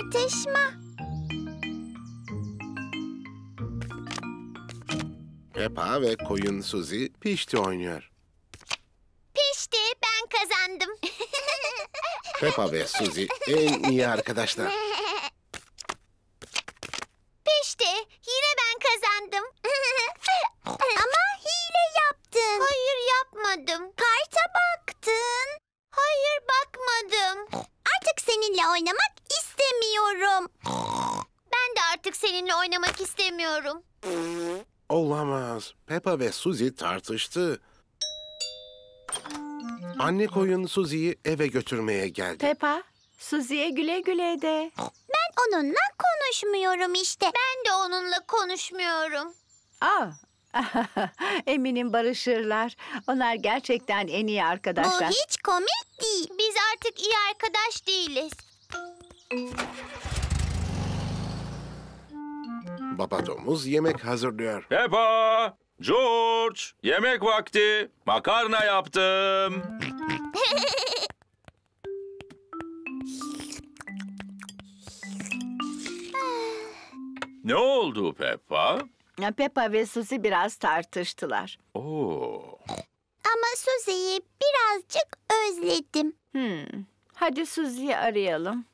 tartışma. Peppa ve koyun Suzy pişti oynuyor. Pişti, ben kazandım. Peppa ve Suzy en iyi arkadaşlar. Pişti, yine ben kazandım. Ama hile yaptın. Hayır, yapmadım. Karta baktın. Hayır, bakmadım. Artık seninle oynamak istemiyorum. Ben de artık seninle oynamak istemiyorum. Olamaz. Peppa ve Suzy tartıştı. Anne koyun Suzy'yi eve götürmeye geldi. Peppa, Suzy'ye güle güle de. Ben onunla konuşmuyorum işte. Ben de onunla konuşmuyorum. Aa, eminim barışırlar. Onlar gerçekten en iyi Bu arkadaşlar. hiç komik değil. Biz artık iyi arkadaş değiliz. Baba domuz yemek hazırlıyor. Peppa, George, yemek vakti. Makarna yaptım. Ne oldu Peppa? Peppa ve Suzy biraz tartıştılar. Oo. Ama Suzy'yi birazcık özledim. Hadi Suzy'yi arayalım.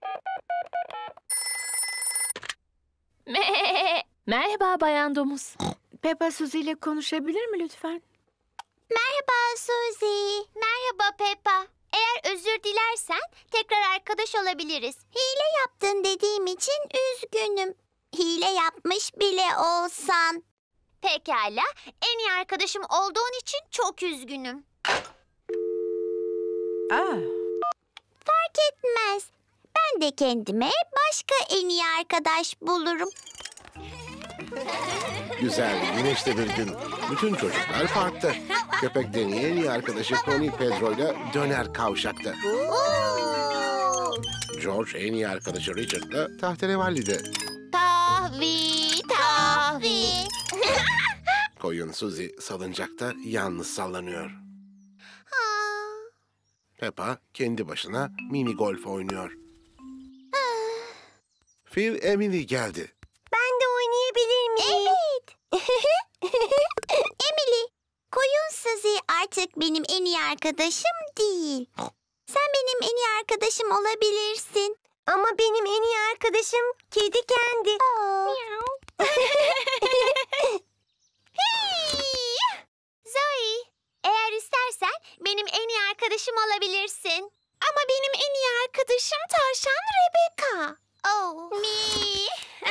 Merhaba Bayan Domuz. Peppa Suzy ile konuşabilir mi lütfen? Merhaba Suzy. Merhaba Peppa. Eğer özür dilersen tekrar arkadaş olabiliriz. Hile yaptın dediğim için üzgünüm. Hile yapmış bile olsan. Pekala. En iyi arkadaşım olduğun için çok üzgünüm. Aa, Fark etmez. Ben de kendime başka en iyi arkadaş bulurum. Güzel, güneşli bir gün. Bütün çocuklar parkta. Köpek Deni'nin en iyi arkadaşı Pony Pedro ile döner kavşakta. George en iyi arkadaşı Richard'la tahterevalli'de. Tahvi. Koyun Suzy salıncakta yalnız sallanıyor. Peppa kendi başına mini golf oynuyor. Phil Emily geldi. Ben de oynayabilir miyim? Evet. Emily, koyun Suzy artık benim en iyi arkadaşım değil. Sen benim en iyi arkadaşım olabilirsin. Ama benim en iyi arkadaşım kedi kendi. Zoe, eğer istersen benim en iyi arkadaşım olabilirsin. Ama benim en iyi arkadaşım tavşan Rebecca. Oh. Me.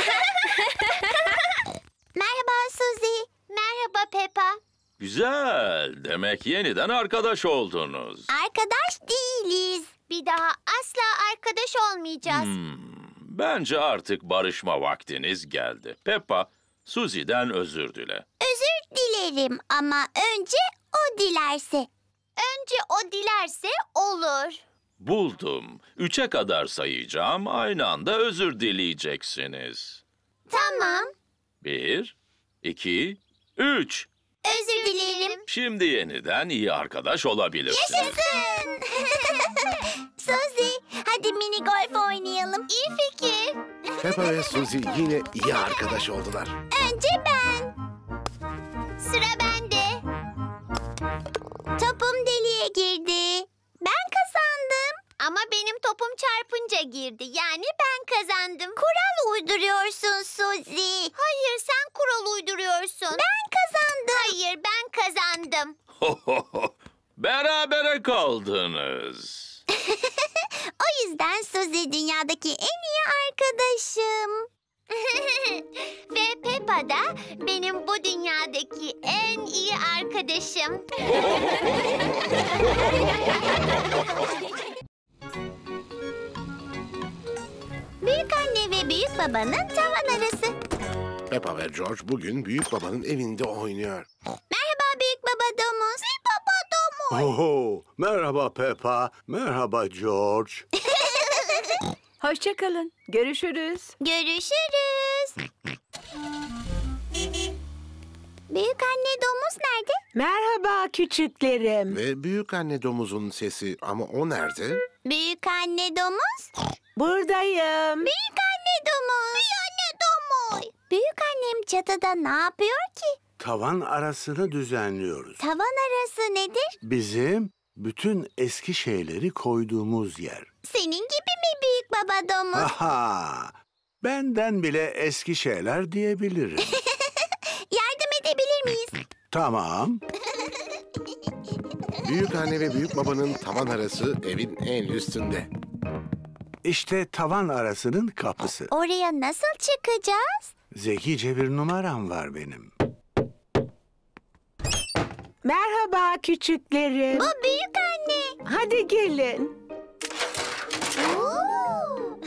Merhaba Suzy. Merhaba Peppa. Güzel. Demek yeniden arkadaş oldunuz. Arkadaş değiliz. Bir daha asla arkadaş olmayacağız. Bence artık barışma vaktiniz geldi. Peppa, Suzy'den özür dile. Özür dilerim ama önce o dilerse. Önce o dilerse olur. Buldum. 3'e kadar sayacağım. Aynı anda özür dileyeceksiniz. Tamam. 1, 2, 3. Özür dilerim. Şimdi yeniden iyi arkadaş olabilirsiniz. Yaşasın. Suzy, hadi mini golf oynayalım. İyi fikir. Peppa ve Suzy yine iyi arkadaş oldular. Önce ben. Sıra bende. Topum deliğe girdi. Ben kazandım. Ama benim topum çarpınca girdi. Yani ben kazandım. Kural uyduruyorsun Suzy. Hayır, sen kural uyduruyorsun. Ben kazandım. Hayır, ben kazandım. Berabere kaldınız. O yüzden Suzy dünyadaki en iyi arkadaşım. Ve Peppa da benim bu dünyadaki en iyi arkadaşım. Büyük anne ve büyük babanın tavan arası. Peppa ve George bugün büyük babanın evinde oynuyor. Merhaba büyük baba domuz. Büyük baba domuz. Oho, merhaba Peppa, merhaba George. Hoşça kalın. Görüşürüz. Görüşürüz. Büyük anne domuz nerede? Merhaba küçüklerim. Ve büyük anne domuzun sesi ama o nerede? Büyük anne domuz. Buradayım. Büyük anne domuz. Büyük anne domuz. Büyük annem çatıda ne yapıyor ki? Tavan arasını düzenliyoruz. Tavan arası nedir? Bizim bütün eski şeyleri koyduğumuz yer. Senin gibi mi büyük baba domuz? Aha! Benden bile eski şeyler diyebilirim. Yardım edebilir miyiz? Tamam. Büyük anne ve büyük babanın tavan arası evin en üstünde. İşte tavan arasının kapısı. Oraya nasıl çıkacağız? Zekice bir numaram var benim. Merhaba küçüklerim. Bu büyük anne. Hadi gelin. Oo.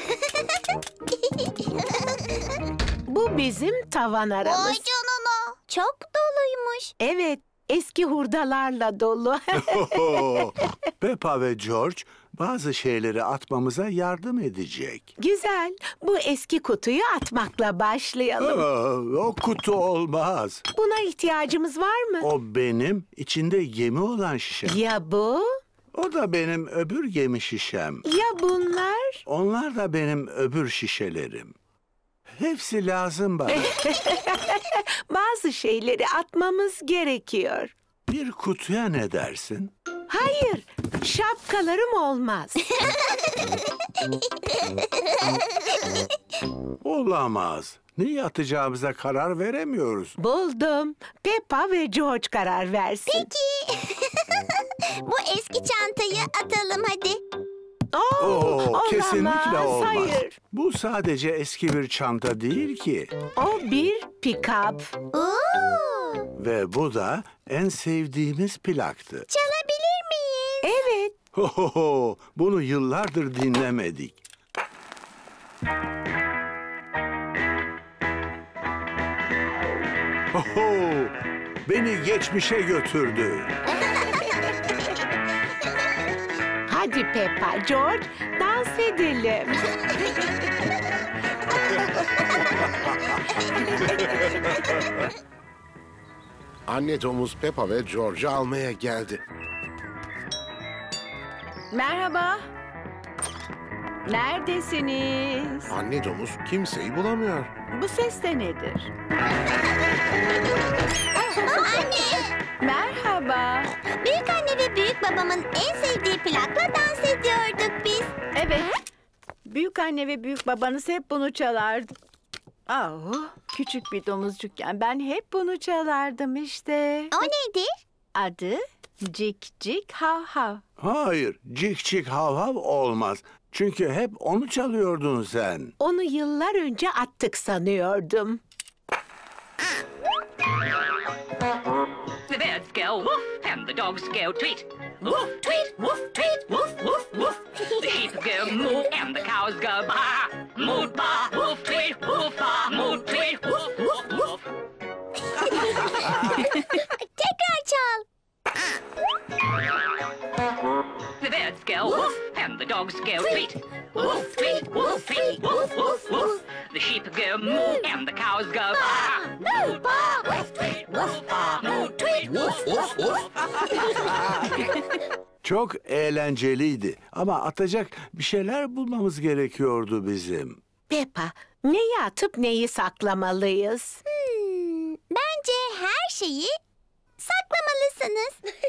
Bu bizim tavan Vay aramız. canına. Çok doluymuş. Evet, eski hurdalarla dolu. Peppa ve George bazı şeyleri atmamıza yardım edecek. Güzel. Bu eski kutuyu atmakla başlayalım. O kutu olmaz. Buna ihtiyacımız var mı? O benim içinde gemi olan şişem. Ya bu? O da benim öbür gemi şişem. Ya bunlar? Onlar da benim öbür şişelerim. Hepsi lazım bana. Bazı şeyleri atmamız gerekiyor. Bir kutuya ne dersin? Hayır, şapkalarım olmaz. Olamaz. Neyi atacağımıza karar veremiyoruz. Buldum. Peppa ve George karar versin. Peki. Bu eski çantayı atalım hadi. Olamaz. Kesinlikle olmaz. Hayır. Bu sadece eski bir çanta değil ki. O bir pick-up. Oo. Ve bu da en sevdiğimiz plaktı. Çalabilir miyiz? Evet. Bunu yıllardır dinlemedik. Beni geçmişe götürdü. Hadi Peppa, George, dans edelim. Anne domuz Peppa ve George'u almaya geldi. Merhaba. Neredesiniz? Anne domuz kimseyi bulamıyor. Bu ses de nedir? Merhaba. Büyük anne ve büyük babamın en sevdiği plakla dans ediyorduk biz. Evet. Büyük anne ve büyük babanız hep bunu çalardı. Küçük bir domuzcukken ben hep bunu çalardım işte. O nedir? Adı Cik Cik Hav Hav. Hayır, cik cik hav hav olmaz. Çünkü hep onu çalıyordun sen. Onu yıllar önce attık sanıyordum. The birds go woof and the dogs go tweet. Woof, tweet, woof, tweet, woof, woof, woof. The sheep go moo and the cows go baa. Moo, baa, woof, tweet, woof, baa. Moo, tweet, woof, woof, woof. Tekrar çal. The birds go woof and the dogs go tweet. Woof, tweet, woof, tweet, woof, woof, woof. The sheep go moo and the cows go baa. Moo, baa, woof, tweet, woof, baa. Moo, tweet, woof, woof, woof. Çok eğlenceliydi ama atacak bir şeyler bulmamız gerekiyordu bizim. Peppa, neyi atıp neyi saklamalıyız? Bence her şeyi saklamalısınız.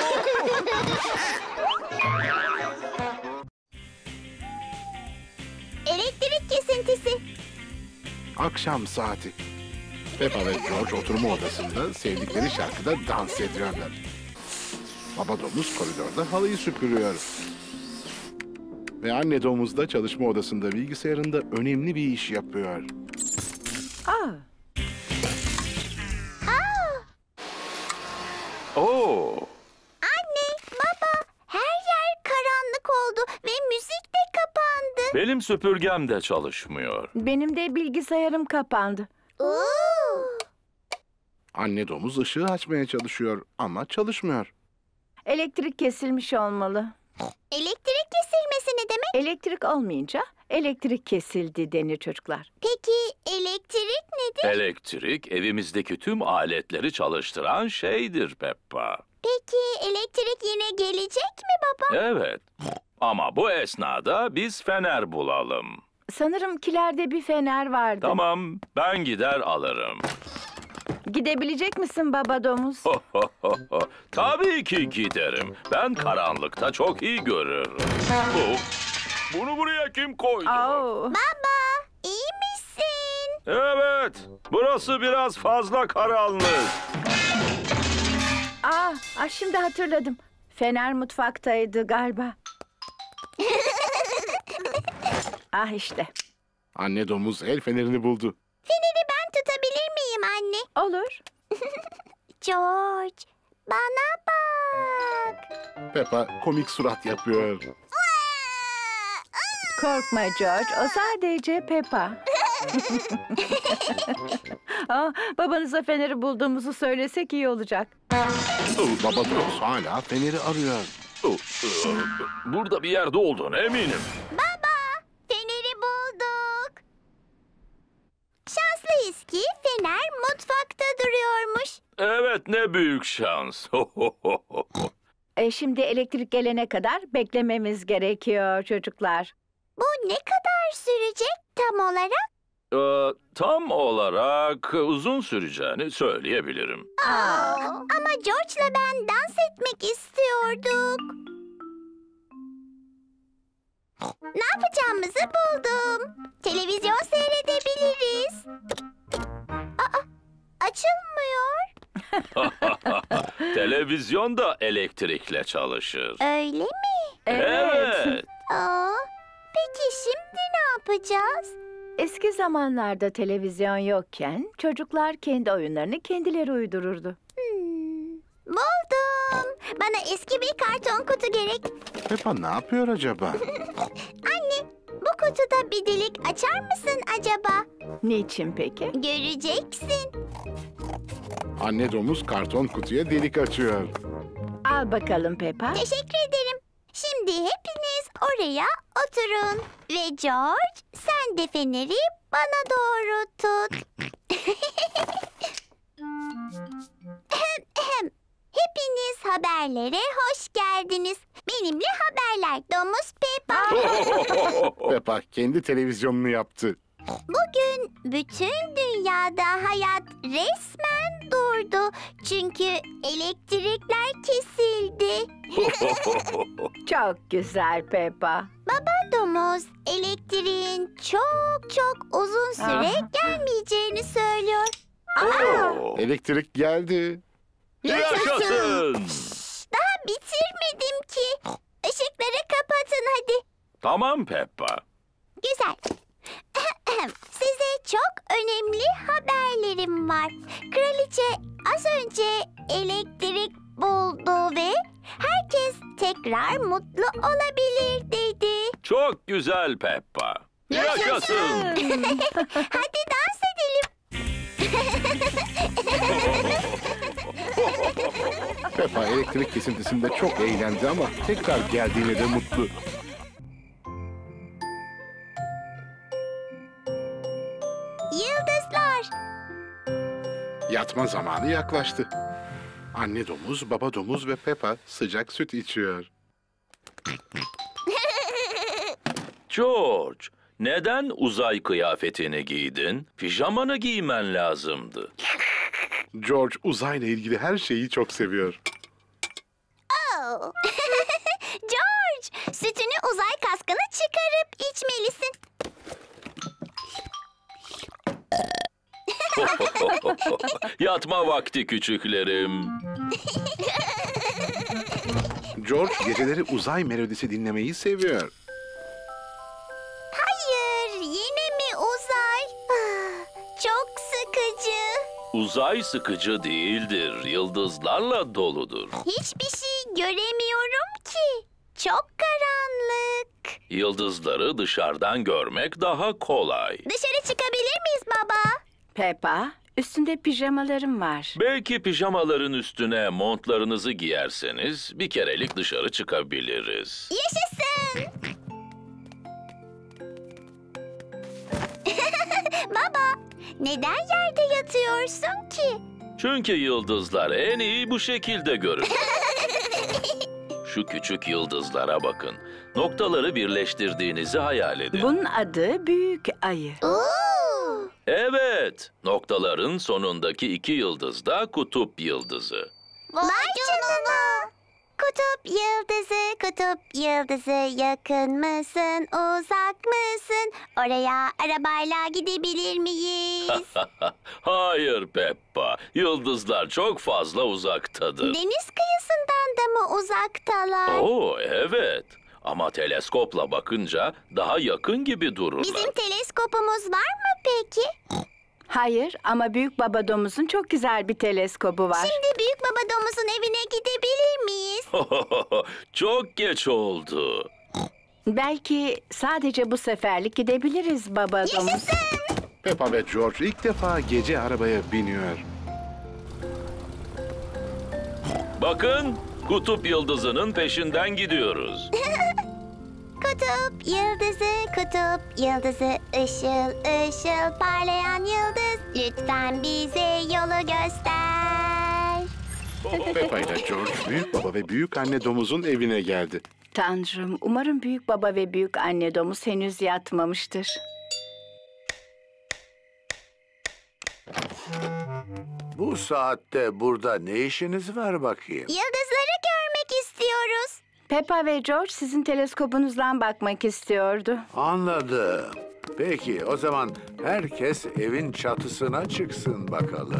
Elektrik kesintisi. Akşam saati. Peppa ve George oturma odasında sevdikleri şarkıda dans ediyorlar. Baba domuz koridorda halıyı süpürüyor. Ve anne domuz da çalışma odasında bilgisayarında önemli bir iş yapıyor. Oo, Anne, baba, her yer karanlık oldu ve müzik de kapandı. benim süpürgem de çalışmıyor. Benim de bilgisayarım kapandı. Oo. Anne domuz ışığı açmaya çalışıyor ama çalışmıyor. Elektrik kesilmiş olmalı. Elektrik kesilmesi ne demek? Elektrik olmayınca elektrik kesildi denir çocuklar. Peki elektrik nedir? Elektrik evimizdeki tüm aletleri çalıştıran şeydir Peppa. Peki elektrik yine gelecek mi baba? Evet. Ama bu esnada biz fener bulalım. Sanırım kilerde bir fener vardı. Tamam, ben gider alırım. Gidebilecek misin baba domuz? Tabii ki giderim. Ben karanlıkta çok iyi görürüm. Oh, bunu buraya kim koydu? Oo. Baba, iyi misin? Evet, burası biraz fazla karanlık. Şimdi hatırladım. Fener mutfaktaydı galiba. İşte. Anne domuz el fenerini buldu. Feneri ben tutabilir miyim anne? Olur. George, bana bak. Peppa komik surat yapıyor. Korkma George. O sadece Peppa. Babanıza feneri bulduğumuzu söylesek iyi olacak. Baba domuz hala feneri arıyor. Burada bir yerde olduğunu eminim. Baba, feneri bulduk. Şanslıyız ki fener mutfakta duruyormuş. Evet, ne büyük şans. Şimdi elektrik gelene kadar beklememiz gerekiyor çocuklar. Bu ne kadar sürecek tam olarak? Tam olarak uzun süreceğini söyleyebilirim. Ama George'la ben dans etmek istiyorduk. Ne yapacağımızı buldum. Televizyon seyredebiliriz. Açılmıyor. Televizyon da elektrikle çalışır. Öyle mi? Evet. Peki şimdi ne yapacağız? Eski zamanlarda televizyon yokken çocuklar kendi oyunlarını kendileri uydururdu. Buldum. Bana eski bir karton kutu gerek. Peppa ne yapıyor acaba? Anne, bu kutuda bir delik açar mısın acaba? Niçin peki? Göreceksin. Anne domuz karton kutuya delik açıyor. Al bakalım Peppa. Teşekkür ederim. Şimdi hepiniz oraya oturun. Ve George, sen de feneri bana doğru tut. Hepiniz haberlere hoş geldiniz. Benimle haberler Domuz Peppa. Peppa kendi televizyonunu yaptı. Bugün bütün dünyada hayat resmen durdu. Çünkü elektrikler kesildi. Çok güzel Peppa. Baba domuz elektriğin çok uzun süre gelmeyeceğini söylüyor. Elektrik geldi. Yaşasın! Daha bitirmedim ki. Işıkları kapatın hadi. Tamam Peppa. Güzel. Size çok önemli haberlerim var. Kraliçe az önce elektrik buldu ve herkes tekrar mutlu olabilir dedi. Çok güzel Peppa. Yaşasın! Hadi dans edelim. Peppa elektrik kesintisinde çok eğlendi ama tekrar geldiğine de mutlu. Yıldızlar. Yatma zamanı yaklaştı. Anne domuz, baba domuz ve Peppa sıcak süt içiyor. George, neden uzay kıyafetini giydin? Pijamanı giymen lazımdı. George uzayla ilgili her şeyi çok seviyor. Oh. George, sütünü uzay kaskını çıkarıp içmelisin. Yatma vakti küçüklerim. George geceleri uzay melodisi dinlemeyi seviyor. Hayır, yine mi uzay? Çok sıkıcı. Uzay sıkıcı değildir, yıldızlarla doludur. Hiçbir şey göremiyorum ki. Çok karanlık. Yıldızları dışarıdan görmek daha kolay. Dışarı çıkabilir miyiz baba? Peppa, üstünde pijamalarım var. Belki pijamaların üstüne montlarınızı giyerseniz bir kerelik dışarı çıkabiliriz. Yaşasın. Baba, neden yerde yatıyorsun ki? Çünkü yıldızlar en iyi bu şekilde görür. Şu küçük yıldızlara bakın. Noktaları birleştirdiğinizi hayal edin. Bunun adı büyük ayı. Oo! Evet, noktaların sonundaki 2 yıldız da kutup yıldızı. Vay canına! Kutup yıldızı yakın mısın, uzak mısın? Oraya arabayla gidebilir miyiz? Hayır Peppa, yıldızlar çok fazla uzaktadır. Deniz kıyısından da mı uzaktalar? Oo, evet. Ama teleskopla bakınca daha yakın gibi dururlar. Bizim teleskopumuz var mı peki? Hayır ama büyük baba domuzun çok güzel bir teleskobu var. Şimdi büyük baba domuzun evine gidebilir miyiz? Çok geç oldu. Belki sadece bu seferlik gidebiliriz baba domuz. Peppa ve George ilk defa gece arabaya biniyor. Bakın, kutup yıldızının peşinden gidiyoruz. Kutup yıldızı, ışıl ışıl parlayan yıldız. Lütfen bize yolu göster. Peppa ile George büyük baba ve büyük anne domuzun evine geldi. Tanrım, umarım büyük baba ve büyük anne domuz henüz yatmamıştır. Bu saatte burada ne işiniz var bakayım? Yıldızları görmek istiyoruz. Peppa ve George sizin teleskopunuzdan bakmak istiyordu. Anladım. Peki o zaman herkes evin çatısına çıksın bakalım.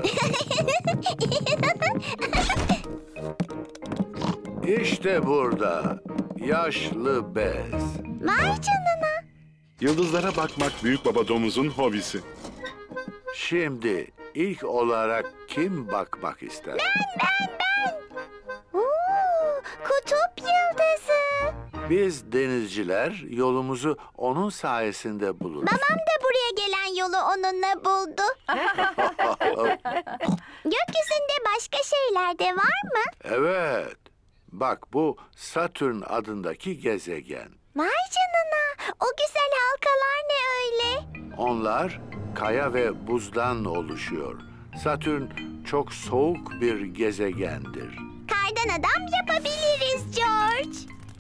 İşte burada yaşlı bez. Vay canına. Yıldızlara bakmak büyük baba domuzun hobisi. Şimdi ilk olarak kim bakmak ister? Oo, kutup yıldızı. Biz denizciler yolumuzu onun sayesinde buluruz. Babam da buraya gelen yolu onunla buldu. Gökyüzünde başka şeyler de var mı? Evet. Bak bu Satürn adındaki gezegen. Vay canına. O güzel halkalar ne öyle? Onlar kaya ve buzdan oluşuyor. Satürn çok soğuk bir gezegendir. Kardan adam yapabiliriz George.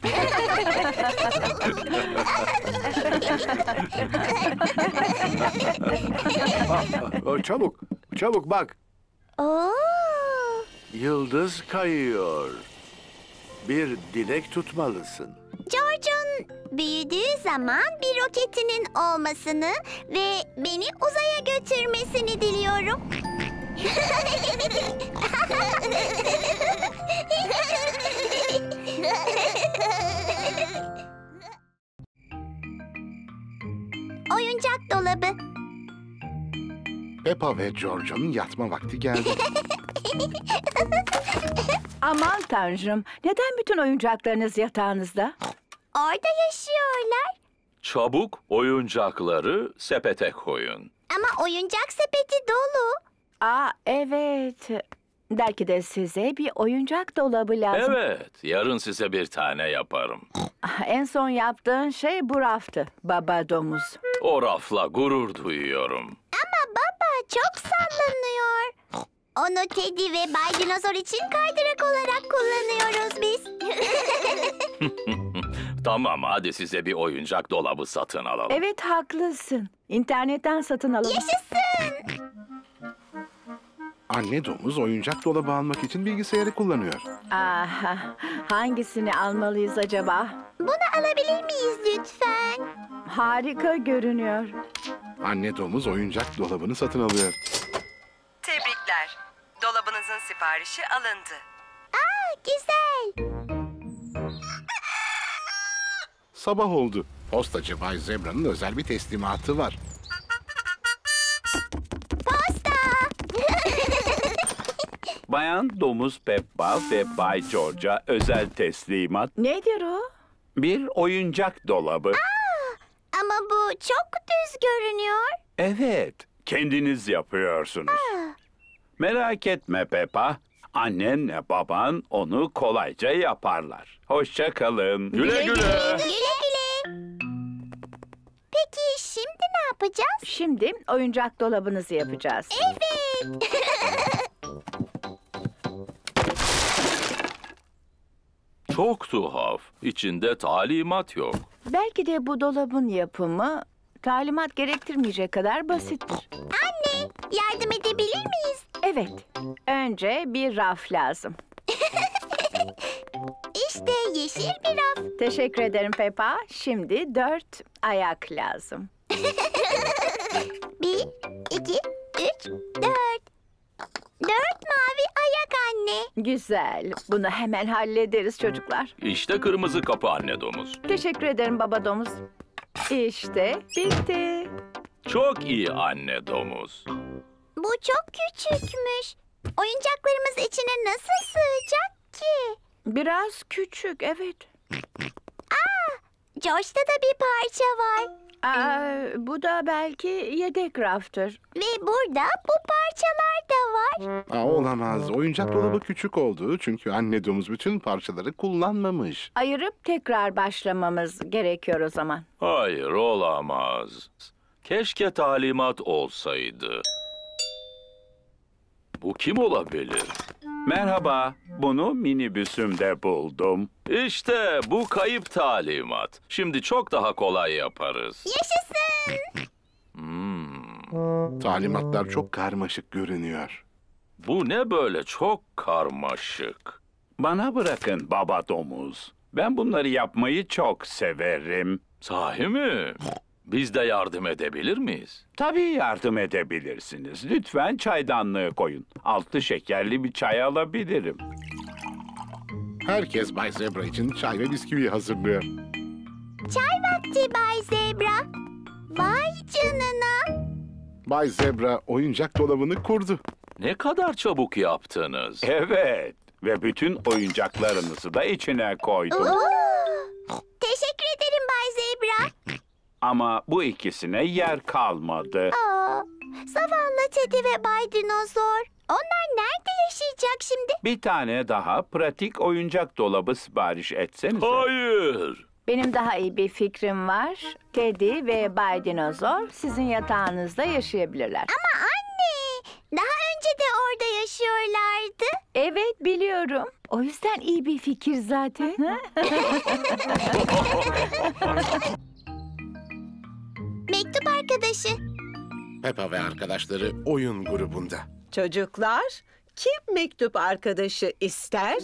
Çabuk, çabuk bak. Oo. Yıldız kayıyor. Bir dilek tutmalısın. George'un büyüdüğü zaman bir roketinin olmasını ve beni uzaya götürmesini diliyorum. Oyuncak dolabı. Peppa ve George'un yatma vakti geldi. Aman Tanrım, neden bütün oyuncaklarınız yatağınızda? Orada yaşıyorlar. Çabuk oyuncakları sepete koyun. Ama oyuncak sepeti dolu. Aa evet. Belki de size bir oyuncak dolabı lazım. Evet, yarın size bir tane yaparım. En son yaptığın şey bu raftı baba domuz. O rafla gurur duyuyorum. Ama baba çok sallanıyor. Onu Teddy ve Bay Dinozor için kaydırak olarak kullanıyoruz biz. Tamam, hadi size bir oyuncak dolabı satın alalım. Evet haklısın. İnternetten satın alalım. Yaşasın. Anne domuz oyuncak dolabı almak için bilgisayarı kullanıyor. Aha, hangisini almalıyız acaba? Bunu alabilir miyiz lütfen? Harika görünüyor. Anne domuz oyuncak dolabını satın alıyor. Tebrikler. Dolabınızın siparişi alındı. Aa, güzel. Sabah oldu. Postacı Bay Zebra'nın özel bir teslimatı var. Posta. Bayan Domuz Peppa ve Bay George'a özel teslimat. Nedir o? Bir oyuncak dolabı. Ama bu çok düz görünüyor. Evet, kendiniz yapıyorsunuz. Merak etme Peppa. Annenle baban onu kolayca yaparlar. Hoşça kalın. Güle güle. Güle güle. Peki şimdi ne yapacağız? Şimdi oyuncak dolabınızı yapacağız. Evet. Çok tuhaf. İçinde talimat yok. Belki de bu dolabın yapımı talimat gerektirmeyecek kadar basittir. Anne, yardım edebilir miyiz? Evet, önce bir raf lazım. İşte yeşil bir raf. Teşekkür ederim Peppa. Şimdi 4 ayak lazım. 1, 2, 3, 4. 4 mavi ayak anne. Güzel. Bunu hemen hallederiz çocuklar. İşte kırmızı kapı anne domuz. Teşekkür ederim baba domuz. İşte bitti. Çok iyi anne domuz. Bu çok küçükmüş. Oyuncaklarımız içine nasıl sığacak ki? Biraz küçük, evet. George'da da bir parça var. Bu da belki yedek raftır. Ve burada bu parçalar da var. Olamaz. Oyuncak dolabı küçük oldu. Çünkü anne domuz bütün parçaları kullanmamış. Ayırıp tekrar başlamamız gerekiyor o zaman. Hayır, olamaz. Keşke talimat olsaydı. Bu kim olabilir? Merhaba, bunu minibüsümde buldum. İşte bu kayıp talimat. Şimdi çok daha kolay yaparız. Yaşasın. Talimatlar çok karmaşık görünüyor. Bu ne böyle çok karmaşık. Bana bırakın baba domuz. Ben bunları yapmayı çok severim. Sahi mi? Biz de yardım edebilir miyiz? Tabii yardım edebilirsiniz. Lütfen çaydanlığı koyun. Altı şekerli bir çay alabilirim. Herkes Bay Zebra için çay ve bisküvi hazırlıyor. Çay vakti Bay Zebra. Vay canına. Bay Zebra oyuncak dolabını kurdu. Ne kadar çabuk yaptınız. Evet ve bütün oyuncaklarınızı da içine koydum. Teşekkür ederim Bay Zebra. Ama bu ikisine yer kalmadı. Zavallı Teddy ve Bay Dinozor. Onlar nerede yaşayacak şimdi? Bir tane daha pratik oyuncak dolabı sipariş etsenize. Hayır. Benim daha iyi bir fikrim var. Teddy ve Bay Dinozor sizin yatağınızda yaşayabilirler. Ama anne, daha önce de orada yaşıyorlardı. Evet biliyorum. O yüzden iyi bir fikir zaten. Mektup arkadaşı. Peppa ve arkadaşları oyun grubunda. Çocuklar, kim mektup arkadaşı ister?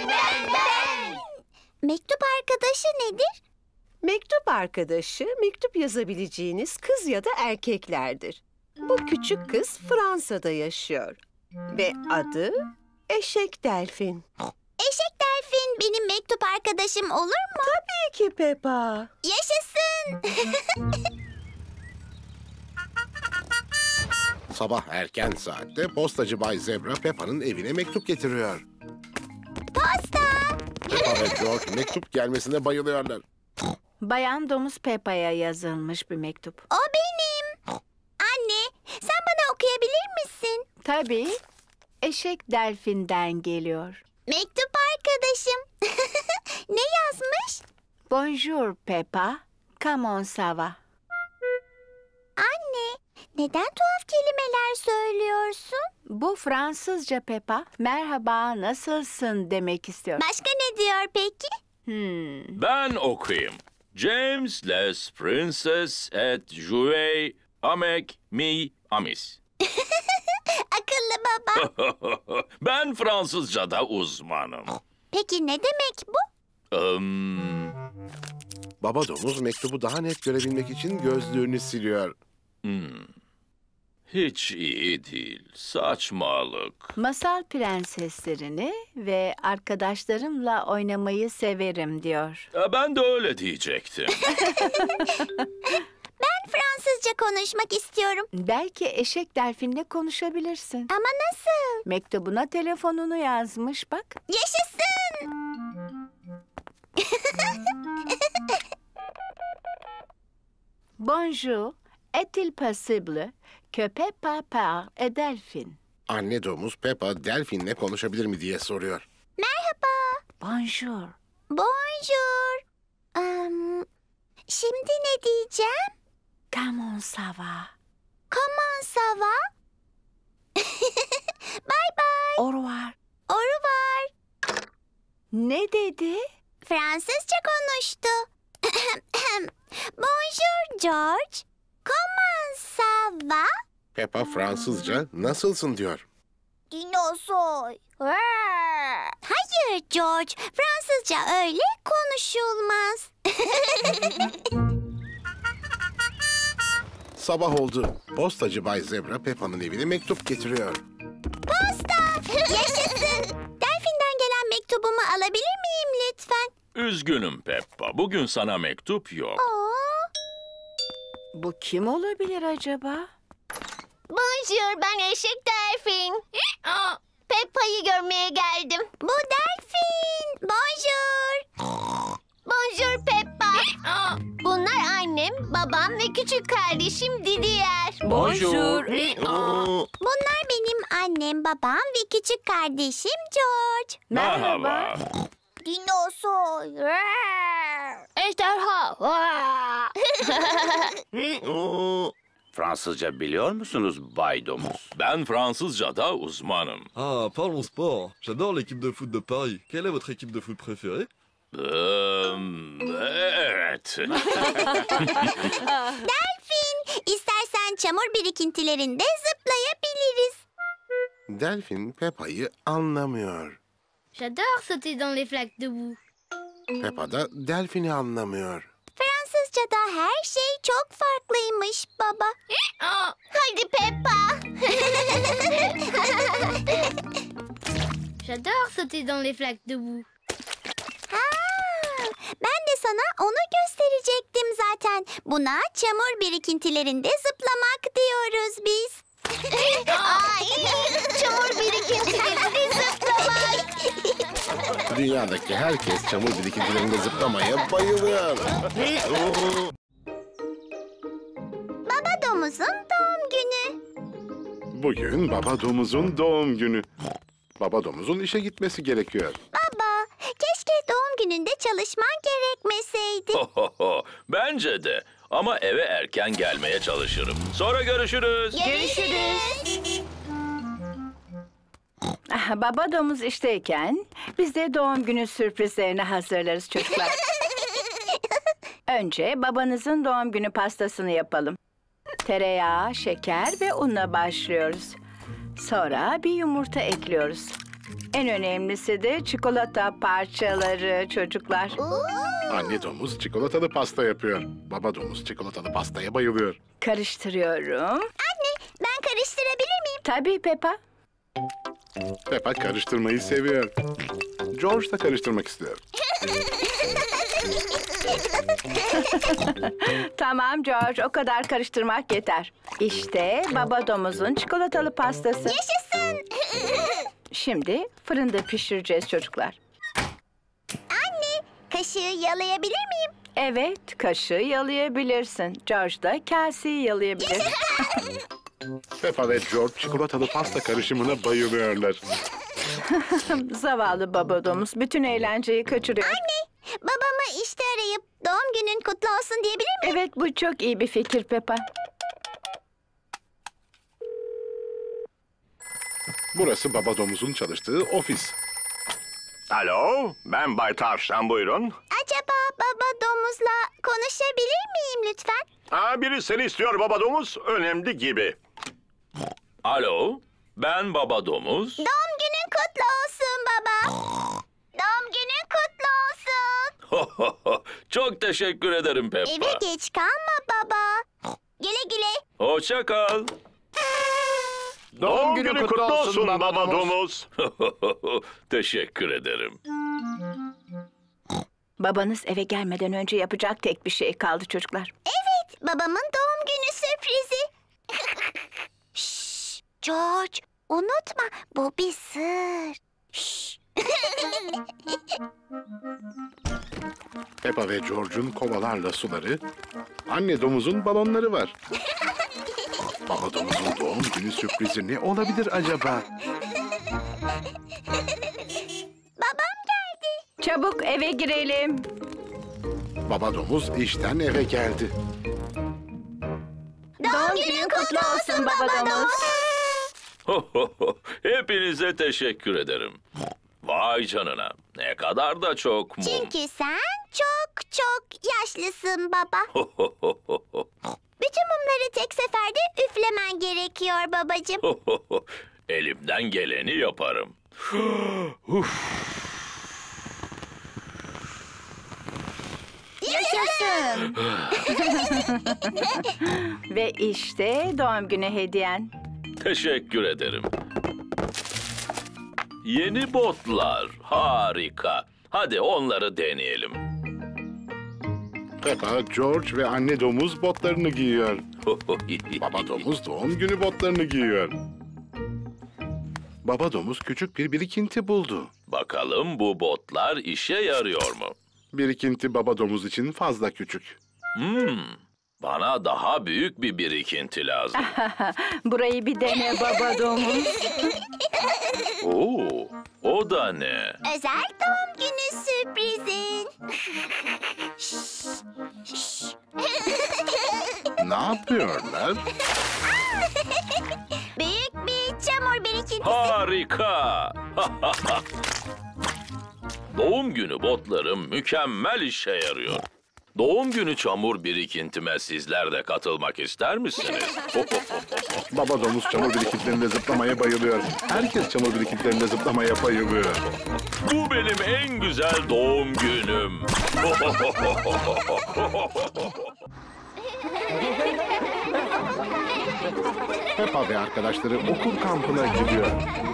Mektup arkadaşı nedir? Mektup arkadaşı, mektup yazabileceğiniz kız ya da erkeklerdir. Bu küçük kız Fransa'da yaşıyor. Ve adı Eşek Delfin. Eşek Delfin benim mektup arkadaşım olur mu? Tabii ki Peppa. Yaşasın. Sabah erken saatte postacı Bay Zebra Peppa'nın evine mektup getiriyor. Posta. Peppa ve George mektup gelmesine bayılıyorlar. Bayan Domuz Peppa'ya yazılmış bir mektup. O benim. Anne, sen bana okuyabilir misin? Tabii. Eşek Delfin'den geliyor. Mektup arkadaşım. Ne yazmış? Bonjour Peppa. Comment ça va? Anne, neden tuhaf kelimeler söylüyorsun? Bu Fransızca Peppa. Merhaba, nasılsın demek istiyor. Başka ne diyor peki? Ben okuyayım. James les princess et jouer avec mi amis. Akıllı baba. Ben Fransızca'da uzmanım. Peki ne demek bu? Baba domuz mektubu daha net görebilmek için gözlüğünü siliyor. Hiç iyi değil. Saçmalık. Masal prenseslerini ve arkadaşlarımla oynamayı severim diyor. Ben de öyle diyecektim. Ben Fransızca konuşmak istiyorum. Belki Eşek Delfin'le konuşabilirsin. Ama nasıl? Mektubuna telefonunu yazmış bak. Yaşasın. Bonjour, est-il possible que Peppa parle et Delphine? Anne domuz Peppa Delfin'le konuşabilir mi diye soruyor. Merhaba. Bonjour. Bonjour. Şimdi ne diyeceğim? Comment ça va? Comment ça va? Bye bye. Au revoir. Au revoir. Ne dedi? Fransızca konuştu. Bonjour George. Comment ça va? Peppa Fransızca nasılsın diyor. Dinozor. Hayır George, Fransızca öyle konuşulmaz. Sabah oldu. Postacı Bay Zebra Peppa'nın evine mektup getiriyor. Posta! Yaşasın! Delfin'den gelen mektubumu alabilir miyim lütfen? Üzgünüm Peppa. Bugün sana mektup yok. Bu kim olabilir acaba? Bonjour, ben eşek Delfin. Peppa'yı görmeye geldim. Bu Delfin. Bonjour. Bonjour Peppa. Bunlar annem, babam ve küçük kardeşim Didier. Bonjour. Bunlar benim annem, babam ve küçük kardeşim George. Merhaba. Dinozor. Ejderha. Fransızca biliyor musunuz Bay Domuz? Ben Fransızca'da uzmanım. Ah, parlons sport. J'adore l'équipe de foot de Paris. Quelle est votre équipe de foot préférée? Evet. Delfin, istersen çamur birikintilerinde zıplayabiliriz. Delfin Peppa'yı anlamıyor. J'adore sauter dans les flaques de boue. Peppa da Delfin'i anlamıyor. Fransızca'da her şey çok farklıymış baba. Hadi Peppa. J'adore sauter dans les flaques de boue. Ben de sana onu gösterecektim zaten. Buna çamur birikintilerinde zıplamak diyoruz biz. Ay, çamur birikintilerinde zıplamak. Dünyadaki herkes çamur birikintilerinde zıplamaya bayılıyor. Baba domuzun doğum günü. Bugün Baba Domuz'un doğum günü. Baba Domuz'un işe gitmesi gerekiyor. Baba, keşke doğum gününde çalışman gerekmeseydi. Bence de. Ama eve erken gelmeye çalışırım. Sonra görüşürüz. Görüşürüz. Baba domuz işteyken biz de doğum günü sürprizlerini hazırlarız çocuklar. Önce babanızın doğum günü pastasını yapalım. Tereyağı, şeker ve unla başlıyoruz. Sonra bir yumurta ekliyoruz. En önemlisi de çikolata parçaları çocuklar. Anne domuz çikolatalı pasta yapıyor. Baba domuz çikolatalı pastaya bayılıyor. Karıştırıyorum. Anne, ben karıştırabilir miyim? Tabii Peppa. Peppa karıştırmayı seviyor. George da karıştırmak istiyor. Tamam George, o kadar karıştırmak yeter. İşte baba domuzun çikolatalı pastası. Yaşasın. Şimdi fırında pişireceğiz çocuklar. Anne, kaşığı yalayabilir miyim? Evet, kaşığı yalayabilirsin. George da kaseyi yalayabilir. Peppa ve George çikolatalı pasta karışımına bayılıyorlar. Zavallı baba domuz bütün eğlenceyi kaçırıyor. Anne, babamı işte arayıp doğum günün kutlu olsun diyebilir miyim? Evet, bu çok iyi bir fikir Peppa. Burası Baba Domuz'un çalıştığı ofis. Alo, ben Bay Tavşan, buyurun. Acaba baba domuzla konuşabilir miyim lütfen? Biri seni istiyor Baba Domuz, önemli gibi. Alo, ben Baba Domuz. Doğum günün kutlu olsun baba. Doğum günün kutlu olsun. Çok teşekkür ederim Peppa. Eve geç kalma baba. Güle güle. Hoşça kal. Doğum günün kutlu olsun Baba Domuz. Teşekkür ederim. Babanız eve gelmeden önce yapacak tek bir şey kaldı çocuklar. Evet, babamın doğum günü sürprizi. Şşş, George, unutma bu bir sır. Şşş. Peppa ve George'un kovalarla suları, anne domuzun balonları var. Baba domuzun doğum günü sürprizi ne olabilir acaba? Babam geldi. Çabuk eve girelim. Baba domuz işten eve geldi. Doğum günün kutlu olsun baba domuz. Hepinize teşekkür ederim. Vay canına. Ne kadar da çok mum. Çünkü sen çok çok yaşlısın baba. Bütün mumları tek seferde üflemen gerekiyor babacığım. Elimden geleni yaparım. Yaşasın. Ve işte doğum günü hediyen. Teşekkür ederim. Yeni botlar. Harika. Hadi onları deneyelim. Peppa, George ve anne domuz botlarını giyiyor. Baba domuz doğum günü botlarını giyiyor. Baba domuz küçük bir birikinti buldu. Bakalım bu botlar işe yarıyor mu? Birikinti baba domuz için fazla küçük. Bana daha büyük bir birikinti lazım. Burayı bir dene baba domuz. Oo, o da ne? Özel doğum günü sürprizin. Ne yapıyorlar? Büyük bir çamur birikintisi. Harika! Doğum günü botlarım mükemmel işe yarıyor. Doğum günü çamur birikintime sizler de katılmak ister misiniz? Baba domuz çamur birikintilerinde zıplamaya bayılıyor. Herkes çamur birikintilerinde zıplamaya bayılıyor. Bu benim en güzel doğum günüm. Peppa ve arkadaşları okul kampına gidiyor.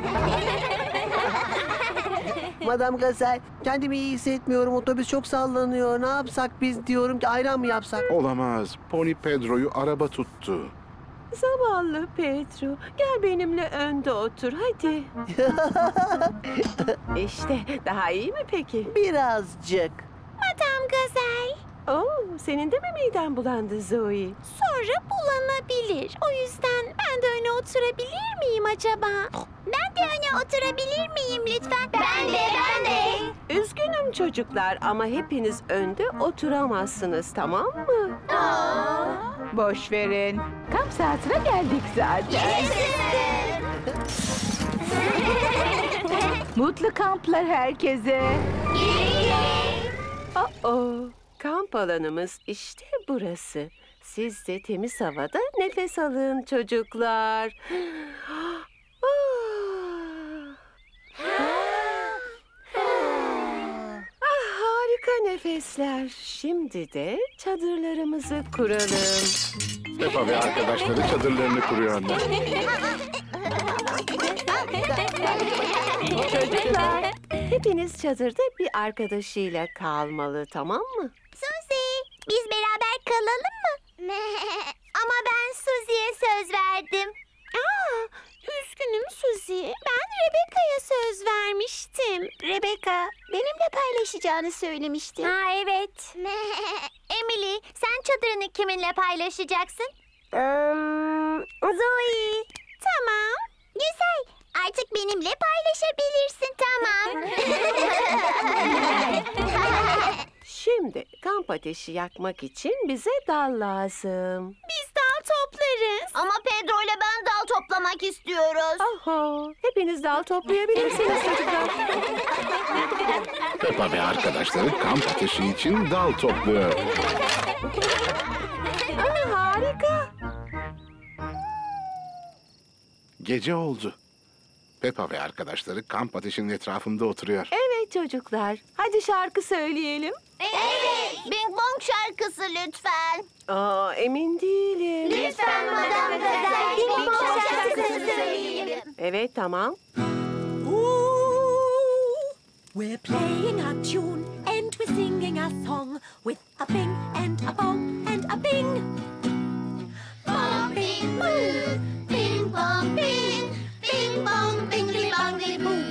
Madam Gazel, kendimi iyi hissetmiyorum. Otobüs çok sallanıyor. Ne yapsak biz, diyorum ki ayran mı yapsak? Olamaz. Pony Pedro'yu araba tuttu. Zavallı Pedro. Gel benimle önde otur hadi. İşte daha iyi mi peki? Birazcık. Madam Gazel. Oo, senin de mi miden bulandı Zoe? Sonra bulanabilir. O yüzden ben de öne oturabilir miyim acaba? Ben de öne oturabilir miyim lütfen? Ben de. Üzgünüm çocuklar ama hepiniz önde oturamazsınız, tamam mı? Boş verin. Kamp saatine geldik zaten. Mutlu kamplar herkese. Kamp alanımız işte burası. Siz de temiz havada nefes alın çocuklar. Harika nefesler. Şimdi de çadırlarımızı kuralım. Peppa ve arkadaşları çadırlarını kuruyorlar. Çocuklar, hepiniz çadırda bir arkadaşıyla kalmalı, tamam mı? Suzy, biz beraber kalalım mı? Ama ben Suzy'ye söz verdim. Üzgünüm Suzy. Ben Rebecca'ya söz vermiştim. Rebecca, benimle paylaşacağını söylemişti. Evet. Emily, sen çadırını kiminle paylaşacaksın? Zoe. Tamam. Güzel. Artık benimle paylaşabilirsin, tamam. Şimdi kamp ateşi yakmak için bize dal lazım. Biz dal toplarız. Ama Pedro ile ben dal toplamak istiyoruz. Aha, hepiniz dal toplayabilirsiniz çocuklar. Peppa ve arkadaşları kamp ateşi için dal topluyor. Harika. Gece oldu. Peppa ve arkadaşları kamp ateşinin etrafında oturuyor. Evet çocuklar, hadi şarkı söyleyelim. Evet. Bing Bong şarkısı lütfen. Emin değilim. Lütfen Madame Gazel, Bing Bong şarkısı söyleyelim. Evet, tamam. We're playing a tune and we're singing a song with a bing and a bong and a bing. Bong bing boo, bing bong bing, bing bong bingly bongly boo.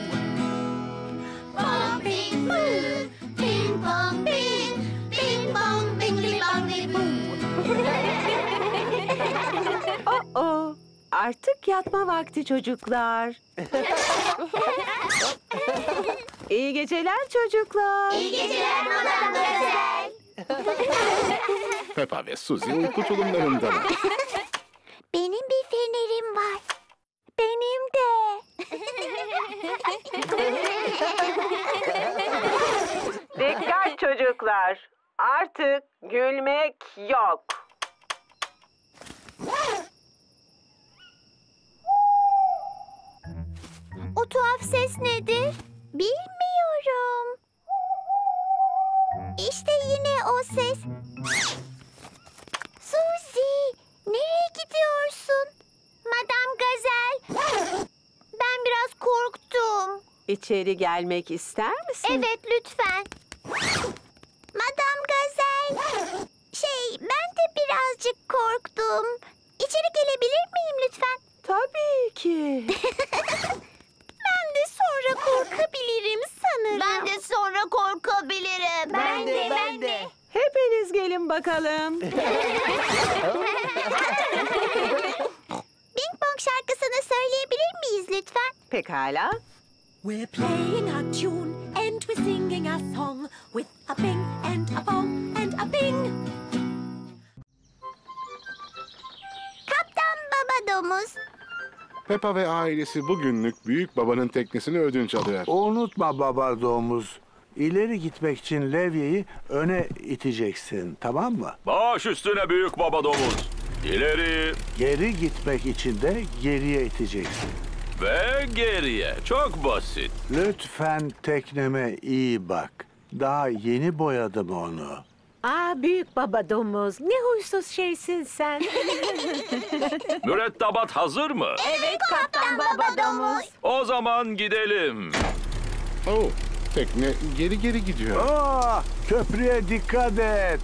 Bong bing boo, bing bong bing, bing bong bingly bongly boo. Artık yatma vakti çocuklar. İyi geceler çocuklar. İyi geceler Madame Gazel. Peppa ve Suzy uyku tulumlarındalar. Benim bir fenerim var. Benim de. Dikkat çocuklar. Artık gülmek yok. O tuhaf ses nedir? Bilmiyorum. İşte yine o ses. Suzy, nereye gidiyorsun? Madame Gazelle. Ben biraz korktum. İçeri gelmek ister misin? Evet, lütfen. Madame Gazelle. Ben de birazcık korktum. İçeri gelebilir miyim lütfen? Tabii ki. Ben de sonra korkabilirim sanırım. Ben de sonra korkabilirim. Ben de. Hepiniz gelin bakalım. Bing Bong şarkısını söyleyebilir miyiz lütfen? Pekala. We're playing a tune and we're singing a song with a bing and a bong and a bing. Kaptan Baba Domuz. Peppa ve ailesi bugünlük büyük babanın teknesini ödünç alıyor. Unutma baba domuz. İleri gitmek için levyeyi öne iteceksin, tamam mı? Baş üstüne büyük baba domuz. İleri Geri gitmek için de geriye iteceksin. ve geriye. Çok basit. Lütfen tekneme iyi bak. Daha yeni boyadım onu. Büyük baba domuz. Ne huysuz şeysin sen. Mürettebat hazır mı? Evet Kaptan Baba Domuz. O zaman gidelim. Oh, tekne geri geri gidiyor. Köprüye dikkat et.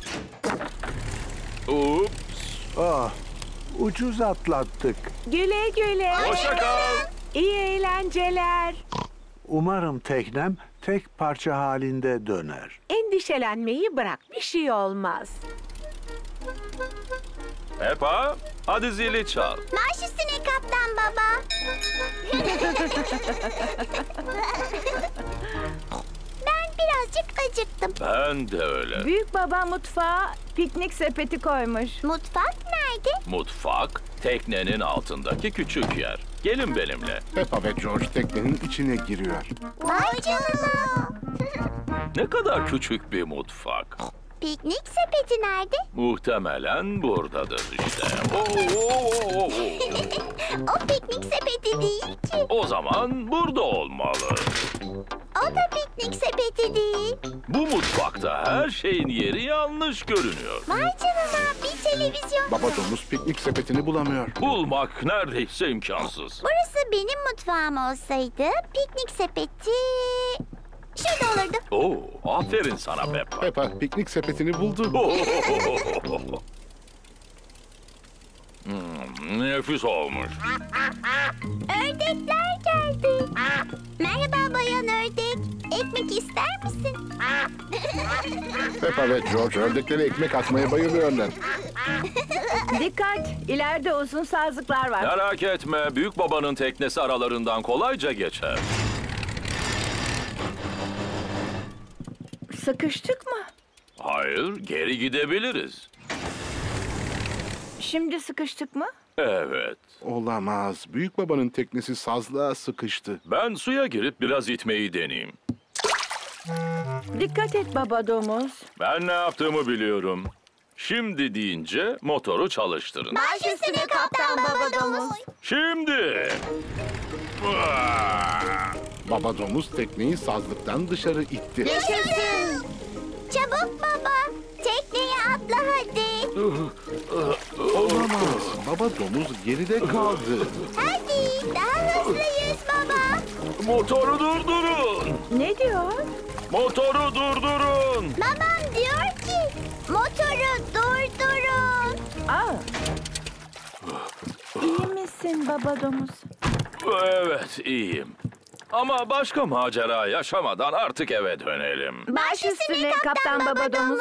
Ups. Ucuz atlattık. Güle güle. Hoşça kal. İyi eğlenceler. Umarım teknem tek parça halinde döner. Endişelenmeyi bırak. Bir şey olmaz. Peppa, hadi zili çal. Baş üstüne Kaptan Baba. Ben birazcık acıktım. Ben de öyle. Büyük baba mutfağa piknik sepeti koymuş. Mutfak nerede? Mutfak, teknenin altındaki küçük yer. Gelin benimle. Peppa ve George teknenin içine giriyor. Vay canına. Ne kadar küçük bir mutfak. Piknik sepeti nerede? Muhtemelen buradadır işte. O piknik sepeti değil ki. O zaman burada olmalı. O da piknik sepeti değil. Bu mutfakta her şeyin yeri yanlış görünüyor. Vay canına, bir televizyon. Baba domuz piknik sepetini bulamıyor. Bulmak neredeyse imkansız. Burası benim mutfağım olsaydı piknik sepeti şurada olurdu. Oo, aferin sana Peppa. Peppa piknik sepetini buldu. Nefis olmuş. Ördekler geldi. Merhaba bayan ördek. Ekmek ister misin? Peppa ve George ördeklere ekmek atmaya bayılıyorlar. Dikkat! İleride uzun sazlıklar var. Merak etme, büyük babanın teknesi aralarından kolayca geçer. Sıkıştık mı? Hayır, geri gidebiliriz. Şimdi sıkıştık mı? Evet. Olamaz. Büyük babanın teknesi sazlığa sıkıştı. Ben suya girip biraz itmeyi deneyeyim. Dikkat et baba domuz. Ben ne yaptığımı biliyorum. Şimdi deyince motoru çalıştırın. Baş üstüne Kaptan Baba Domuz. Şimdi. Baba domuz tekneyi sazlıktan dışarı itti. Yaşasın. Çabuk baba. Tekneye atla hadi. Olamaz. Baba domuz geride kaldı. Hadi daha hızlıyız baba. Motoru durdurun. Ne diyor? Motoru durdurun. Babam diyor ki motoru durdurun. İyi misin baba domuz? Evet, iyiyim. Ama başka macera yaşamadan artık eve dönelim. Baş üstüne Kaptan Baba Domuz.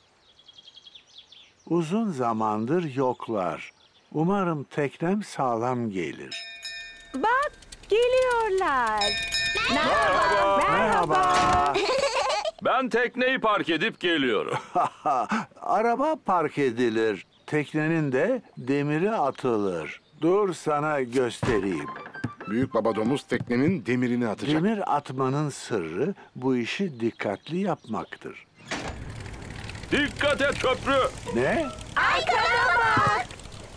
Uzun zamandır yoklar. Umarım teknem sağlam gelir. Bak geliyorlar. Merhaba. Merhaba. Ben tekneyi park edip geliyorum. Araba park edilir. Teknenin de demiri atılır. Dur sana göstereyim. Büyük baba domuz teknenin demirini atacak. Demir atmanın sırrı bu işi dikkatli yapmaktır. Dikkat et köprü. Ne? Arkana bak.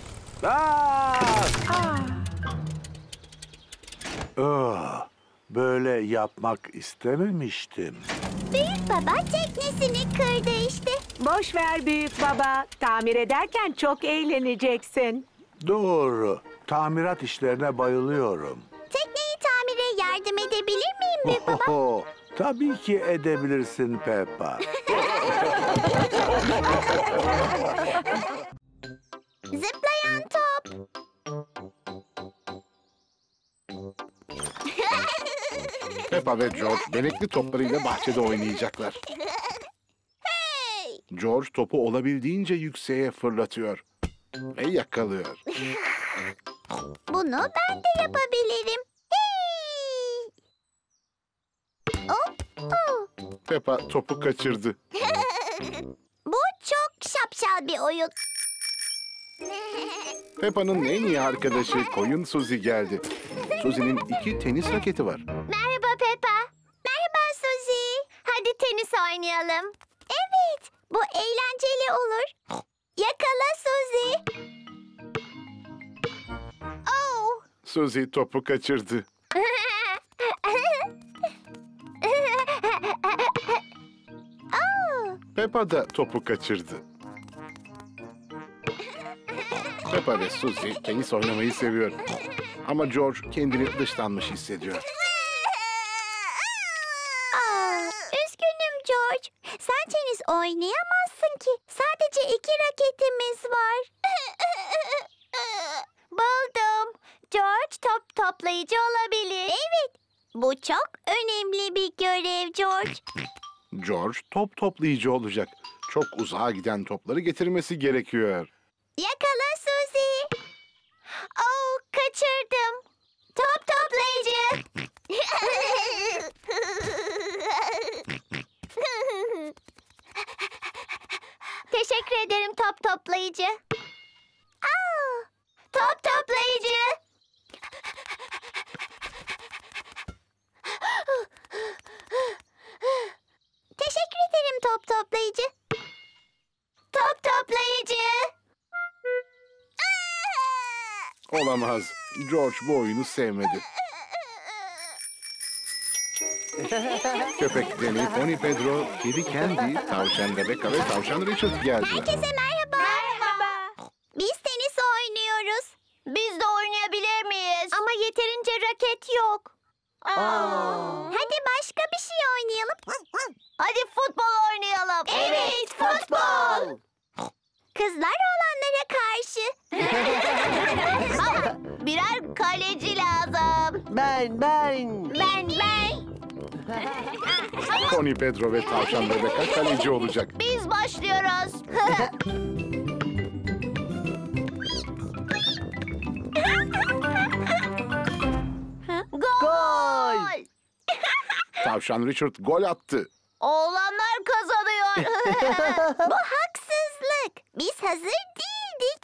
Böyle yapmak istememiştim. Büyük baba teknesini kırdı işte. Boş ver büyük baba. Tamir ederken çok eğleneceksin. Doğru. Tamirat işlerine bayılıyorum. Tekneyi tamire yardım edebilir miyim büyük baba? Tabii ki edebilirsin Peppa. Zıplayan top. Peppa ve George benekli toplarıyla bahçede oynayacaklar. Hey! George topu olabildiğince yükseğe fırlatıyor ve yakalıyor. Bunu ben de yapabilirim. Hey! Oh, oh. Peppa topu kaçırdı. Bu çok şapşal bir oyun. Peppa'nın en iyi arkadaşı koyun Suzy geldi. Suzy'nin 2 tenis raketi var. Merhaba Peppa. Merhaba Suzy. Hadi tenis oynayalım. Evet, bu eğlenceli olur. Yakala Suzy. Oh. Suzy topu kaçırdı. Oh. Peppa da topu kaçırdı. Peppa ve Suzy tenis oynamayı seviyor. Ama George kendini dışlanmış hissediyor. Üzgünüm George. Sen tenis oynayamazsın ki. Sadece 2 raketimiz var. Buldum. George top toplayıcı olabilir. Evet. Bu çok önemli bir görev George. George top toplayıcı olacak. Çok uzağa giden topları getirmesi gerekiyor. Yakala Suzy. Oh, kaçırdım. Top toplayıcı. Teşekkür ederim top toplayıcı. Aa, top toplayıcı. Teşekkür ederim top toplayıcı. Top toplayıcı. Olamaz. George bu oyunu sevmedi. Köpek Danny, Pony Pedro, kedi Candy, tavşan Rebecca ve tavşan Richard geldiler. Herkese merhaba. Merhaba. Biz tenis oynuyoruz. Biz de oynayabilir miyiz? Ama yeterince raket yok. Hadi başka bir şey oynayalım. Hadi futbol oynayalım. Evet, futbol. Kızlar olanlara karşı. Birer kaleci lazım. Ben. Ben. Pony Pedro ve tavşan Rebecca kaleci olacak. Biz başlıyoruz. Gol! Tavşan Richard gol attı. Oğlanlar kazanıyor. Bu haksızlık. Biz hazır değildik.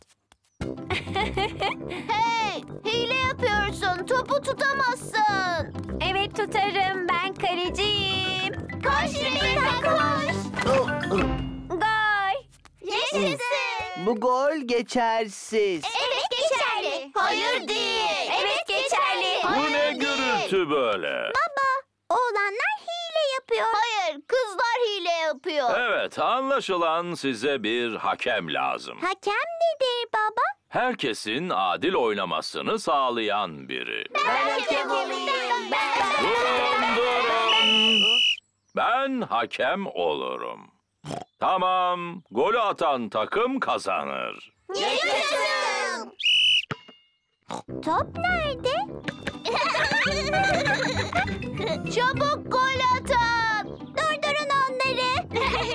Hey, hile yapıyorsun. Topu tutamazsın. Evet tutarım. Ben kaleciyim. Koş Rebecca koş. Gol. Yaşasın. Bu gol geçersiz. Evet geçerli. Hayır değil. Evet geçerli. Bu ne gürültü böyle? Baba, oğlanlar hile yapıyor. Hayır, kızlar hile yapıyor. Evet, anlaşılan size bir hakem lazım. Hakem nedir baba? Herkesin adil oynamasını sağlayan biri. Ben hakem olayım. Durun. Ben hakem olurum. Tamam, golü atan takım kazanır. Yaşasın. Top nerede? Çabuk gol atın. Durdurun onları.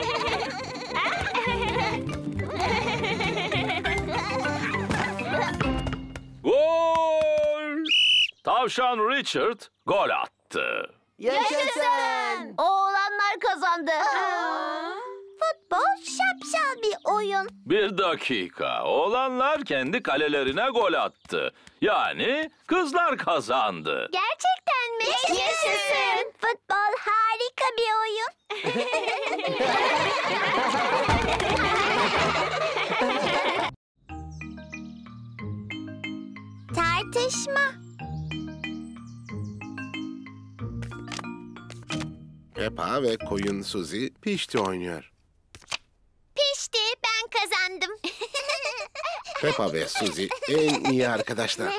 Gol! Tavşan Richard gol attı. Yaşasın. Oğlanlar kazandı. Futbol futbol şapşal bir oyun. Bir dakika. Oğlanlar kendi kalelerine gol attı. Yani kızlar kazandı. Gerçekten mi? Yaşasın. Futbol harika bir oyun. Tartışma. Peppa ve koyun Suzy pişti oynuyor. Pişti, ben kazandım. Peppa ve Suzy en iyi arkadaşlar.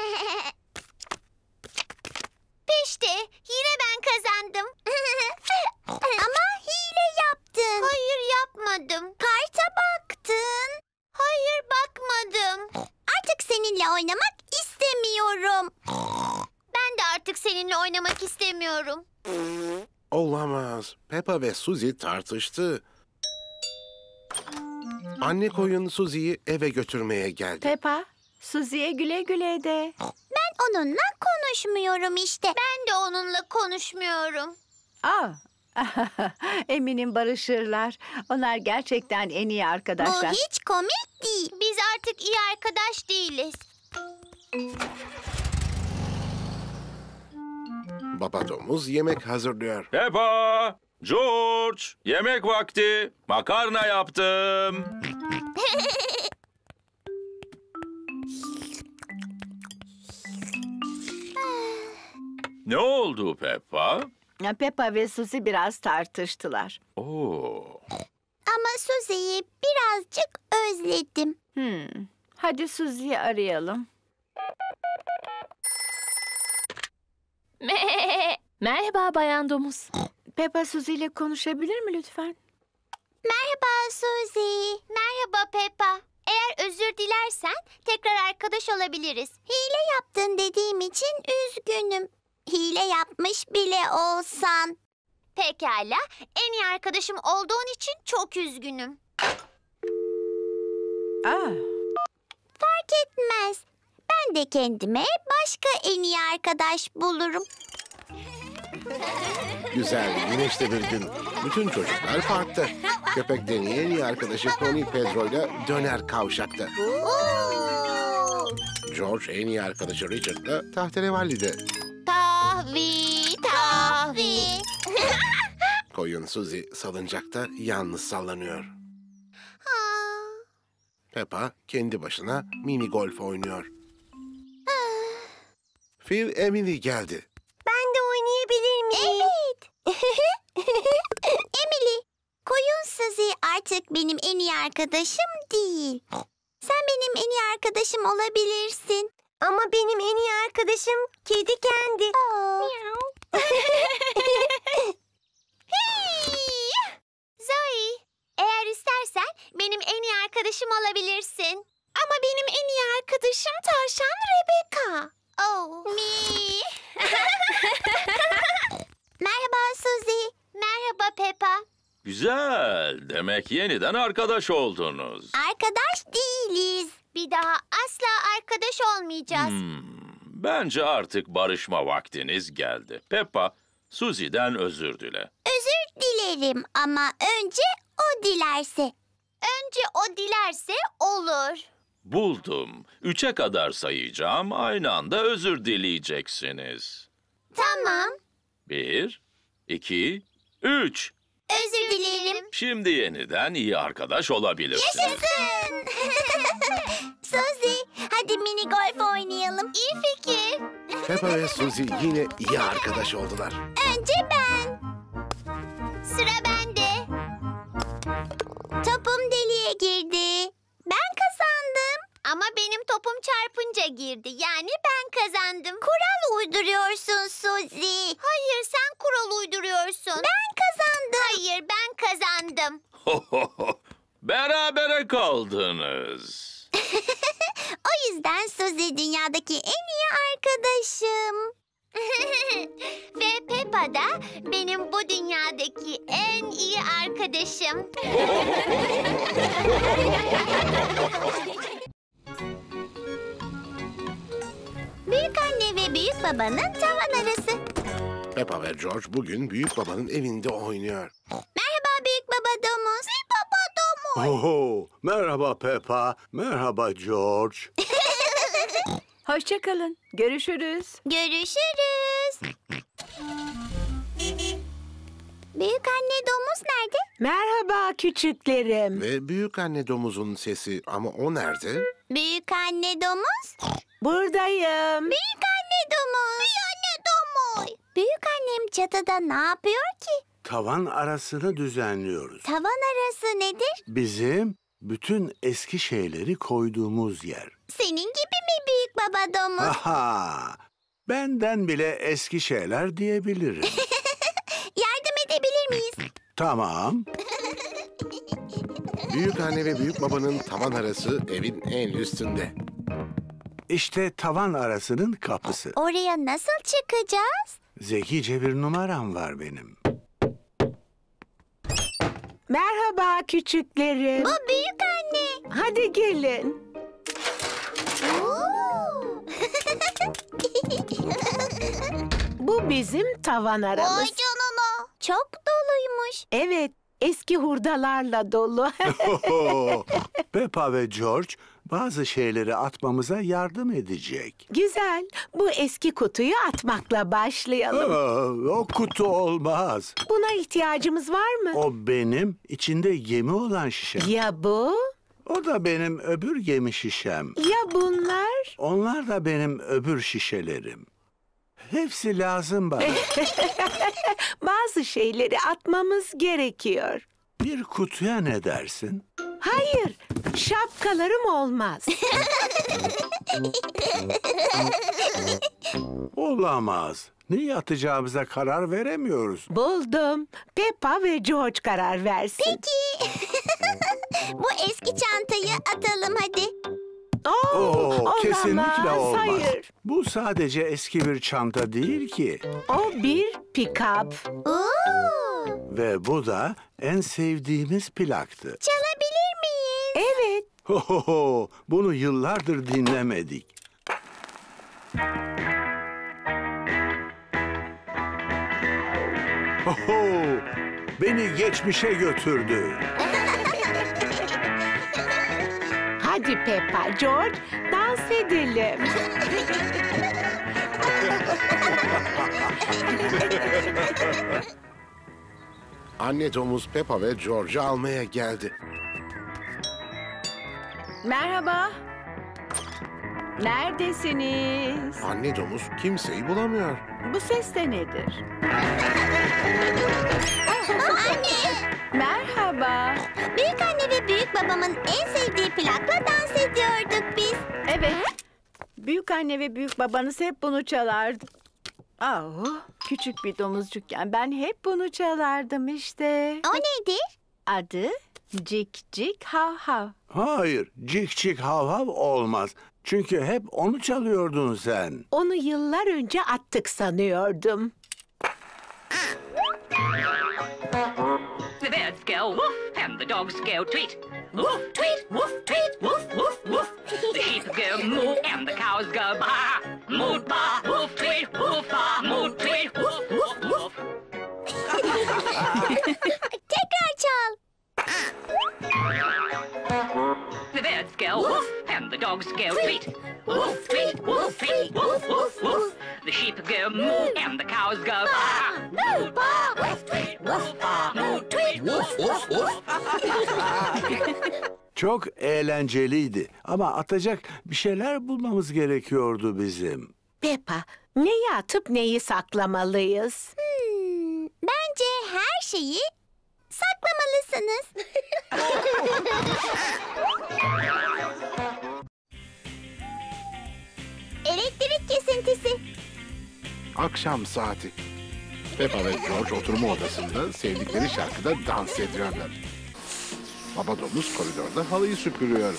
Pişti, yine ben kazandım. Ama hile yaptın. Hayır, yapmadım. Karta baktın. Hayır, bakmadım. Artık seninle oynamak istemiyorum. Ben de artık seninle oynamak istemiyorum. Olamaz. Peppa ve Suzy tartıştı. Anne koyun Suzy'yi eve götürmeye geldi. Peppa, Suzy'ye güle güle de. Ben onunla konuşmuyorum işte. Ben de onunla konuşmuyorum. Aa, eminim barışırlar. Onlar gerçekten en iyi arkadaşlar. Bu hiç komik değil. Biz artık iyi arkadaş değiliz. Baba domuz yemek hazırlıyor. Peppa, George, yemek vakti. Makarna yaptım. Ne oldu Peppa? Peppa ve Suzy biraz tartıştılar. Oo. Ama Suzy'yi birazcık özledim. Hadi Suzy'yi arayalım. Merhaba Bayan Domuz. Peppa Suzy ile konuşabilir mi lütfen? Merhaba Suzy. Merhaba Peppa. Eğer özür dilersen tekrar arkadaş olabiliriz. Hile yaptın dediğim için üzgünüm. Hile yapmış bile olsan. Pekala. En iyi arkadaşım olduğun için çok üzgünüm. Fark etmez. Ben de kendime başka en iyi arkadaş bulurum. Güzel, güneşli bir gün. Bütün çocuklar parkta. Köpek Danny en iyi arkadaşı Pony Pedro ile döner kavşakta. George en iyi arkadaşı Richard'la tahterevalli'de. Tahvi. Koyun Suzy salıncakta yalnız sallanıyor. Peppa kendi başına mini golf oynuyor. Phil Emily geldi. Ben de oynayabilir miyim? Evet. Emily, koyun Suzy artık benim en iyi arkadaşım değil. Sen benim en iyi arkadaşım olabilirsin. Ama benim en iyi arkadaşım kedi kendi. Zoe, eğer istersen benim en iyi arkadaşım olabilirsin. Ama benim en iyi arkadaşım tavşan Rebecca. Oh. Me. Merhaba Suzy. Merhaba Peppa. Güzel. Demek yeniden arkadaş oldunuz. Arkadaş değiliz. Bir daha asla arkadaş olmayacağız. Bence artık barışma vaktiniz geldi. Peppa, Suzy'den özür dile. Özür dilerim ama önce o dilerse. Önce o dilerse olur. Buldum. 3'e kadar sayacağım. Aynı anda özür dileyeceksiniz. Tamam. 1, 2, 3. Özür dilerim. Şimdi yeniden iyi arkadaş olabilirsiniz. Yaşasın. Suzy, hadi mini golf oynayalım. İyi fikir. Peppa ve Suzy yine iyi arkadaş oldular. Önce ben. Sıra bende. Topum deliğe girdi. Ben kazandım. Ama benim topum çarpınca girdi. Yani ben kazandım. Kural uyduruyorsun Suzy. Hayır, sen kural uyduruyorsun. Ben kazandım. Hayır, ben kazandım. Berabere kaldınız. O yüzden Suzy dünyadaki en iyi arkadaşım. Ve Peppa da benim bu dünyadaki en iyi arkadaşım. Büyük anne ve büyük babanın tavan arası. Peppa ve George bugün büyük babanın evinde oynuyor. Merhaba büyük baba domuz. Baba domuz. Oho, merhaba Peppa, merhaba George. Hoşça kalın. Görüşürüz. Görüşürüz. Büyük anne domuz nerede? Merhaba küçüklerim. Ve büyük anne domuzun sesi ama o nerede? Büyük anne domuz. Buradayım. Büyük anne domuz. Büyük anne domuz. Büyük annem çatıda ne yapıyor ki? Tavan arasını düzenliyoruz. Tavan arası nedir? Bizim bütün eski şeyleri koyduğumuz yer. Senin gibi mi büyük baba domuz? Aha! Benden bile eski şeyler diyebilirim. Yardım edebilir miyiz? Tamam. Büyük anne ve büyük babanın tavan arası evin en üstünde. İşte tavan arasının kapısı. Oraya nasıl çıkacağız? Zekice bir numaram var benim. Merhaba küçüklerim. Bu büyük anne. Hadi gelin. Bu bizim tavan aramız. Vay canına. Çok doluymuş. Evet, eski hurdalarla dolu. Peppa ve George bazı şeyleri atmamıza yardım edecek. Güzel. Bu eski kutuyu atmakla başlayalım. O kutu olmaz. Buna ihtiyacımız var mı? O benim içinde gemi olan şişem. Ya bu? O da benim öbür gemi şişem. Ya bunlar? Onlar da benim öbür şişelerim. Hepsi lazım bana. Bazı şeyleri atmamız gerekiyor. Bir kutuya ne dersin? Hayır, şapkalarım olmaz. Olamaz. Neyi atacağımıza karar veremiyoruz. Buldum. Peppa ve George karar versin. Peki. Bu eski çantayı atalım hadi. Olamaz, kesinlikle olmaz. Hayır. Bu sadece eski bir çanta değil ki. O bir pick-up. Ve bu da en sevdiğimiz plaktı. Çalabilir miyiz? Evet. Bunu yıllardır dinlemedik. Beni geçmişe götürdü. Hadi Peppa, George, dans edelim. Anne domuz Peppa ve George'u almaya geldi. Merhaba. Neredesiniz? Anne domuz kimseyi bulamıyor. Bu ses de nedir? Anne. Merhaba. Büyük anne ve büyük babamın en sevdiği plakla dans ediyorduk biz. Evet. Büyük anne ve büyük babanız hep bunu çalardı. Küçük bir domuzcukken ben hep bunu çalardım işte. O nedir? Adı Cik Cik Hav Hav. Hayır, cik cik hav hav olmaz. Çünkü hep onu çalıyordun sen. Onu yıllar önce attık sanıyordum. The birds go woof and the dogs go tweet. Woof, tweet, woof, tweet, woof, woof, woof. The sheep go moo and the cows go baa. Moo, baa, woof, tweet, woof, baa. Moo, tweet, woof, woof, woof. Tekrar çal. The birds go woof and the dogs go tweet. Woof, tweet, woof, tweet, woof, woof, woof. The sheep go moo and the cows go baa. Moo, baa, woof, tweet, woof, baa. Moo, tweet, woof, woof, woof. Çok eğlenceliydi ama atacak bir şeyler bulmamız gerekiyordu bizim. Peppa, neyi atıp neyi saklamalıyız? Bence her şeyi saklamalısınız. Elektrik kesintisi. Akşam saati. Peppa ve George oturma odasında sevdikleri şarkıda dans ediyorlar. Baba domuz koridorda halıyı süpürüyor.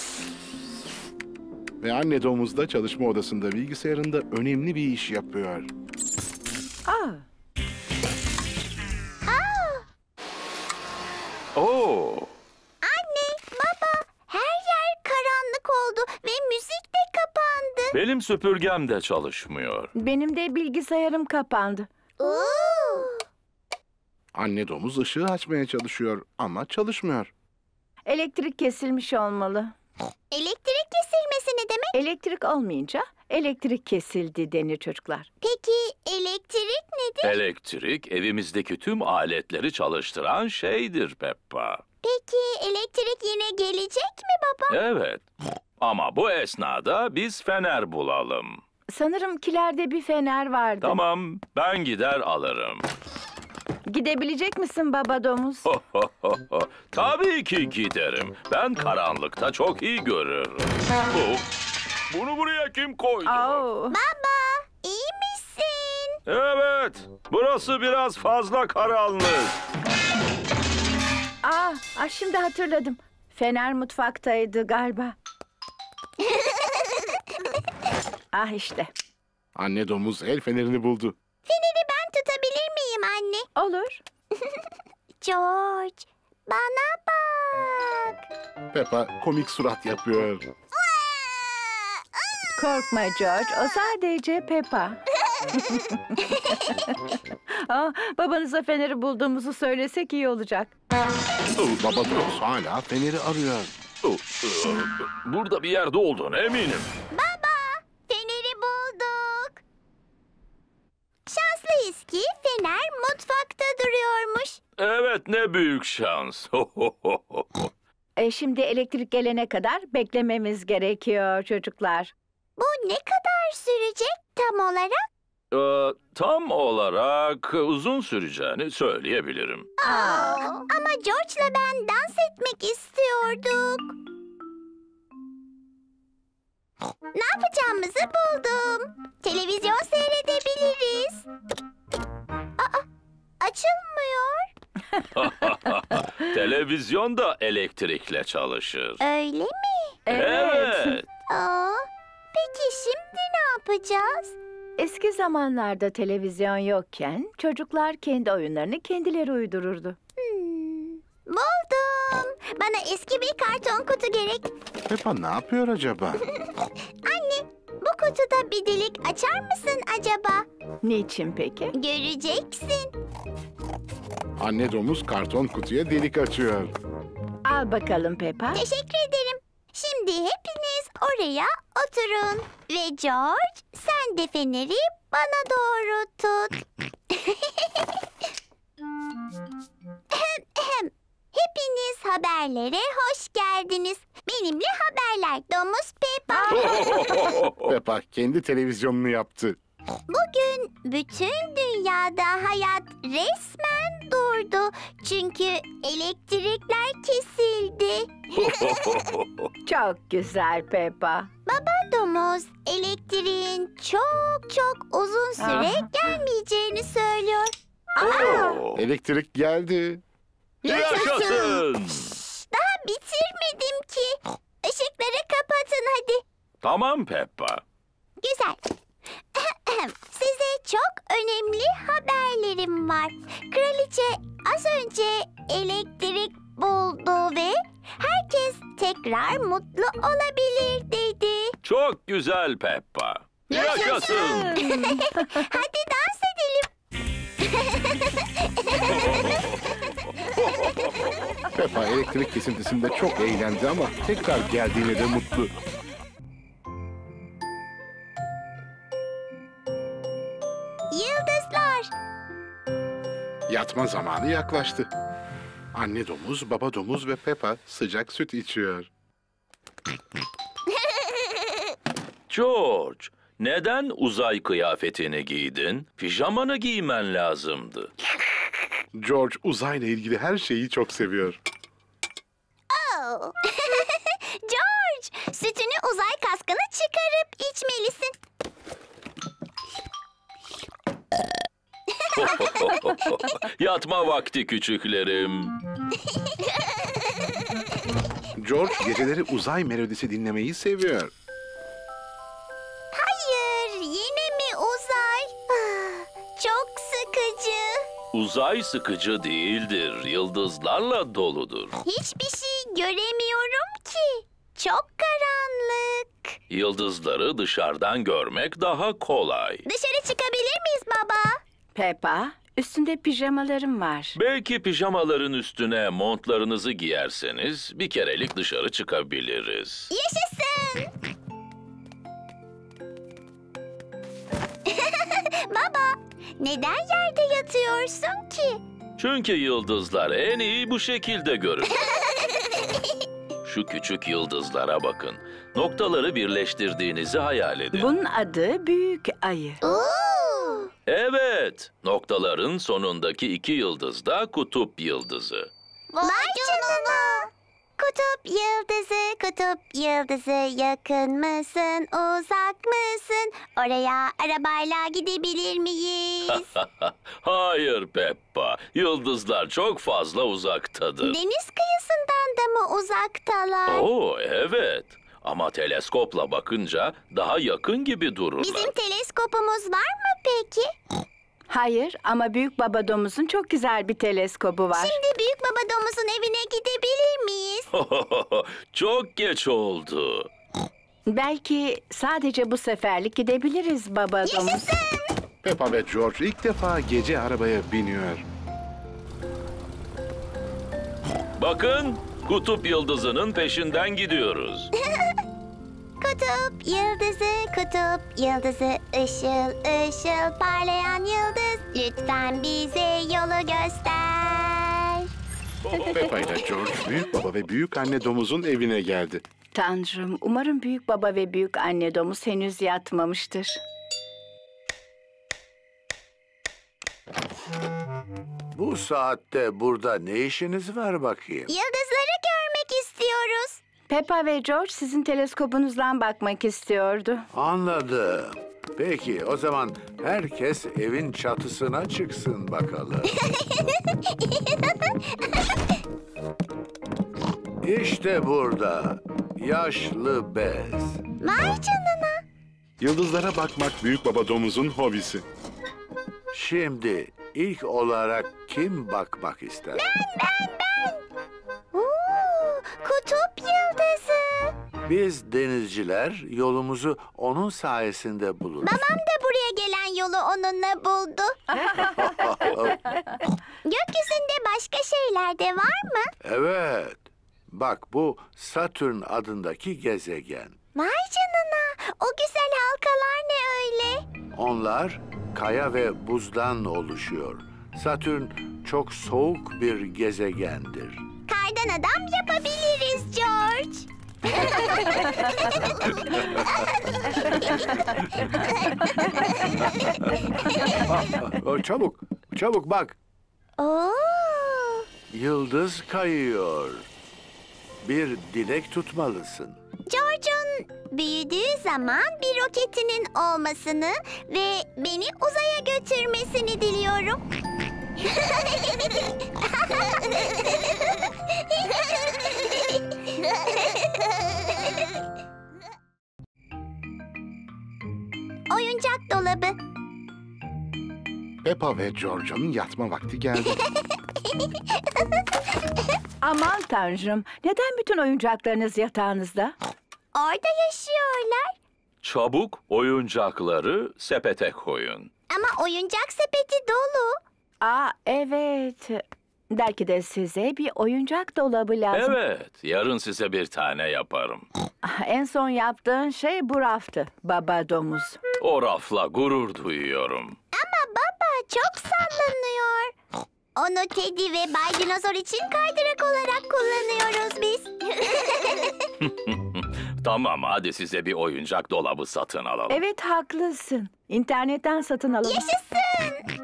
Ve anne domuz da çalışma odasında bilgisayarında önemli bir iş yapıyor. Oo, Anne, baba, her yer karanlık oldu ve müzik de kapandı. benim süpürgem de çalışmıyor. Benim de bilgisayarım kapandı. Anne domuz ışığı açmaya çalışıyor ama çalışmıyor. Elektrik kesilmiş olmalı. Elektrik kesilmesi ne demek? Elektrik olmayınca elektrik kesildi denir çocuklar. Peki elektrik nedir? Elektrik evimizdeki tüm aletleri çalıştıran şeydir Peppa. Peki elektrik yine gelecek mi baba? Evet. Ama bu esnada biz fener bulalım. Sanırım kilerde bir fener vardı. Tamam, ben gider alırım. Gidebilecek misin baba domuz? Tabii ki giderim. Ben karanlıkta çok iyi görürüm. Bunu buraya kim koydu? Baba, iyi misin? Evet, burası biraz fazla karanlık. Şimdi hatırladım. Fener mutfaktaydı galiba. İşte. Anne domuz el fenerini buldu. Feneri ben tutabilir miyim anne? Olur. George, bana bak. Peppa komik surat yapıyor. Korkma George, o sadece Peppa. Babanıza feneri bulduğumuzu söylesek iyi olacak. Baba domuz hala feneri arıyor. Burada bir yerde olduğunu eminim. Baba, feneri bulduk. Şanslıyız ki fener mutfakta duruyormuş. Evet, ne büyük şans. Şimdi elektrik gelene kadar beklememiz gerekiyor çocuklar. Bu ne kadar sürecek tam olarak? Tam olarak uzun süreceğini söyleyebilirim. Ama George'la ben dans etmek istiyorduk. Ne yapacağımızı buldum. Televizyon seyredebiliriz. Açılmıyor. Televizyon da elektrikle çalışır. Öyle mi? Evet. Peki şimdi ne yapacağız? Eski zamanlarda televizyon yokken çocuklar kendi oyunlarını kendileri uydururdu. Buldum. Bana eski bir karton kutu gerek. Peppa ne yapıyor acaba? Anne, bu kutuda bir delik açar mısın acaba? Niçin peki? Göreceksin. Anne domuz karton kutuya delik açıyor. Al bakalım Peppa. Teşekkür ederim. Şimdi hepiniz oraya oturun. Ve George, sen de feneri bana doğru tut. Hepiniz haberlere hoş geldiniz. Benimle haberler Domuz Peppa. Peppa kendi televizyonunu yaptı. Bugün bütün dünyada hayat resmen durdu. Çünkü elektrikler kesildi. Çok güzel Peppa. Baba domuz elektriğin çok uzun süre gelmeyeceğini söylüyor. Elektrik geldi. Yaşasın! Daha bitirmedim ki. Işıkları kapatın hadi. Tamam Peppa. Güzel. Size çok önemli haberlerim var. Kraliçe az önce elektrik buldu ve herkes tekrar mutlu olabilir dedi. Çok güzel Peppa. Yaşasın! Hadi dans edelim. Peppa elektrik kesintisinde çok eğlendi ama tekrar geldiğine de mutlu. Yıldızlar. Yatma zamanı yaklaştı. Anne domuz, baba domuz ve Peppa sıcak süt içiyor. George, neden uzay kıyafetini giydin? Pijamanı giymen lazımdı. George uzayla ilgili her şeyi çok seviyor. George, sütünü uzay kaskını çıkarıp içmelisin. Yatma vakti küçüklerim. George geceleri uzay melodisi dinlemeyi seviyor. Hayır, yine mi uzay? Çok sıkıcı. Uzay sıkıcı değildir, yıldızlarla doludur. Hiçbir şey göremiyorum ki. Çok karanlık. Yıldızları dışarıdan görmek daha kolay. Dışarı çıkabilir miyiz baba? Peppa, Üstünde pijamalarım var. Belki pijamaların üstüne montlarınızı giyerseniz bir kerelik dışarı çıkabiliriz. Yaşasın! Baba, neden yerde yatıyorsun ki? Çünkü yıldızlar en iyi bu şekilde görür. Şu küçük yıldızlara bakın. Noktaları birleştirdiğinizi hayal edin. Bunun adı Büyük Ayı. Evet, noktaların sonundaki iki yıldız da kutup yıldızı. Vay canına! Kutup yıldızı yakın mısın, uzak mısın? Oraya arabayla gidebilir miyiz? Hayır Peppa, yıldızlar çok fazla uzaktadır. Deniz kıyısından da mı uzaktalar? Oo, evet. Ama teleskopla bakınca daha yakın gibi dururlar. Bizim teleskopumuz var mı peki? Hayır ama Büyük Baba Domuz'un çok güzel bir teleskobu var. Şimdi Büyük Baba Domuz'un evine gidebilir miyiz? Çok geç oldu. Belki sadece bu seferlik gidebiliriz Baba Domuz. Peppa ve George ilk defa gece arabaya biniyor. Bakın, kutup yıldızının peşinden gidiyoruz. Kutup yıldızı, ışıl ışıl parlayan yıldız. Lütfen bize yolu göster. Peppa ile George, büyük baba ve büyük anne domuzun evine geldi. Tanrım, umarım Büyük Baba ve Büyük Anne Domuz henüz yatmamıştır. Bu saatte burada ne işiniz var bakayım? Yıldızları görmek istiyoruz. Peppa ve George sizin teleskobunuzdan bakmak istiyordu. Anladım. Peki o zaman herkes evin çatısına çıksın bakalım. İşte burada yaşlı bez. Vay canına. Yıldızlara bakmak büyük baba domuzun hobisi. Şimdi ilk olarak kim bakmak ister? Ben. Kutup yıldızı. Biz denizciler yolumuzu onun sayesinde buluruz. Babam da buraya gelen yolu onunla buldu. Gökyüzünde başka şeyler de var mı? Evet. Bak bu Satürn adındaki gezegen. Vay canına. O güzel halkalar ne öyle? Onlar kaya ve buzdan oluşuyor. Satürn çok soğuk bir gezegendir. Kardan adam yapabiliriz George. Çabuk bak. Oo. Yıldız kayıyor. Bir dilek tutmalısın. George'un büyüdüğü zaman bir roketinin olmasını ve beni uzaya götürmesini diliyorum. Oyuncak dolabı. Peppa ve George'un yatma vakti geldi. Aman Tanrım, neden bütün oyuncaklarınız yatağınızda? Orada yaşıyorlar. Çabuk oyuncakları sepete koyun. Ama oyuncak sepeti dolu. Aa evet. Belki de size bir oyuncak dolabı lazım. Evet, yarın size bir tane yaparım. En son yaptığın şey bu raftı Baba Domuz. O rafla gurur duyuyorum. Ama baba çok sallanıyor. Onu Teddy ve Bay Dinozor için kaydırak olarak kullanıyoruz biz. Tamam, hadi size bir oyuncak dolabı satın alalım. Evet haklısın. İnternetten satın alalım. Yaşasın.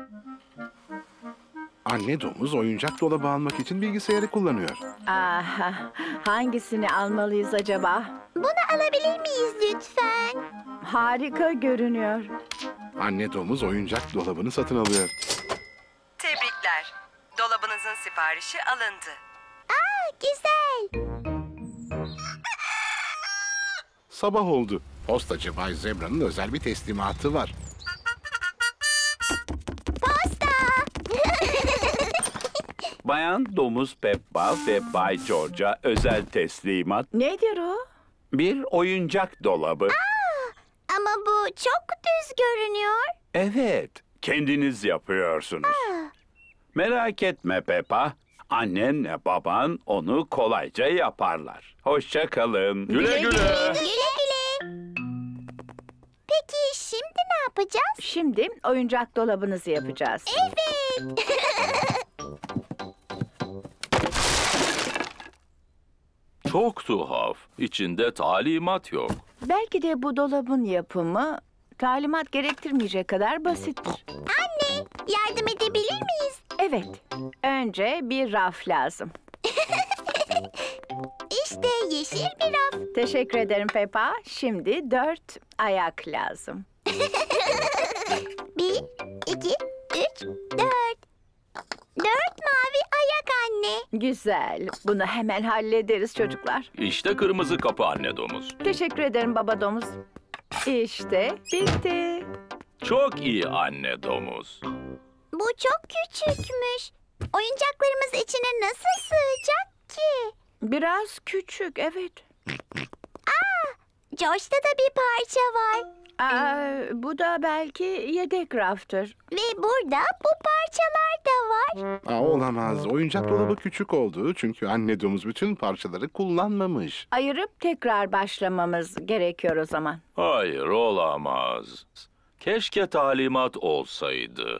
Anne domuz oyuncak dolabı almak için bilgisayarı kullanıyor. Aha, hangisini almalıyız acaba? Bunu alabilir miyiz lütfen? Harika görünüyor. Anne domuz oyuncak dolabını satın alıyor. Tebrikler. Dolabınızın siparişi alındı. Aa, güzel. Sabah oldu. Postacı Bay Zebra'nın özel bir teslimatı var. Posta. Bayan Domuz Peppa ve Bay George'a özel teslimat. Nedir o? Bir oyuncak dolabı. Ama bu çok düz görünüyor. Evet, kendiniz yapıyorsunuz. Merak etme Peppa. Annenle baban onu kolayca yaparlar. Hoşça kalın. Güle güle. Güle güle. Peki şimdi ne yapacağız? Şimdi oyuncak dolabınızı yapacağız. Evet. Çok tuhaf. İçinde talimat yok. Belki de bu dolabın yapımı talimat gerektirmeyecek kadar basittir. Anne, yardım edebilir miyiz? Evet, önce bir raf lazım. İşte yeşil bir raf. Teşekkür ederim Peppa. Şimdi 4 ayak lazım. 1, 2, 3, 4. 4 mavi ayak anne. Güzel. Bunu hemen hallederiz çocuklar. İşte kırmızı kapı anne domuz. Teşekkür ederim baba domuz. İşte bitti. Çok iyi anne domuz. Bu çok küçükmüş. Oyuncaklarımız içine nasıl sığacak ki? Biraz küçük, evet. George'da da bir parça var. Bu da belki yedek raftır. Ve burada bu parçalar da var. Olamaz. Oyuncak dolabı küçük oldu. Çünkü anne domuz bütün parçaları kullanmamış. Ayırıp tekrar başlamamız gerekiyor o zaman. Hayır, olamaz. Keşke talimat olsaydı.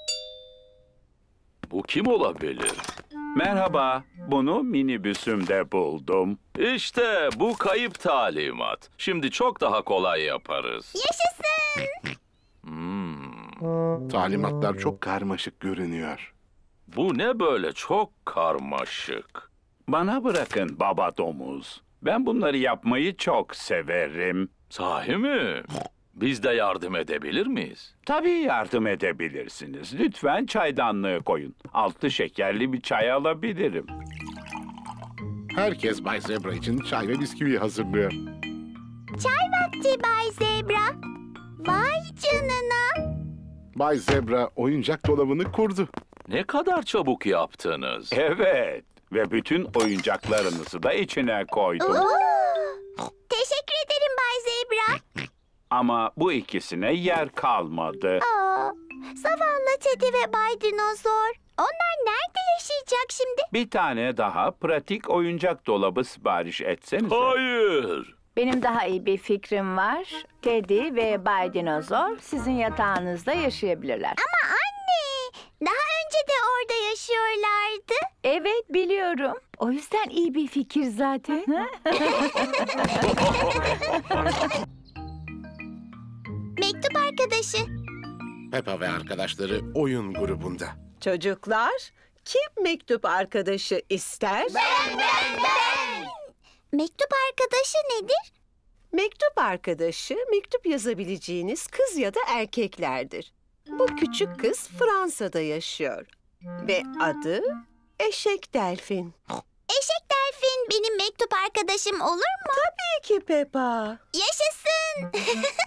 Bu kim olabilir? Merhaba, bunu minibüsümde buldum. İşte bu kayıp talimat. Şimdi çok daha kolay yaparız. Yaşasın. Talimatlar çok karmaşık görünüyor. Bu ne böyle çok karmaşık. Bana bırakın baba domuz. Ben bunları yapmayı çok severim. Sahi mi? Biz de yardım edebilir miyiz? Tabii yardım edebilirsiniz. Lütfen çaydanlığı koyun. 6 şekerli bir çay alabilirim. Herkes Bay Zebra için çay ve bisküvi hazırlıyor. Çay vakti Bay Zebra. Vay canına. Bay Zebra oyuncak dolabını kurdu. Ne kadar çabuk yaptınız. Evet ve bütün oyuncaklarınızı da içine koydum. Teşekkür ederim Bay Zebra. Ama bu ikisine yer kalmadı. Zavallı Teddy ve Bay Dinozor. Onlar nerede yaşayacak şimdi? Bir tane daha pratik oyuncak dolabı sipariş etsenize. Hayır. Benim daha iyi bir fikrim var. Teddy ve Bay Dinozor sizin yatağınızda yaşayabilirler. Ama anne, daha önce de orada yaşıyorlardı. Evet, biliyorum. O yüzden iyi bir fikir zaten. Mektup arkadaşı. Peppa ve arkadaşları oyun grubunda. Çocuklar, kim mektup arkadaşı ister? Ben. Mektup arkadaşı nedir? Mektup arkadaşı, mektup yazabileceğiniz kız ya da erkeklerdir. Bu küçük kız Fransa'da yaşıyor. Ve adı Eşek Delfin. Eşek Delfin benim mektup arkadaşım olur mu? Tabii ki Peppa. Yaşasın.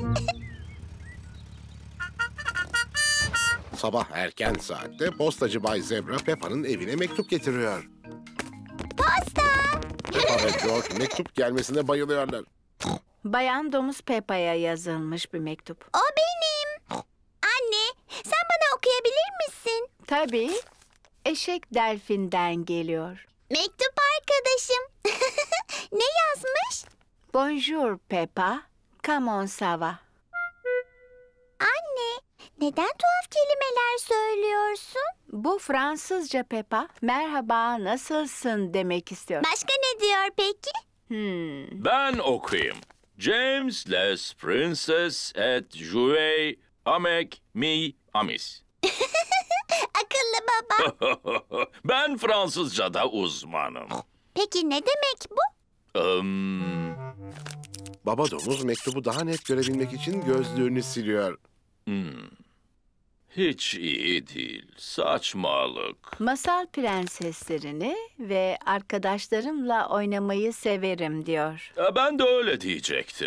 Sabah erken saatte postacı Bay Zebra Peppa'nın evine mektup getiriyor. Posta. Peppa ve George mektup gelmesine bayılıyorlar. Bayan Domuz Peppa'ya yazılmış bir mektup. O benim. Anne, sen bana okuyabilir misin? Tabii. Eşek Delfin'den geliyor. Mektup arkadaşım. Ne yazmış? Bonjour Peppa. Comment ça va? Anne, neden tuhaf kelimeler söylüyorsun? Bu Fransızca Peppa. Merhaba, nasılsın demek istiyor. Başka ne diyor peki? Ben okuyayım. James les princess et jouer avec mi amis. Akıllı baba. Ben Fransızca'da uzmanım. Peki ne demek bu? Baba domuz mektubu daha net görebilmek için gözlüğünü siliyor. Hiç iyi değil. Saçmalık. Masal prenseslerini ve arkadaşlarımla oynamayı severim diyor. Ben de öyle diyecektim.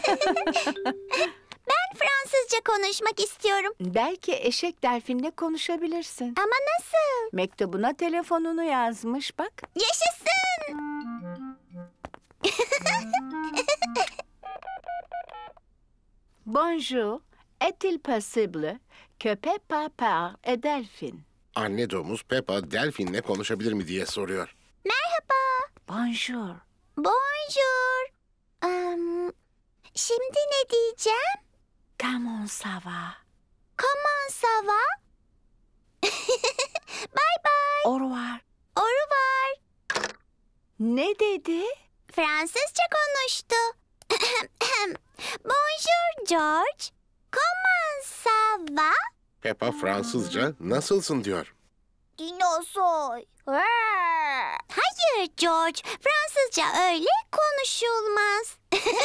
Ben Fransızca konuşmak istiyorum. Belki Eşek Delfin'le konuşabilirsin. Ama nasıl? Mektubuna telefonunu yazmış bak. Yaşasın. Bonjour. Est-il possible que Peppa parle et Delphine? Anne domuz Peppa Delfin'le konuşabilir mi diye soruyor. Merhaba. Bonjour. Bonjour. Şimdi ne diyeceğim? Comment ça va? Comment ça va? Bye bye. Au revoir. Au revoir. Ne dedi? Fransızca konuştu. Bonjour George. Comment ça va? Peppa Fransızca nasılsın diyor. Dinozor. Hayır George. Fransızca öyle konuşulmaz.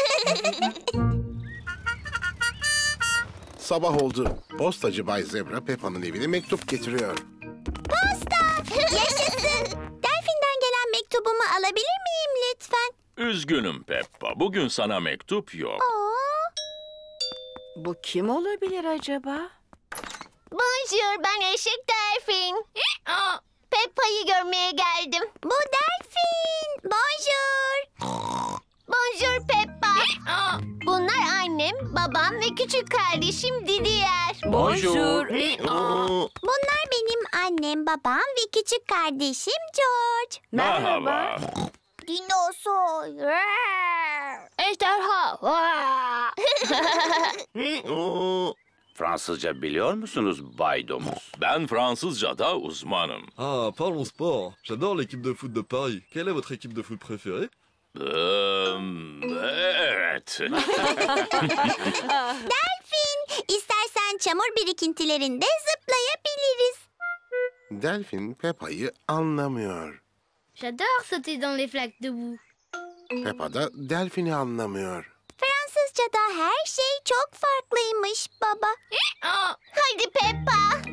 Sabah oldu. Postacı Bay Zebra Peppa'nın evine mektup getiriyor. Posta! Yaşasın. Delfin'den gelen mektubumu alabilir miyim lütfen? Üzgünüm Peppa. Bugün sana mektup yok. Bu kim olabilir acaba? Bonjour, ben Eşek Delfin. Peppa'yı görmeye geldim. Bu Delfin. Bonjour. Bonjour Peppa. Bunlar annem, babam ve küçük kardeşim Didier. Bonjour. Bunlar benim annem, babam ve küçük kardeşim George. Merhaba. Dinozor. Ejderha. Fransızca biliyor musunuz Bay Domuz? Ben Fransızca'da uzmanım. Ah, parlons sport. J'adore l'équipe de foot de Paris. Quelle est votre équipe de foot préférée? Evet. Delfin, istersen çamur birikintilerinde zıplayabiliriz. Delfin Peppa'yı anlamıyor. J'adore sauter dans les flaques de boue. Peppa da Delfin'i anlamıyor. Fransızca'da her şey çok farklıymış baba. Hadi Peppa.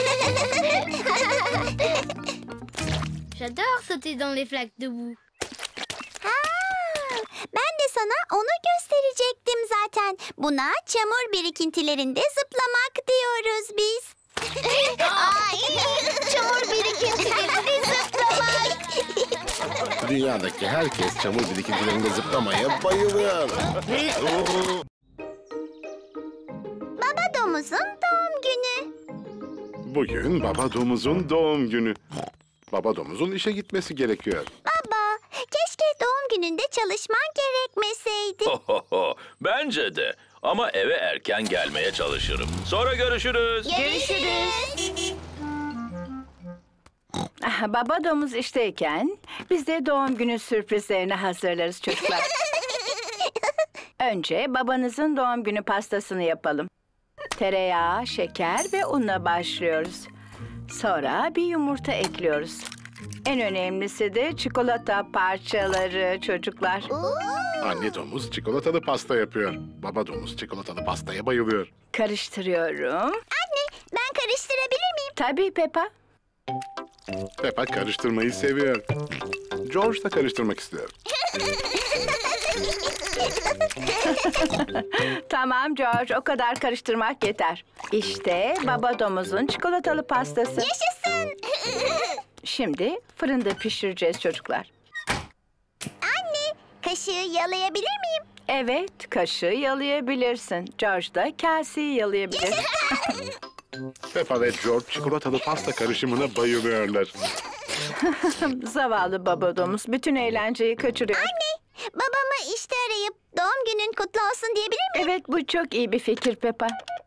J'adore sauter dans les flaques de boue. Ben de sana onu gösterecektim zaten. Buna çamur birikintilerinde zıplamak diyoruz biz. Çamur birikintilerinde zıplamak. Dünyadaki herkes çamur birikintilerinde zıplamaya bayılıyor. Baba domuzun doğum günü. Bugün Baba Domuz'un doğum günü. Baba Domuz'un işe gitmesi gerekiyor. Baba, keşke doğum gününde çalışman gerekmeseydi. Bence de. Ama eve erken gelmeye çalışırım. Sonra görüşürüz. Görüşürüz. Baba domuz işteyken biz de doğum günü sürprizlerini hazırlarız çocuklar. Önce babanızın doğum günü pastasını yapalım. Tereyağı, şeker ve unla başlıyoruz. Sonra bir yumurta ekliyoruz. En önemlisi de çikolata parçaları çocuklar. Anne domuz çikolatalı pasta yapıyor. Baba domuz çikolatalı pastaya bayılıyor. Karıştırıyorum. Anne, ben karıştırabilir miyim? Tabii Peppa. Peppa karıştırmayı seviyor. George da karıştırmak istiyor. Tamam George, o kadar karıştırmak yeter. İşte baba domuzun çikolatalı pastası. Yaşasın. Şimdi fırında pişireceğiz çocuklar. Anne, kaşığı yalayabilir miyim? Evet, kaşığı yalayabilirsin. George da kaseyi yalayabilir. Peppa ve George çikolatalı pasta karışımına bayılıyorlar. Zavallı baba domuz bütün eğlenceyi kaçırıyor. Anne, babamı işte arayıp doğum günün kutlu olsun diyebilir miyim? Evet, bu çok iyi bir fikir Peppa.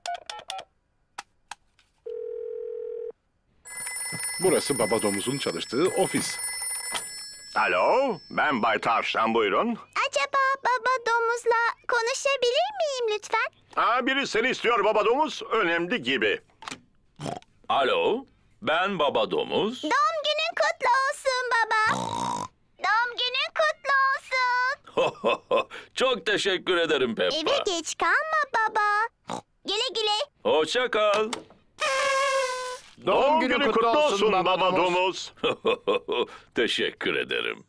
Burası Baba Domuz'un çalıştığı ofis. Alo, ben Bay Tavşan, buyurun. Acaba baba domuzla konuşabilir miyim lütfen? Biri seni istiyor baba domuz, önemli gibi. Alo, ben Baba Domuz. Doğum günün kutlu olsun baba. Doğum günün kutlu olsun. Çok teşekkür ederim Peppa. Eve geç kalma baba. Güle güle. Hoşça kal. Doğum günü kutlu olsun baba domuz. Teşekkür ederim.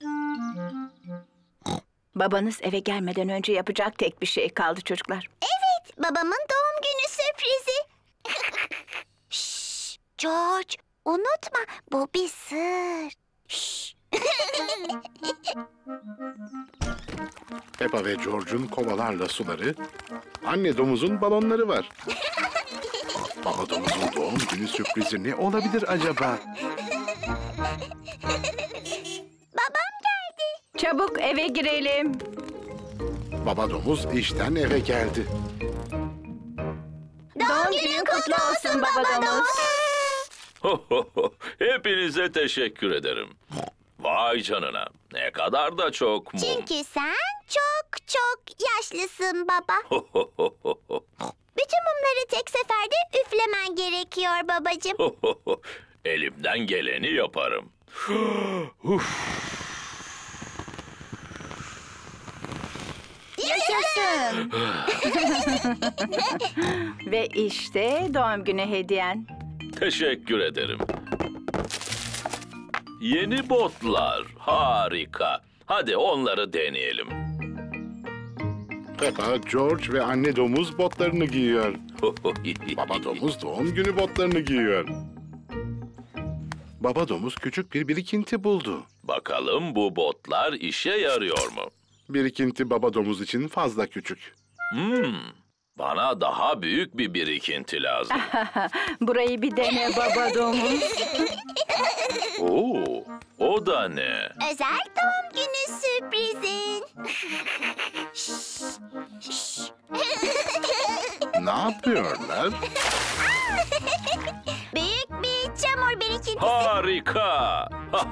Babanız eve gelmeden önce yapacak tek bir şey kaldı çocuklar. Evet, babamın doğum günü sürprizi. Şşş, George, unutma bu bir sır. Şşş. Peppa ve George'un kovalarla suları, Anne domuzun balonları var. Baba domuzun doğum günü sürprizi ne olabilir acaba? Babam geldi. Çabuk eve girelim. Baba domuz işten eve geldi. Doğum günün kutlu olsun baba domuz. Hepinize teşekkür ederim. Vay canına, ne kadar da çok mum. Çünkü sen çok çok yaşlısın baba. Bütün mumları tek seferde üflemen gerekiyor babacığım. Elimden geleni yaparım. Yaşasın. Ve işte doğum günü hediyen. Teşekkür ederim. Yeni botlar, harika. Hadi onları deneyelim. Peppa, George ve anne domuz botlarını giyiyor. Baba domuz doğum günü botlarını giyiyor. Baba domuz küçük bir birikinti buldu. Bakalım bu botlar işe yarıyor mu? Birikinti baba domuz için fazla küçük. Bana daha büyük bir birikinti lazım. Burayı bir dene baba domuz. Oo, o da ne? Özel doğum günü sürprizin. Ne yapıyorlar? Büyük bir çamur birikintisi. Harika!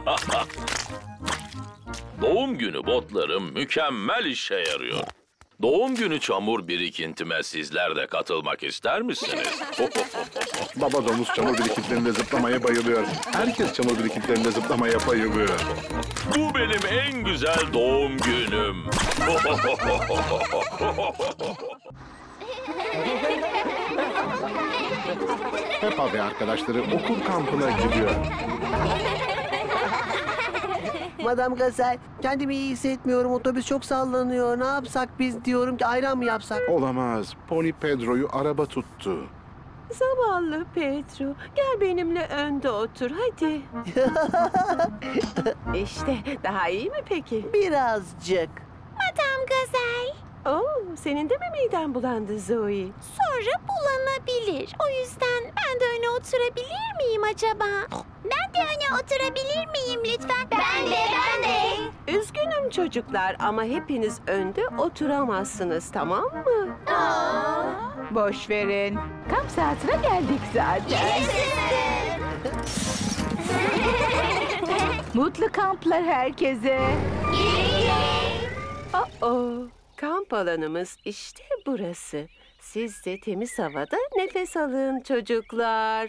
Doğum günü botlarım mükemmel işe yarıyor. Doğum günü çamur birikintime sizler de katılmak ister misiniz? Baba domuz çamur birikintilerinde zıplamaya bayılıyor. Herkes çamur birikintilerinde zıplamaya bayılıyor. Bu benim en güzel doğum günüm. Peppa ve arkadaşları okul kampına gidiyor. Madam Gazel, kendimi iyi hissetmiyorum. Otobüs çok sallanıyor. Ne yapsak biz diyorum ki ayran mı yapsak? Olamaz. Pony Pedro'yu araba tuttu. Zavallı Pedro. Gel benimle önde otur hadi. İşte daha iyi mi peki? Birazcık. Madam Gazel. Oo, senin de mi miden bulandı Zoe? Sonra bulanabilir. O yüzden ben de öne oturabilir miyim acaba? Ben de öne oturabilir miyim lütfen? Ben de. Üzgünüm çocuklar ama hepiniz önde oturamazsınız, tamam mı? Boş verin. Kamp saatine geldik zaten. Mutlu kamplar herkese. Kamp alanımız işte burası. Siz de temiz havada nefes alın çocuklar.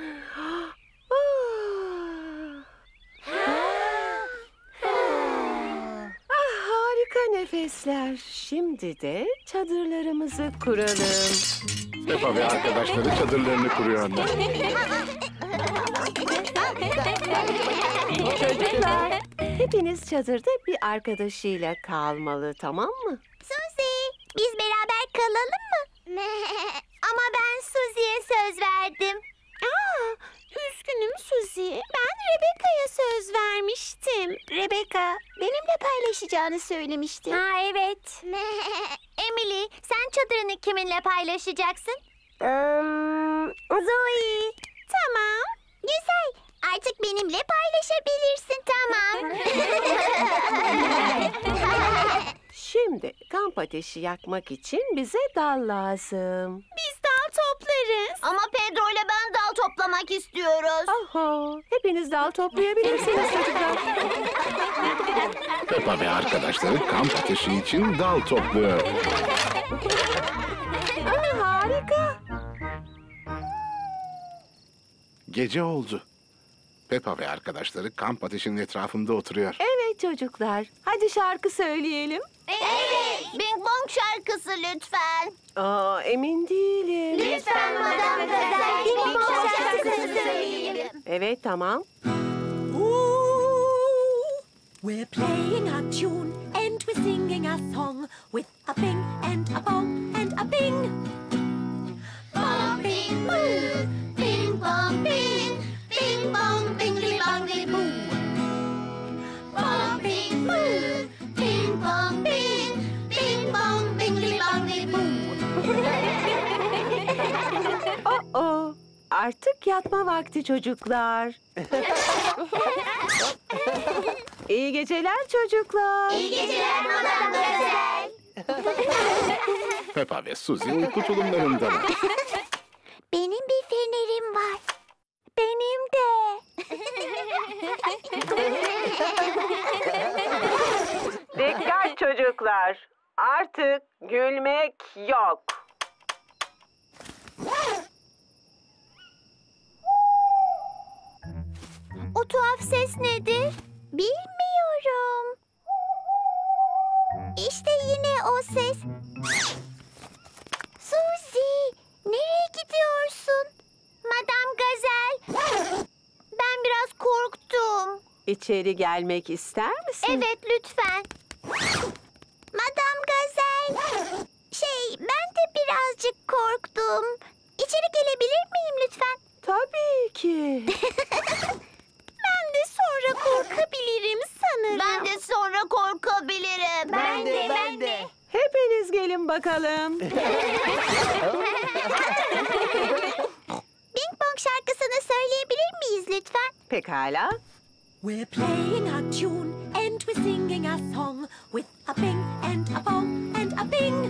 Harika nefesler. Şimdi de çadırlarımızı kuralım. Peppa ve arkadaşları çadırlarını kuruyorlar. Çocuklar, hepiniz çadırda bir arkadaşıyla kalmalı, tamam mı? Suzy, biz beraber kalalım mı? Ama ben Suzy'ye söz verdim. Üzgünüm Suzy. Ben Rebecca'ya söz vermiştim. Rebecca benimle paylaşacağını söylemişti. Ha evet. Emily, sen çadırını kiminle paylaşacaksın? Zoe. Tamam. Güzel. Artık benimle paylaşabilirsin, tamam. Şimdi kamp ateşi yakmak için bize dal lazım. Biz dal toplarız. Ama Pedro ile ben dal toplamak istiyoruz. Oho, hepiniz dal toplayabilirsiniz çocuklar. Peppa ve arkadaşları kamp ateşi için dal topluyor. Harika. Gece oldu. Peppa ve arkadaşları kamp ateşinin etrafında oturuyor. Evet çocuklar, hadi şarkı söyleyelim. Evet. Bing Bong şarkısı lütfen. Emin değilim. Lütfen Madame Gazel. Bing Bong şarkısı söyleyelim. Evet, tamam. We're playing a tune and we're singing a song with a bing and a bong and a bing. Bong bing boo, bing bong bing, bing bong bingly bongly boo. Bong bing boo, bing bong bing, bing bong bingly bongly boo. Artık yatma vakti çocuklar. İyi geceler çocuklar. İyi geceler Madam Gazel. Peppa ve Suzy uyku tulumlarındalar. Benim bir fenerim var. Benim de. Dikkat çocuklar. Artık gülmek yok. O tuhaf ses nedir? Bilmiyorum. İşte yine o ses. Suzy, nereye gidiyorsun? Madam Gazel. Ben biraz korktum. İçeri gelmek ister misin? Evet, lütfen. Madam Gazel. Ben de birazcık korktum. İçeri gelebilir miyim lütfen? Tabii ki. Ben de sonra korkabilirim sanırım. Ben de sonra korkabilirim. Ben de. Hepiniz gelin bakalım. Bing Bong şarkısını söyleyebilir miyiz lütfen? Pekala. We're playing our tune and we're singing our song with a bing and a bong and a bing.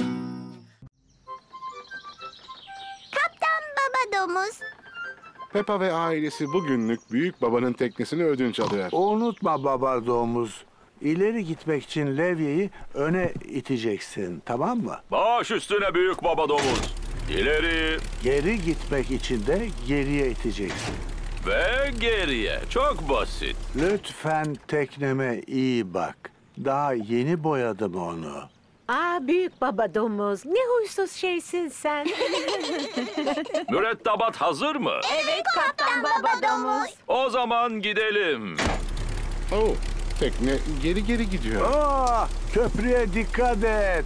Kaptan Baba Domuz. Peppa ve ailesi bugünlük büyük babanın teknesini ödünç alıyor. Unutma baba domuz. İleri gitmek için levyeyi öne iteceksin, tamam mı? Baş üstüne büyük baba domuz. İleri Geri gitmek için de geriye iteceksin. ve geriye. Çok basit. Lütfen tekneme iyi bak. Daha yeni boyadım onu. Büyük baba domuz. Ne huysuz şeysin sen. Mürettebat hazır mı? Evet Kaptan Baba Domuz. O zaman gidelim. Oh, tekne geri gidiyor. Köprüye dikkat et.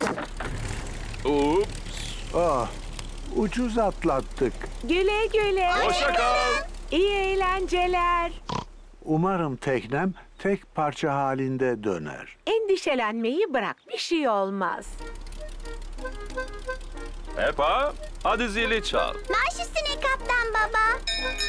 Ups. Ucuz atlattık. Güle güle. Hoşça kal. İyi eğlenceler. Umarım teknem tek parça halinde döner. Endişelenmeyi bırak. Bir şey olmaz. Peppa, hadi zili çal. Baş üstüne Kaptan Baba.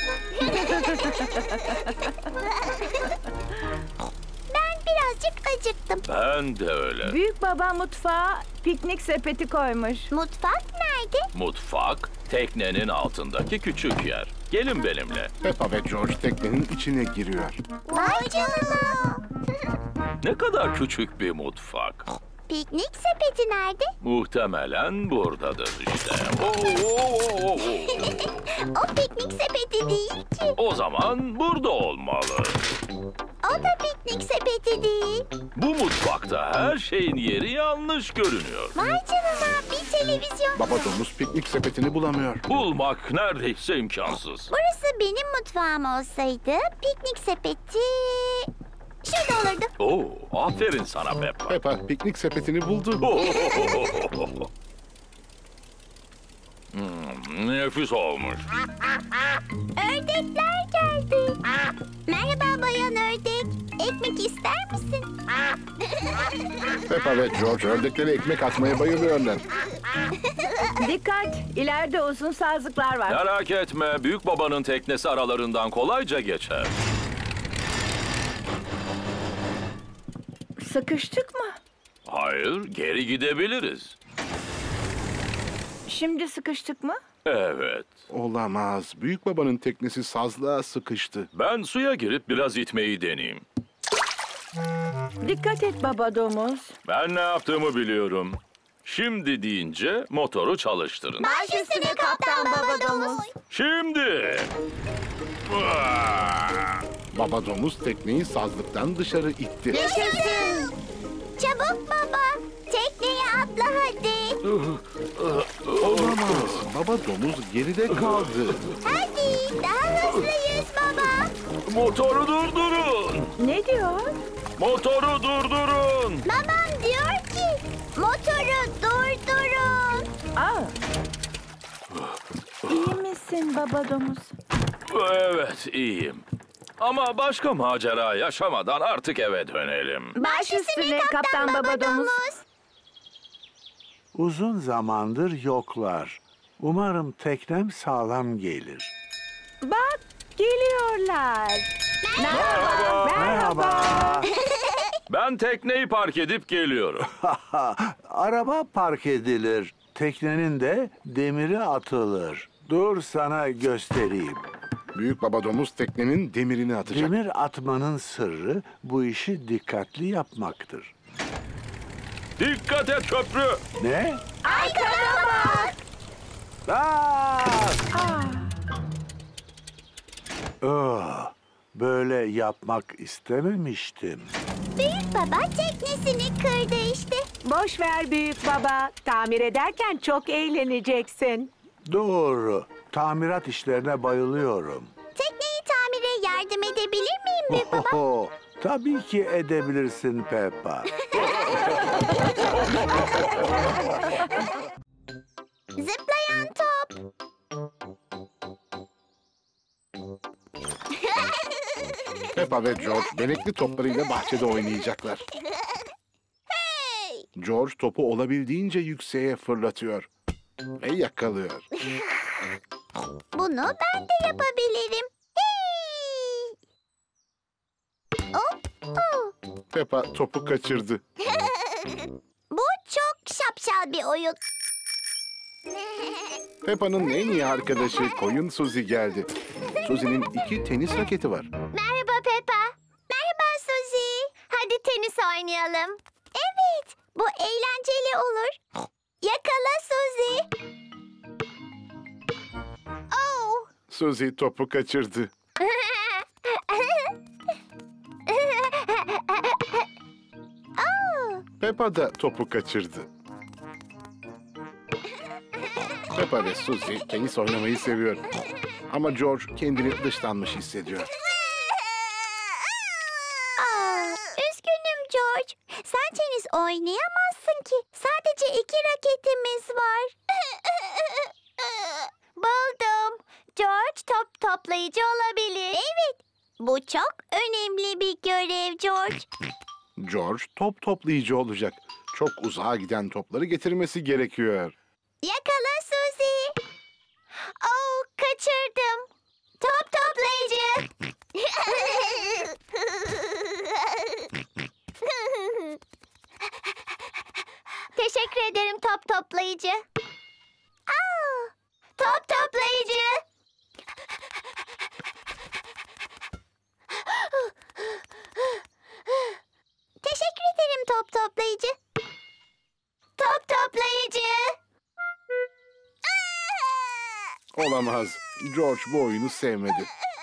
Ben birazcık acıktım. Ben de öyle. Büyük baba mutfağa piknik sepeti koymuş. Mutfak nerede? Mutfak, teknenin altındaki küçük yer. Gelin benimle. Peppa ve George teknenin içine giriyor. Vay canına. Ne kadar küçük bir mutfak. Piknik sepeti nerede? Muhtemelen buradadır işte. O piknik sepeti değil ki. O zaman burada olmalı. O da piknik sepeti değil. Bu mutfakta her şeyin yeri yanlış görünüyor. Vay canına, bir televizyon. Baba domuz piknik sepetini bulamıyor. Bulmak neredeyse imkansız. Burası benim mutfağım olsaydı piknik sepeti şurada olurdu. Oo, aferin sana Peppa. Peppa piknik sepetini buldu. Nefis olmuş. Ördekler geldi. Merhaba bayan ördek. Ekmek ister misin? Peppa ve George ördeklere ekmek atmaya bayılıyorlar. Dikkat! İleride uzun sazlıklar var. Merak etme, büyük babanın teknesi aralarından kolayca geçer. Sıkıştık mı? Hayır, geri gidebiliriz. Şimdi sıkıştık mı? Evet. Olamaz. Büyük babanın teknesi sazlığa sıkıştı. Ben suya girip biraz itmeyi deneyeyim. Dikkat et baba domuz. Ben ne yaptığımı biliyorum. Şimdi deyince motoru çalıştırın. Baş üstüne Kaptan Baba Domuz. Şimdi. Baba domuz tekneyi sazlıktan dışarı itti. Yaşasın. Çabuk baba. Tekneye atla hadi. Olamaz. Baba domuz geride kaldı. Hadi daha hızlıyız baba. Motoru durdurun. Ne diyor? Motoru durdurun. Babam diyor ki motoru durdurun. İyi misin baba domuz? Evet, iyiyim. Ama başka macera yaşamadan artık eve dönelim. Baş üstüne Kaptan Baba Domuz. Uzun zamandır yoklar. Umarım teknem sağlam gelir. Bak, geliyorlar. Merhaba. Merhaba. Ben tekneyi park edip geliyorum. Araba park edilir. Teknenin de demiri atılır. Dur sana göstereyim. Büyük baba domuz teknenin demirini atacak. Demir atmanın sırrı bu işi dikkatli yapmaktır. Dikkat et köprü. Ne? Arkana bak. Böyle yapmak istememiştim. Büyük baba teknesini kırdı işte. Boş ver büyük baba. Tamir ederken çok eğleneceksin. Doğru. Tamirat işlerine bayılıyorum. Tekneyi tamire yardım edebilir miyim büyük baba? Tabii ki edebilirsin Peppa. Zıplayan top. Peppa ve George benekli toplarıyla bahçede oynayacaklar. Hey! George topu olabildiğince yükseğe fırlatıyor ve yakalıyor. Bunu ben de yapabilirim. Hey! Hop, oh. Peppa topu kaçırdı. Bu çok şapşal bir oyun. Peppa'nın en iyi arkadaşı koyun Suzy geldi. Suzy'nin 2 tenis raketi var. Merhaba Peppa. Merhaba Suzy. Hadi tenis oynayalım. Evet, bu eğlenceli olur. Yakala Suzy. Oh. Suzy topu kaçırdı. Oh. Peppa da topu kaçırdı. Peppa ve Suzy tenis oynamayı seviyor. Ama George kendini dışlanmış hissediyor. Üzgünüm George. Sen tenis oynayamazsın ki. Sadece 2 raketimiz var. Buldum. George top toplayıcı olabilir. Evet. Bu çok önemli bir görev George. George top toplayıcı olacak. Çok uzağa giden topları getirmesi gerekiyor. Yakala Suzy. Oh, kaçırdım. Top toplayıcı. Teşekkür ederim top toplayıcı. Aa, top toplayıcı. Teşekkür ederim top toplayıcı. Top toplayıcı. Olamaz. George bu oyunu sevmedi.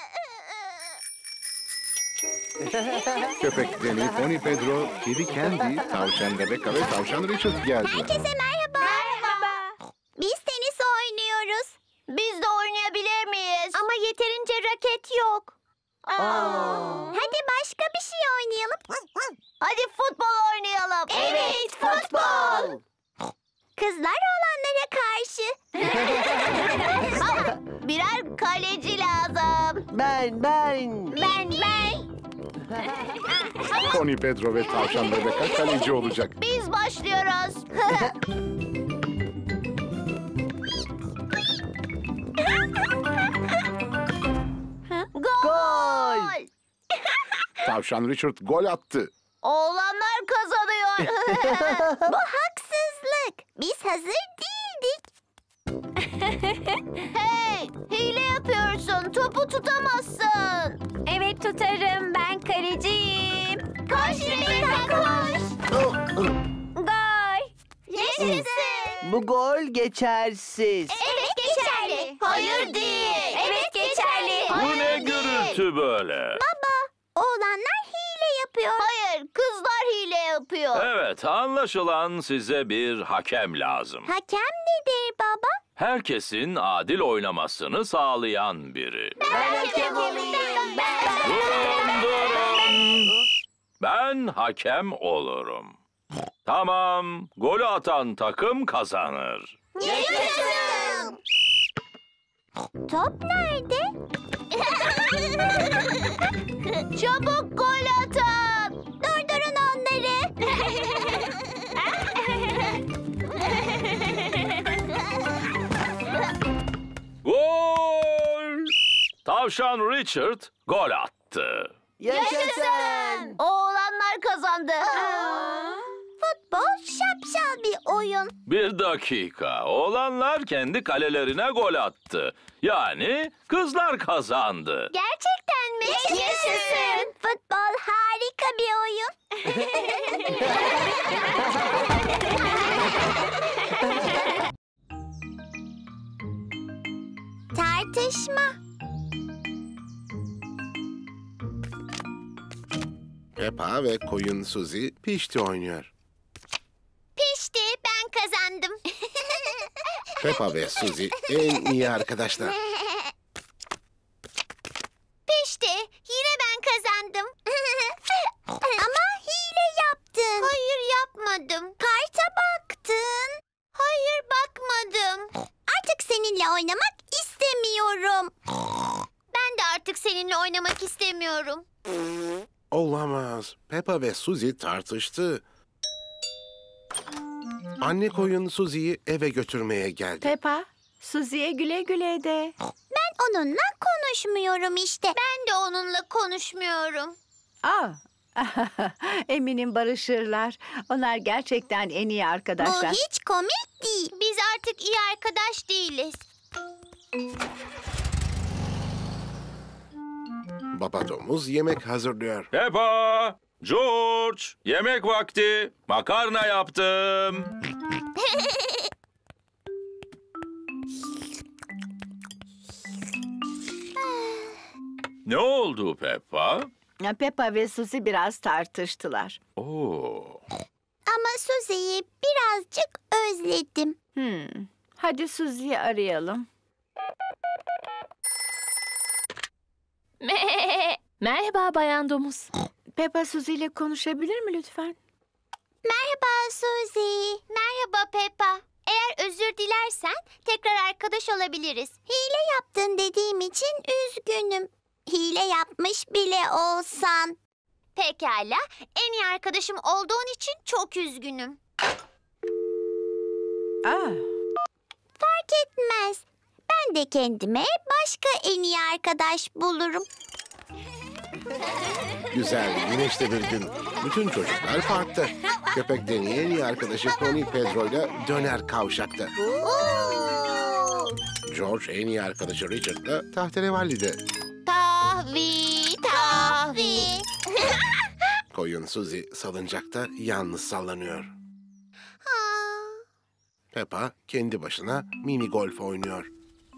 Köpek Danny, Pony Pedro, kedi Candy, tavşan Rebecca ve tavşan Richard geldiler. Herkese merhaba. Merhaba. Biz tenis oynuyoruz. Biz de oynayabilir miyiz? Ama yeterince raket yok. Hadi başka bir şey oynayalım. Hadi futbol oynayalım. Evet, futbol. Kızlar olanlara karşı. Birer kaleci lazım. Ben. Ben. Pony Pedro ve tavşan Rebecca kaleci olacak. Biz başlıyoruz. Gol! Tavşan Richard gol attı. Oğlanlar kazanıyor. Bu haksızlık. Biz hazır değildik. Hey, hile yapıyorsun. Topu tutamazsın. Evet tutarım. Ben kaleciyim. Koş Rebecca koş. Gol. Yaşasın. Bu gol geçersiz. Evet geçerli. Hayır değil. Evet geçerli. Bu ne gürültü böyle? Baba, oğlanlar hile yapıyor. Hayır, kızlar hile yapıyor. Evet, anlaşılan size bir hakem lazım. Hakem nedir baba? Herkesin adil oynamasını sağlayan biri. Ben hakem olayım. Durun. Ben hakem olurum. Tamam, golü atan takım kazanır. Yaşasın. Top nerede? Çabuk gol atın. Durdurun onları. Tavşan Richard gol attı. Yaşasın! Oğlanlar kazandı. Futbol şapşal bir oyun. Bir dakika. Oğlanlar kendi kalelerine gol attı. Yani kızlar kazandı. Gerçekten mi? Yaşasın. Futbol harika bir oyun. Tartışma. Peppa ve koyun Suzy pişti oynuyor. Pişti, ben kazandım. Peppa ve Suzy en iyi arkadaşlar. Pişti, yine ben kazandım. Ama hile yaptın. Hayır, yapmadım. Karta baktın. Hayır, bakmadım. Artık seninle oynamak istemiyorum. Ben de artık seninle oynamak istemiyorum. Olamaz. Peppa ve Suzy tartıştı. Anne koyun Suzy'yi eve götürmeye geldi. Peppa, Suzy'ye güle güle de. Ben onunla konuşmuyorum işte. Ben de onunla konuşmuyorum. Aa, eminim barışırlar. Onlar gerçekten en iyi Bu arkadaşlar. hiç komik değil. Biz artık iyi arkadaş değiliz. Baba domuz yemek hazırlıyor. Peppa, George, yemek vakti. Makarna yaptım. Ne oldu Peppa? Peppa ve Suzy biraz tartıştılar. Oo. Ama Suzy'yi birazcık özledim. Hadi Suzy'yi arayalım. Merhaba Bayan Domuz. Peppa Suzy ile konuşabilir mi lütfen? Merhaba Suzy. Merhaba Peppa. Eğer özür dilersen tekrar arkadaş olabiliriz. Hile yaptın dediğim için üzgünüm. Hile yapmış bile olsan. Pekala. En iyi arkadaşım olduğun için çok üzgünüm. Fark etmez. Ben de kendime başka en iyi arkadaş bulurum. Güzel, güneşli bir gün. Bütün çocuklar parkta. Köpek Deni'nin en iyi arkadaşı Pony Pedro'yla döner kavşakta. George en iyi arkadaşı Richard'la tahterevalli'de. Tahvi. Koyun Suzy salıncakta yalnız sallanıyor. Peppa kendi başına mini golf oynuyor.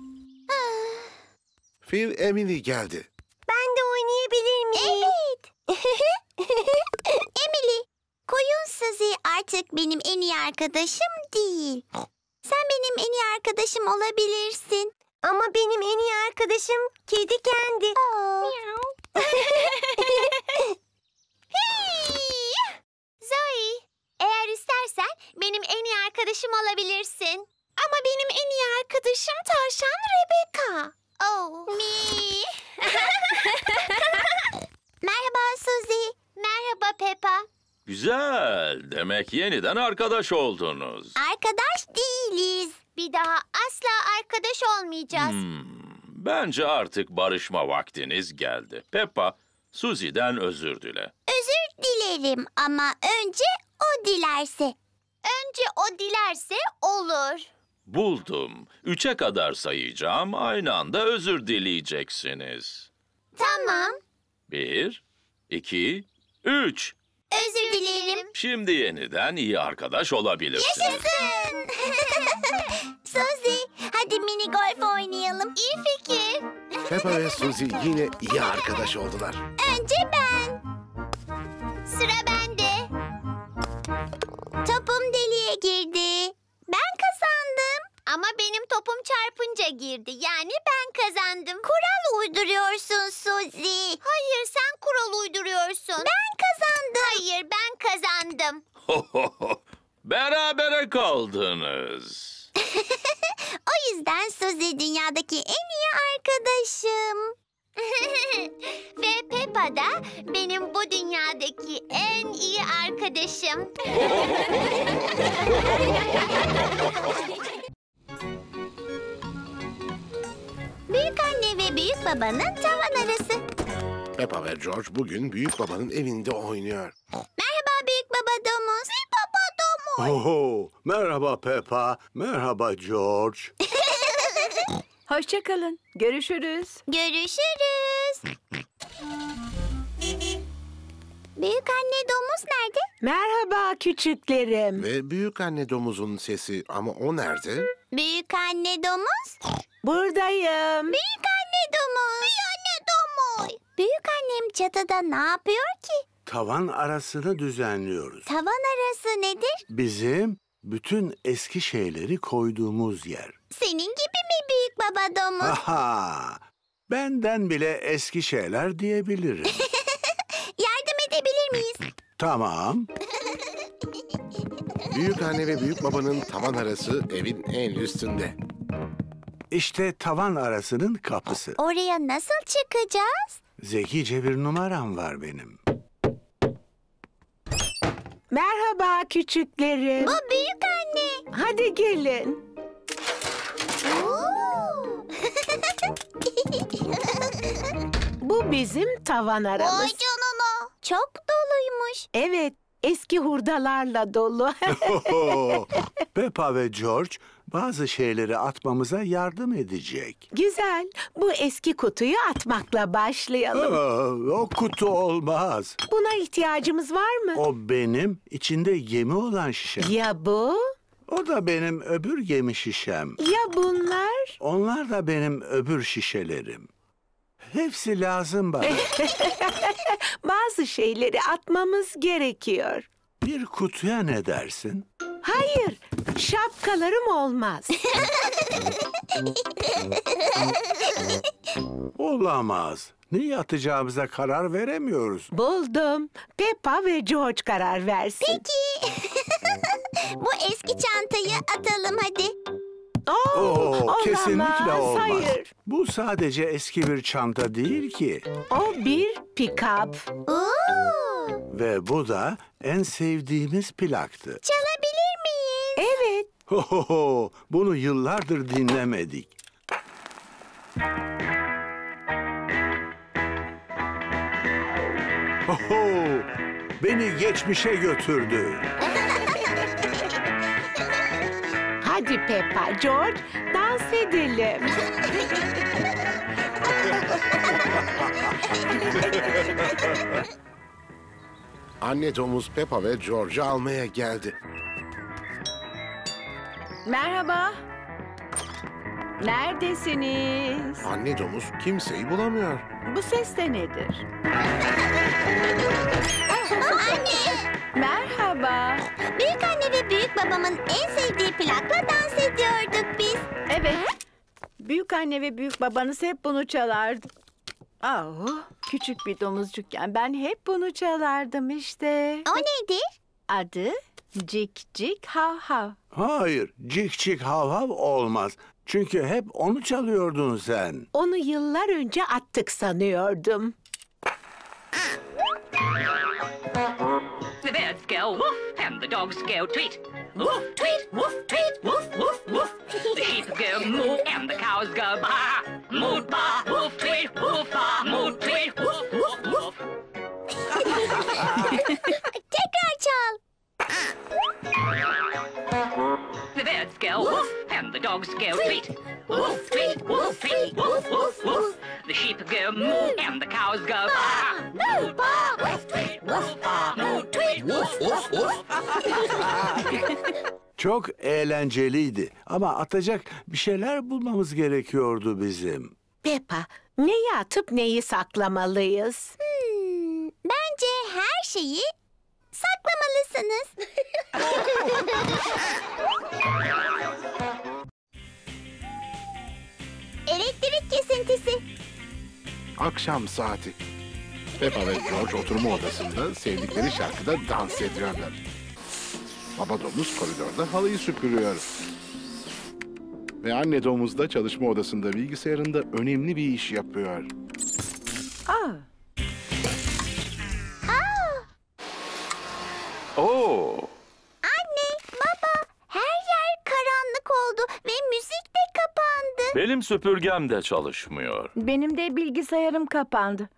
Phil Emily geldi. Ben de oynayabilir miyim? Evet. Emily, koyun Suzy artık benim en iyi arkadaşım değil. Sen benim en iyi arkadaşım olabilirsin. Ama benim en iyi arkadaşım kedi kendi. Zoe, eğer istersen benim en iyi arkadaşım olabilirsin. Ama benim en iyi arkadaşım tavşan Rebecca. Oh. Me. Merhaba Suzy. Merhaba Peppa. Güzel. Demek yeniden arkadaş oldunuz. Arkadaş değiliz. Bir daha asla arkadaş olmayacağız. Bence artık barışma vaktiniz geldi. Peppa, Suzy'den özür dile. Özür dilerim ama önce o dilerse. Önce o dilerse olur. Buldum. 3'e kadar sayacağım. Aynı anda özür dileyeceksiniz. Tamam. 1, 2, 3. Özür dilerim. Şimdi yeniden iyi arkadaş olabilirsiniz. Yaşasın. Suzy, hadi mini golf oynayalım. İyi fikir. Peppa ve Suzy yine iyi arkadaş oldular. Önce ben. Sıra bende. Topum deliğe girdi. Ben kazandım. Ama benim topum çarpınca girdi. Yani ben kazandım. Kural uyduruyorsun Suzy. Hayır, sen kural uyduruyorsun. Ben kazandım. Hayır, ben kazandım. Berabere kaldınız. O yüzden Suzy dünyadaki en iyi arkadaşım. Ve Peppa da benim bu dünyadaki en iyi arkadaşım. Büyük anne ve büyük büyük babanın tavan arası. Peppa ve George bugün büyük babanın evinde oynuyor. Merhaba büyük baba domuz. Büyük baba domuz. Oho, merhaba Peppa, merhaba George. Hoşça kalın. Görüşürüz. Görüşürüz. Büyük anne domuz nerede? Merhaba küçüklerim. Ve büyük anne domuzun sesi, ama o nerede? Büyük anne domuz. Buradayım. Büyük anne domuz. Büyük anne domuz. Büyük annem çatıda ne yapıyor ki? Tavan arasını düzenliyoruz. Tavan arası nedir? Bizim bütün eski şeyleri koyduğumuz yer. Senin gibi mi büyük baba domuz? Aha! Benden bile eski şeyler diyebilirim. Yardım edebilir miyiz? Tamam. Büyük anne ve büyük babanın tavan arası evin en üstünde. İşte tavan arasının kapısı. Oraya nasıl çıkacağız? Zekice bir numaram var benim. Merhaba küçüklerim. Bu büyük anne. Hadi gelin. Bu bizim tavan aramız. Vay canına. Çok doluymuş. Evet, eski hurdalarla dolu. Peppa ve George bazı şeyleri atmamıza yardım edecek. Güzel. Bu eski kutuyu atmakla başlayalım. O kutu olmaz. Buna ihtiyacımız var mı? O benim içinde gemi olan şişem. Ya bu? O da benim öbür gemi şişem. Ya bunlar? Onlar da benim öbür şişelerim. Hepsi lazım bana. Bazı şeyleri atmamız gerekiyor. Bir kutuya ne dersin? Hayır, şapkalarım olmaz. Olamaz. Neyi atacağımıza karar veremiyoruz. Buldum. Peppa ve George karar versin. Peki. Bu eski çantayı atalım hadi. Olamaz. Kesinlikle olmaz. Hayır. Bu sadece eski bir çanta değil ki. O bir pick-up. Ve bu da en sevdiğimiz plaktı. Çalabilir miyiz? Evet. Bunu yıllardır dinlemedik. Beni geçmişe götürdü. Hadi Peppa, George, dans edelim. Anne domuz Peppa ve George'u almaya geldi. Merhaba. Neredesiniz? Anne domuz kimseyi bulamıyor. Bu ses de nedir? Anne. Merhaba. Büyük anne ve büyük babamın en sevdiği plakla dans ediyorduk biz. Evet. Büyük anne ve büyük babanız hep bunu çalardı. Küçük bir domuzcukken ben hep bunu çalardım işte. O nedir? Adı Cik Cik Hav Hav. Hayır, cik cik hav hav olmaz. Çünkü hep onu çalıyordun sen. Onu yıllar önce attık sanıyordum. The birds go woof and the dogs go tweet. Woof, tweet, woof, tweet, woof, woof, woof. The sheep go moo and the cows go baa. Moo, baa, woof, tweet, woof, baa. Moo, tweet, woof, woof, woof. Tekrar çal. The birds go woof and the dogs go tweet. Woof, tweet, woof, tweet, woof, woof, woof. The sheep go moo and the cows go baa. Moo, baa, woof, tweet, woof, baa. Moo, tweet, woof, woof, woof. Çok eğlenceliydi ama atacak bir şeyler bulmamız gerekiyordu bizim. Peppa, neyi atıp neyi saklamalıyız? Bence her şeyi saklamalısınız. Elektrik kesintisi. Akşam saati. Peppa ve George oturma odasında sevdikleri şarkıda dans ediyorlar. Baba domuz koridorda halıyı süpürüyor. Ve anne domuz da çalışma odasında bilgisayarında önemli bir iş yapıyor. Oo. Anne, baba, her yer karanlık oldu ve müzik de kapandı. Benim süpürgem de çalışmıyor. Benim de bilgisayarım kapandı.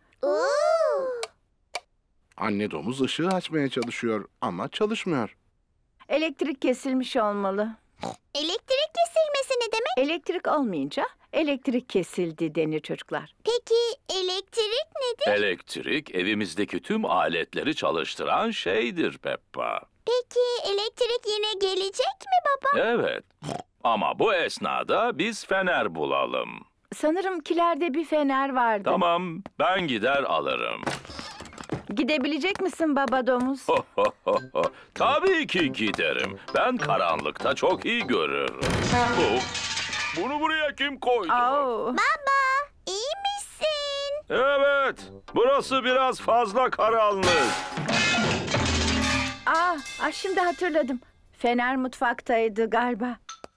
Anne domuz ışığı açmaya çalışıyor ama çalışmıyor. Elektrik kesilmiş olmalı. Elektrik kesilmesi ne demek? Elektrik olmayınca elektrik kesildi denir çocuklar. Peki elektrik nedir? Elektrik evimizdeki tüm aletleri çalıştıran şeydir Peppa. Peki elektrik yine gelecek mi baba? Evet. Ama bu esnada biz fener bulalım. Sanırım kilerde bir fener vardı. Tamam, ben gider alırım. Gidebilecek misin baba domuz? Tabii ki giderim. Ben karanlıkta çok iyi görürüm. Bunu buraya kim koydu? Baba, iyi misin? Evet, burası biraz fazla karanlık. Şimdi hatırladım. Fener mutfaktaydı galiba.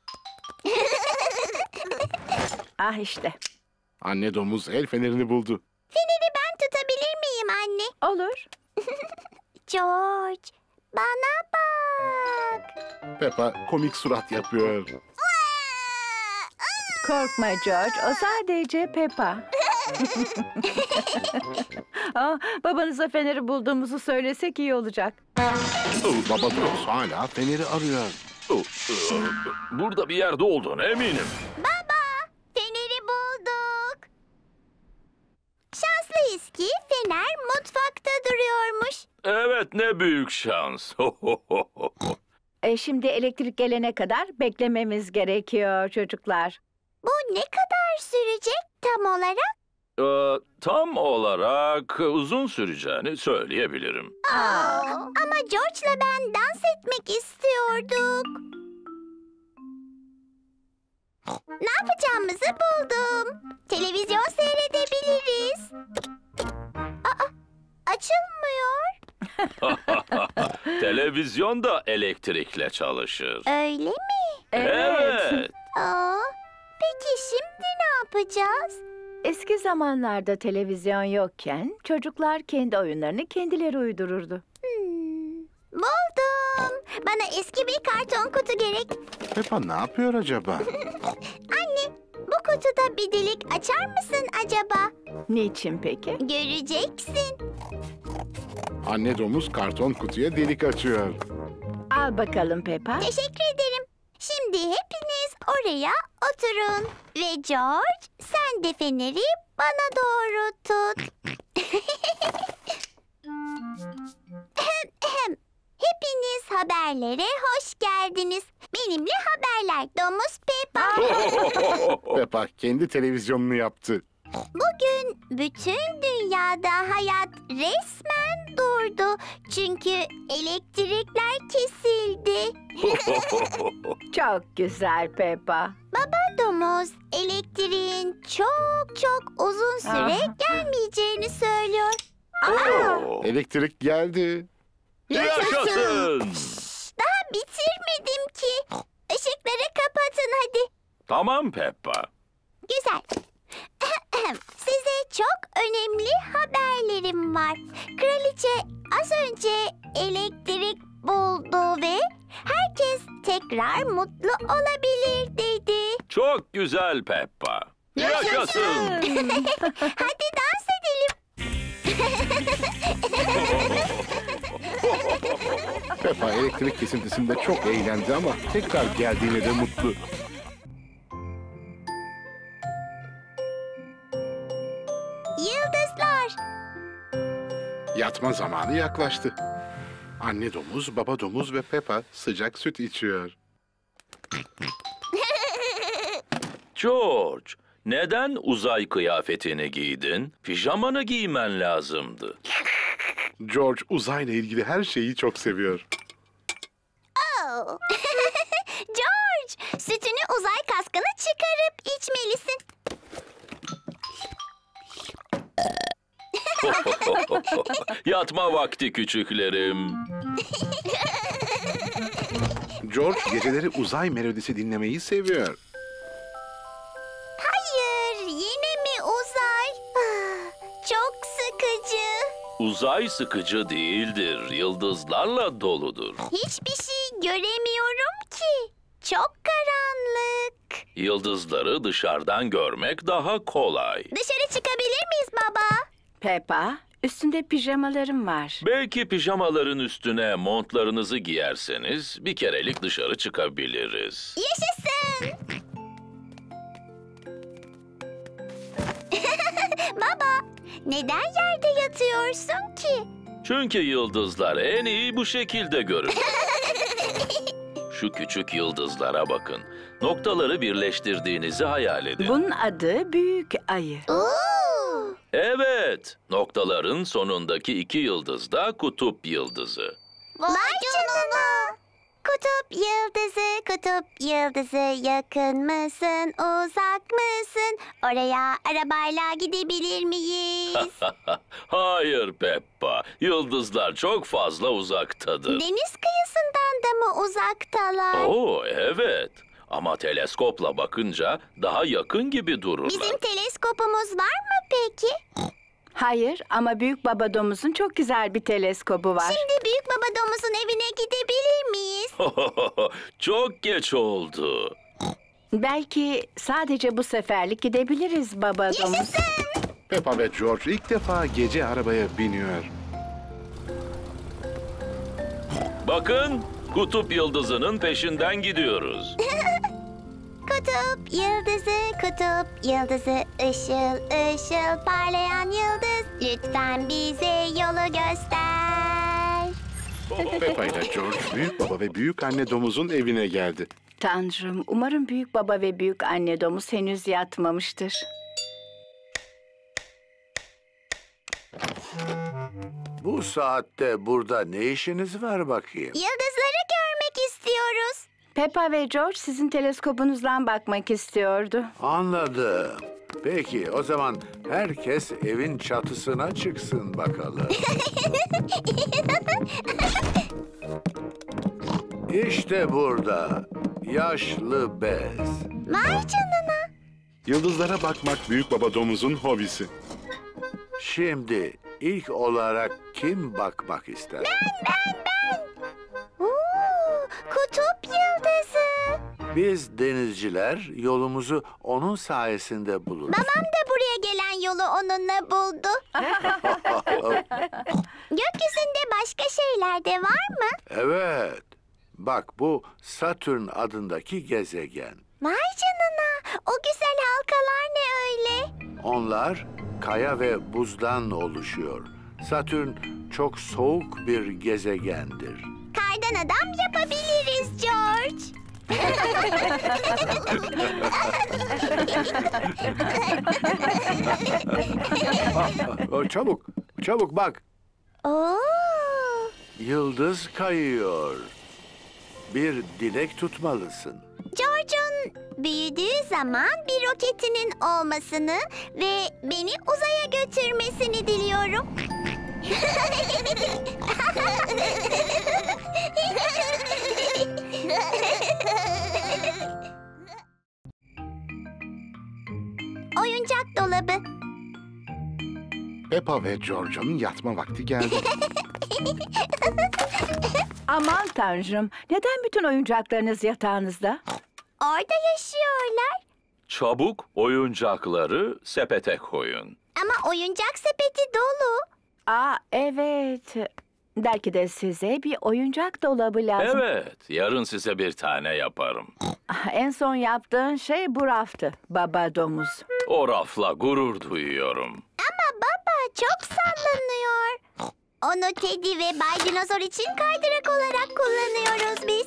İşte. Anne domuz el fenerini buldu. Feneri ben tutabilir miyim anne? Olur. George, bana bak. Peppa komik surat yapıyor. Korkma George, o sadece Peppa. Babanıza feneri bulduğumuzu söylesek iyi olacak. Baba domuz hala feneri arıyor. Burada bir yerde olduğunu eminim. Baba, feneri bulduk. Şanslıyız ki fener mutfakta duruyormuş. Evet, ne büyük şans. Şimdi elektrik gelene kadar beklememiz gerekiyor çocuklar. Bu ne kadar sürecek tam olarak? Tam olarak uzun süreceğini söyleyebilirim. Ama George'la ben dans etmek istiyorduk. Ne yapacağımızı buldum. Televizyon seyredebiliriz. Açılmıyor. Televizyon da elektrikle çalışır. Öyle mi? Evet. Peki şimdi ne yapacağız? Eski zamanlarda televizyon yokken çocuklar kendi oyunlarını kendileri uydururdu. Buldum. Bana eski bir karton kutu gerek. Peppa ne yapıyor acaba? Anne, bu kutuda bir delik açar mısın acaba? Niçin peki? Göreceksin. Anne domuz karton kutuya delik açıyor. Al bakalım Peppa. Teşekkür ederim. Şimdi hepiniz oraya oturun. Ve George, sen de feneri bana doğru tut. Hepiniz haberlere hoş geldiniz. Benimle haberler Domuz Peppa. Peppa kendi televizyonunu yaptı. Bugün bütün dünyada hayat resmen durdu. Çünkü elektrikler kesildi. Çok güzel Peppa. Baba domuz elektriğin çok uzun süre gelmeyeceğini söylüyor. Elektrik geldi. Yaşasın! Daha bitirmedim ki. Işıkları kapatın hadi. Tamam Peppa. Güzel. Size çok önemli haberlerim var. Kraliçe az önce elektrik buldu ve herkes tekrar mutlu olabilir dedi. Çok güzel Peppa. Yaşasın! Hadi dans edelim. Peppa elektrik kesintisinde çok eğlendi ama tekrar geldiğine de mutlu. Yıldızlar. Yatma zamanı yaklaştı. Anne domuz, baba domuz ve Peppa sıcak süt içiyor. George, neden uzay kıyafetini giydin? Pijamanı giymen lazımdı. George uzayla ilgili her şeyi çok seviyor. George, sütünü uzay kaskını çıkarıp içmelisin. Yatma vakti küçüklerim. George geceleri uzay melodisi dinlemeyi seviyor. Hayır, yine mi uzay? Çok sıkıcı. Uzay sıkıcı değildir, yıldızlarla doludur. Hiçbir şey göremiyorum ki. Çok karanlık. Yıldızları dışarıdan görmek daha kolay. Dışarı çıkabilir miyiz baba? Peppa, üstünde pijamalarım var. Belki pijamaların üstüne montlarınızı giyerseniz bir kerelik dışarı çıkabiliriz. Yaşasın! Baba, neden yerde yatıyorsun ki? Çünkü yıldızlar en iyi bu şekilde görür. Şu küçük yıldızlara bakın. Noktaları birleştirdiğinizi hayal edin. Bunun adı Büyük Ayı. Oo! Evet, noktaların sonundaki iki yıldız da kutup yıldızı. Vay canına! Kutup yıldızı yakın mısın, uzak mısın? Oraya arabayla gidebilir miyiz? Hayır Peppa, yıldızlar çok fazla uzaktadır. Deniz kıyısından da mı uzaktalar? Oo, evet. Ama teleskopla bakınca daha yakın gibi dururlar. Bizim teleskopumuz var mı peki? Hayır ama Büyük Baba Domuz'un çok güzel bir teleskobu var. Şimdi Büyük Baba Domuz'un evine gidebilir miyiz? Çok geç oldu. Belki sadece bu seferlik gidebiliriz Baba Domuz. Yaşasın! Peppa ve George ilk defa gece arabaya biniyor. Bakın, kutup yıldızının peşinden gidiyoruz. Kutup yıldızı, ışıl ışıl parlayan yıldız. Lütfen bize yolu göster. Peppa ile George, büyük baba ve büyük anne domuzun evine geldi. Tanrım, umarım Büyük Baba ve Büyük Anne Domuz henüz yatmamıştır. Bu saatte burada ne işiniz var bakayım? Yıldızları görmek istiyoruz. Peppa ve George sizin teleskobunuzdan bakmak istiyordu. Anladım. Peki o zaman herkes evin çatısına çıksın bakalım. İşte burada yaşlı bez. Vay canına. Yıldızlara bakmak büyük baba domuzun hobisi. Şimdi ilk olarak kim bakmak ister? Ben. Kutup yıldızı. Biz denizciler yolumuzu onun sayesinde buluruz. Babam da buraya gelen yolu onunla buldu. Gökyüzünde başka şeyler de var mı? Evet. Bak bu Satürn adındaki gezegen. Vay canına. O güzel halkalar ne öyle? Onlar kaya ve buzdan oluşuyor. Satürn çok soğuk bir gezegendir. Kardan adam yapabiliriz George. Çabuk bak. Oo. Yıldız kayıyor. Bir dilek tutmalısın. George'un büyüdüğü zaman bir roketinin olmasını ve beni uzaya götürmesini diliyorum. Oyuncak dolabı. Peppa ve George'un yatma vakti geldi. Aman Tanrım, neden bütün oyuncaklarınız yatağınızda? Orada yaşıyorlar. Çabuk oyuncakları sepete koyun. Ama oyuncak sepeti dolu. Aa evet. Belki de size bir oyuncak dolabı lazım. Evet, yarın size bir tane yaparım. En son yaptığın şey bu raftı Baba Domuz. O rafla gurur duyuyorum. Ama baba çok sallanıyor. Onu Teddy ve Bay Dinozor için kaydırak olarak kullanıyoruz biz.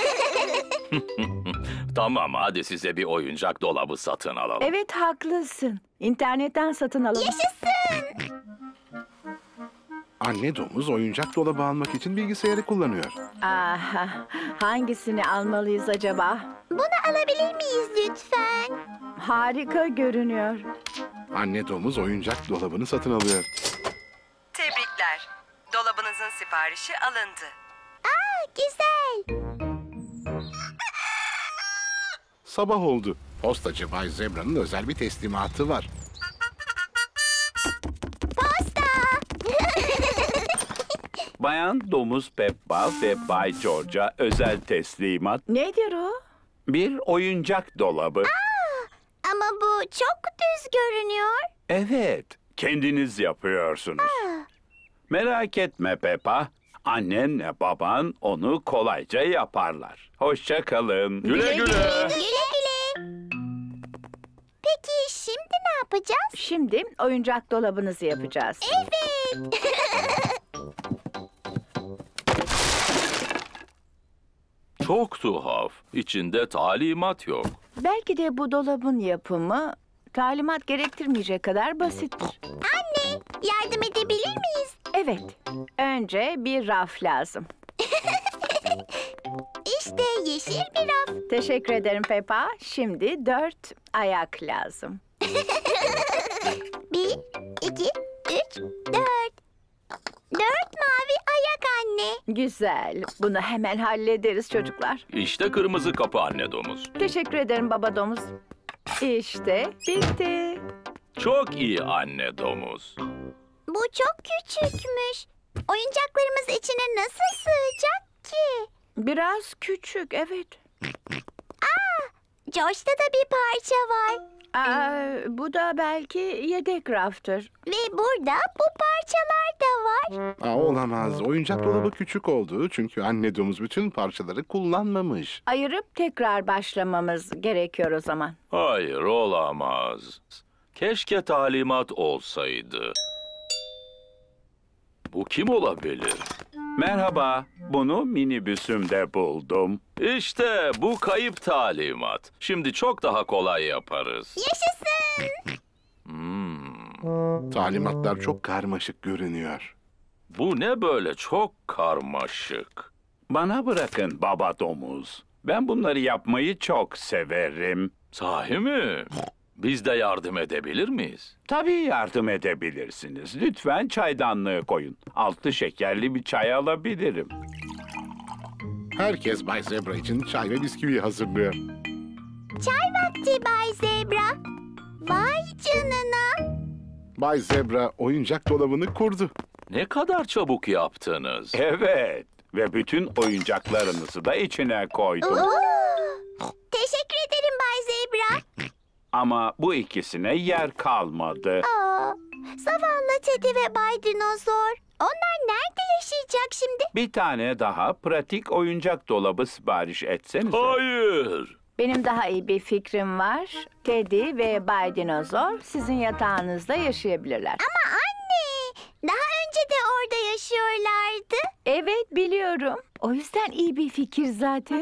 Tamam, hadi size bir oyuncak dolabı satın alalım. Evet haklısın. İnternetten satın alalım. Yaşasın. Anne domuz oyuncak dolabı almak için bilgisayarı kullanıyor. Aha, hangisini almalıyız acaba? Bunu alabilir miyiz lütfen? Harika görünüyor. Anne domuz oyuncak dolabını satın alıyor. Tebrikler. Dolabınızın siparişi alındı. Aa, güzel. Sabah oldu. Postacı Bay Zebra'nın özel bir teslimatı var. Posta. Bayan Domuz Peppa ve Bay George'a özel teslimat. Nedir o? Bir oyuncak dolabı. Ama bu çok düz görünüyor. Evet, kendiniz yapıyorsunuz. Merak etme Peppa. Annenle baban onu kolayca yaparlar. Hoşça kalın. Güle güle. Güle güle. Peki şimdi ne yapacağız? Şimdi oyuncak dolabınızı yapacağız. Evet. Çok tuhaf. İçinde talimat yok. Belki de bu dolabın yapımı talimat gerektirmeyecek kadar basittir. Anne, yardım edebilir miyiz? Evet, önce bir raf lazım. İşte yeşil bir raf. Teşekkür ederim Peppa. Şimdi 4 ayak lazım. 1, 2, 3, 4. 4 mavi ayak anne. Güzel. Bunu hemen hallederiz çocuklar. İşte kırmızı kapı anne domuz. Teşekkür ederim baba domuz. İşte bitti. Çok iyi anne domuz. Bu çok küçükmüş. Oyuncaklarımız içine nasıl sığacak ki? Biraz küçük, evet. George'da da bir parça var. Bu da belki yedek raftır. Ve burada bu parçalar da var. Olamaz. Oyuncak dolabı küçük oldu. Çünkü anne domuz bütün parçaları kullanmamış. Ayırıp tekrar başlamamız gerekiyor o zaman. Hayır, olamaz. Keşke talimat olsaydı. Bu kim olabilir? Merhaba, bunu minibüsümde buldum. İşte bu kayıp talimat. Şimdi çok daha kolay yaparız. Yaşasın. Talimatlar çok karmaşık görünüyor. Bu ne böyle çok karmaşık. Bana bırakın baba domuz. Ben bunları yapmayı çok severim. Sahi mi? Biz de yardım edebilir miyiz? Tabii yardım edebilirsiniz. Lütfen çaydanlığı koyun. 6 şekerli bir çay alabilirim. Herkes Bay Zebra için çay ve bisküvi hazırlıyor. Çay vakti Bay Zebra. Vay canına. Bay Zebra oyuncak dolabını kurdu. Ne kadar çabuk yaptınız. Evet, ve bütün oyuncaklarınızı da içine koydum. Teşekkür ederim Bay Zebra. Ama bu ikisine yer kalmadı. Zavallı Teddy ve Bay Dinozor. Onlar nerede yaşayacak şimdi? Bir tane daha pratik oyuncak dolabı sipariş etsenize. Hayır. Benim daha iyi bir fikrim var. Teddy ve Bay Dinozor sizin yatağınızda yaşayabilirler. Ama anne, daha önce de orada yaşıyorlardı. Evet, biliyorum. O yüzden iyi bir fikir zaten.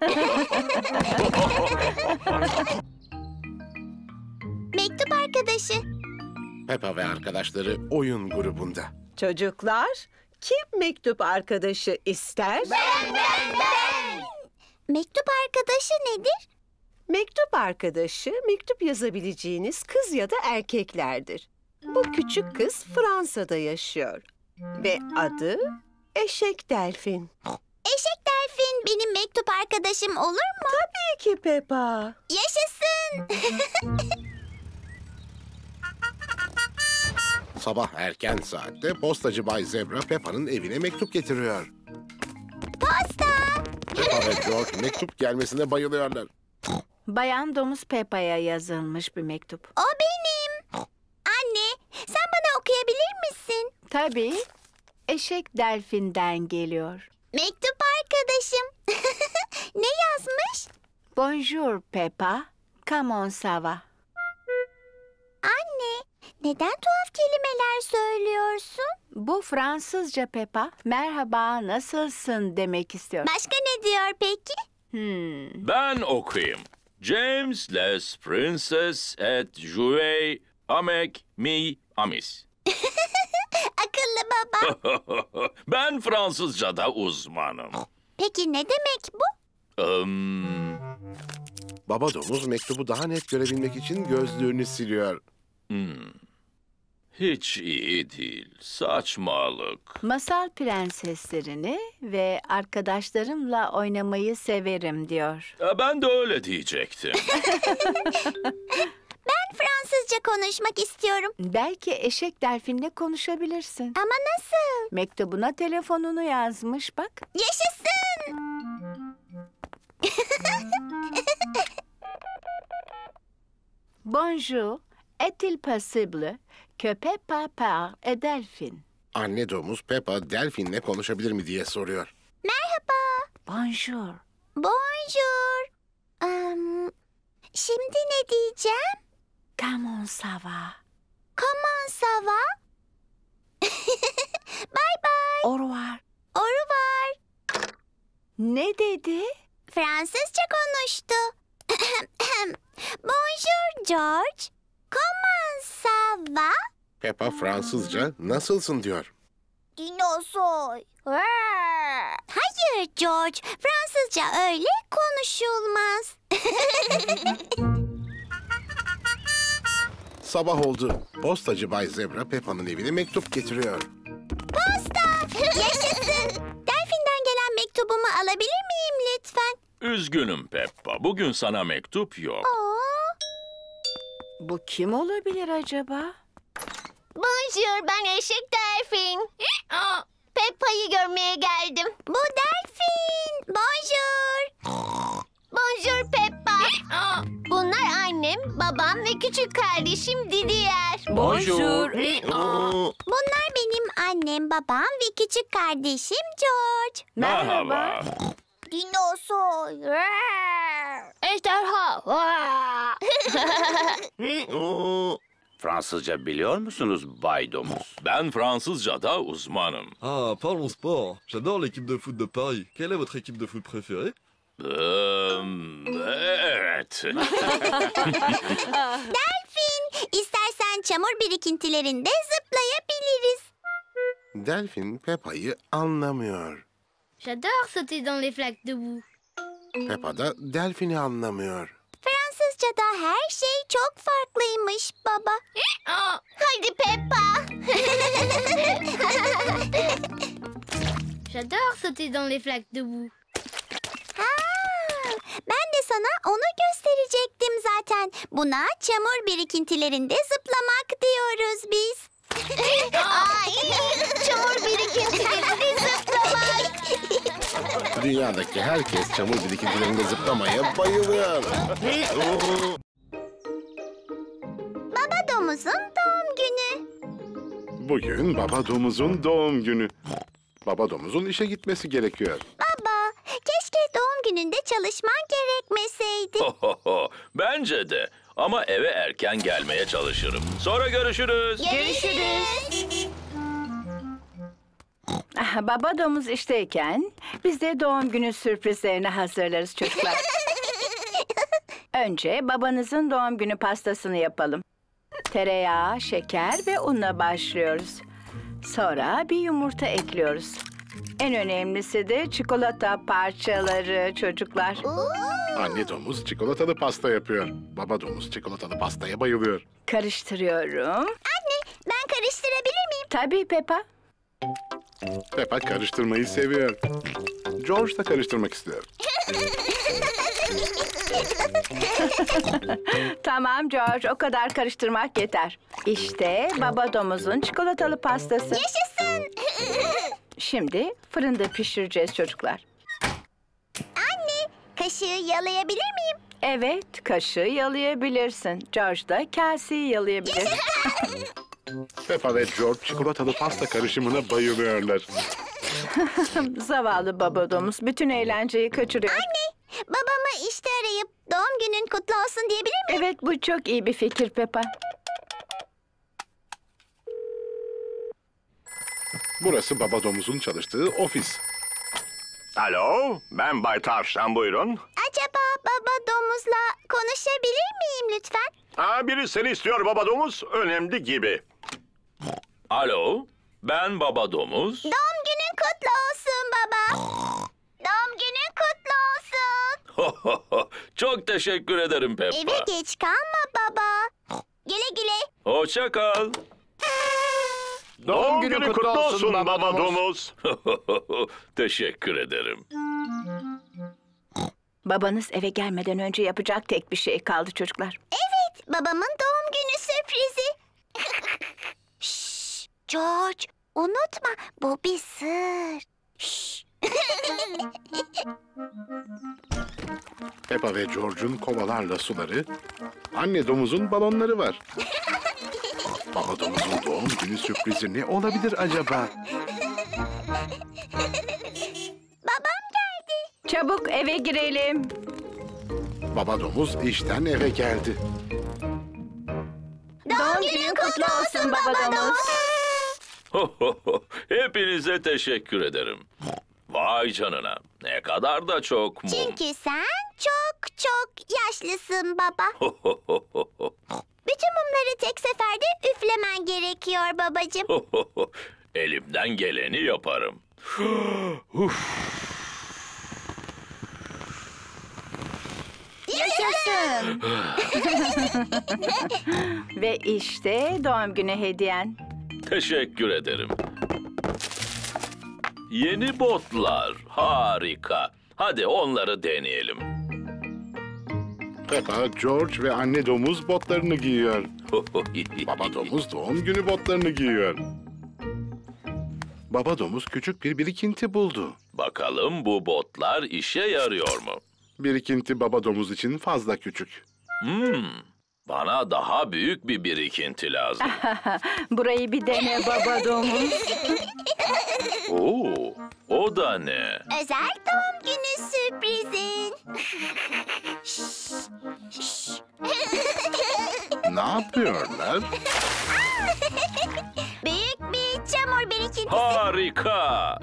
Mektup arkadaşı. Peppa ve arkadaşları oyun grubunda. Çocuklar, kim mektup arkadaşı ister? Ben. Mektup arkadaşı nedir? Mektup arkadaşı, mektup yazabileceğiniz kız ya da erkeklerdir. Bu küçük kız Fransa'da yaşıyor. Ve adı Eşek Delfin. Eşek Delfin benim mektup arkadaşım olur mu? Tabii ki Peppa. Yaşasın. Sabah erken saatte postacı Bay Zebra Peppa'nın evine mektup getiriyor. Posta. Peppa ve George mektup gelmesine bayılıyorlar. Bayan Domuz Peppa'ya yazılmış bir mektup. O benim. Anne, sen bana okuyabilir misin? Tabii. Eşek Delfin'den geliyor. Mektup arkadaşım. Ne yazmış? Bonjour Peppa. Comment ça va? Anne, neden tuhaf kelimeler söylüyorsun? Bu Fransızca Peppa. Merhaba, nasılsın demek istiyor. Başka ne diyor peki? Ben okuyayım. James les princess et jouer avec mi amis. Akıllı baba. Ben Fransızca'da uzmanım. Peki ne demek bu? Baba domuz mektubu daha net görebilmek için gözlüğünü siliyor. Hiç iyi değil. Saçmalık. Masal prenseslerini ve arkadaşlarımla oynamayı severim diyor. Ben de öyle diyecektim. Ben Fransızca konuşmak istiyorum. Belki Eşek Delfin'le konuşabilirsin. Ama nasıl? Mektubuna telefonunu yazmış bak. Yaşasın. Bonjour. Est-il possible que Peppa parle et Delphine? Anne domuz Peppa Delfin'le konuşabilir mi diye soruyor. Merhaba. Bonjour. Bonjour. Şimdi ne diyeceğim? Comment ça va? Comment ça va? Bye bye. Au revoir. Au revoir. Ne dedi? Fransızca konuştu. Bonjour George. Comment ça va? Peppa Fransızca nasılsın diyor. Dinozor. Hayır George. Fransızca öyle konuşulmaz. Sabah oldu. Postacı Bay Zebra Peppa'nın evine mektup getiriyor. Posta! Yaşasın! Delfin'den gelen mektubumu alabilir miyim lütfen? Üzgünüm Peppa. Bugün sana mektup yok. Bu kim olabilir acaba? Bonjour, ben Eşek Delfin. Peppa'yı görmeye geldim. Bu Delfin. Bonjour. Bonjour Peppa. Bunlar annem, babam ve küçük kardeşim Didier. Bonjour. Bunlar benim annem, babam ve küçük kardeşim George. Merhaba. Dinozor. Ejderha. Fransızca biliyor musunuz Bay Domuz? Ben Fransızca'da uzmanım. Ah, parlons sport. J'adore l'équipe de foot de Paris. Quelle est votre équipe de foot préférée? Evet. Delfin, istersen çamur birikintilerinde zıplayabiliriz. Delfin Peppa'yı anlamıyor. J'adore sauter dans les flaques de boue. Peppa da Delfin'i anlamıyor. Fransızca'da her şey çok farklıymış baba. Hadi Peppa. J'adore sauter dans les flaques de boue. Ben de sana onu gösterecektim zaten. Buna çamur birikintilerinde zıplamak diyoruz biz. Çamur birikintilerinde zıplamak. Dünyadaki herkes çamur birikintilerinde zıplamaya bayılıyor. Baba domuzun doğum günü. Bugün baba domuzun doğum günü. Baba domuzun işe gitmesi gerekiyor. Baba, keşke doğum gününde çalışman gerekmeseydi. Bence de. Ama eve erken gelmeye çalışırım. Sonra görüşürüz. Görüşürüz. Baba domuz işteyken biz de doğum günü sürprizlerini hazırlarız çocuklar. Önce babanızın doğum günü pastasını yapalım. Tereyağı, şeker ve unla başlıyoruz. Sonra bir yumurta ekliyoruz. En önemlisi de çikolata parçaları çocuklar. Anne domuz çikolatalı pasta yapıyor. Baba domuz çikolatalı pastaya bayılıyor. Karıştırıyorum. Anne, ben karıştırabilir miyim? Tabii Peppa. Peppa karıştırmayı seviyor. George da karıştırmak istiyor. Tamam George, o kadar karıştırmak yeter. İşte baba domuzun çikolatalı pastası. Yaşasın. Şimdi fırında pişireceğiz çocuklar. Anne, kaşığı yalayabilir miyim? Evet, kaşığı yalayabilirsin. George da kaseyi yalayabilir. Peppa ve George çikolatalı pasta karışımına bayılıyorlar. Zavallı baba domuz bütün eğlenceyi kaçırıyor. Anne, babamı işte arayıp doğum günün kutlu olsun diyebilir miyim? Evet, bu çok iyi bir fikir Peppa. Burası baba domuzun çalıştığı ofis. Alo, ben Bay Tavşan buyurun. Acaba baba domuzla konuşabilir miyim lütfen? Biri seni istiyor baba domuz, önemli gibi. Alo, ben baba domuz. Doğum günün kutlu olsun baba. Doğum günün kutlu olsun. Çok teşekkür ederim Peppa. Eve geç kalma baba. Güle güle. Hoşça kal. Doğum günü kutlu olsun baba domuz. Teşekkür ederim. Babanız eve gelmeden önce yapacak tek bir şey kaldı çocuklar. Evet, babamın doğum günü sürprizi. Şşş, George, unutma bu bir sır. Şşş. Peppa ve George'un kovalarla suları, anne domuzun balonları var. Baba domuzun doğum günü sürprizi ne olabilir acaba? Babam geldi. Çabuk eve girelim. Baba domuz işten eve geldi. Doğum günün kutlu olsun baba domuz. Hepinize teşekkür ederim. Vay canına, ne kadar da çok mum. Çünkü sen çok çok yaşlısın baba. Bütün mumları tek seferde üflemen gerekiyor babacığım. Elimden geleni yaparım. Yaşasın. Ve işte doğum günü hediyen. Teşekkür ederim. Yeni botlar, harika. Hadi onları deneyelim. Peppa, George ve anne domuz botlarını giyiyor. Baba domuz doğum günü botlarını giyiyor. Baba domuz küçük bir birikinti buldu. Bakalım bu botlar işe yarıyor mu? Birikinti baba domuz için fazla küçük. Bana daha büyük bir birikinti lazım. Burayı bir dene baba domuz. Oo, o da ne? Özel doğum günü sürprizin. Ne yapıyorlar? Büyük bir çamur birikintisi. Harika!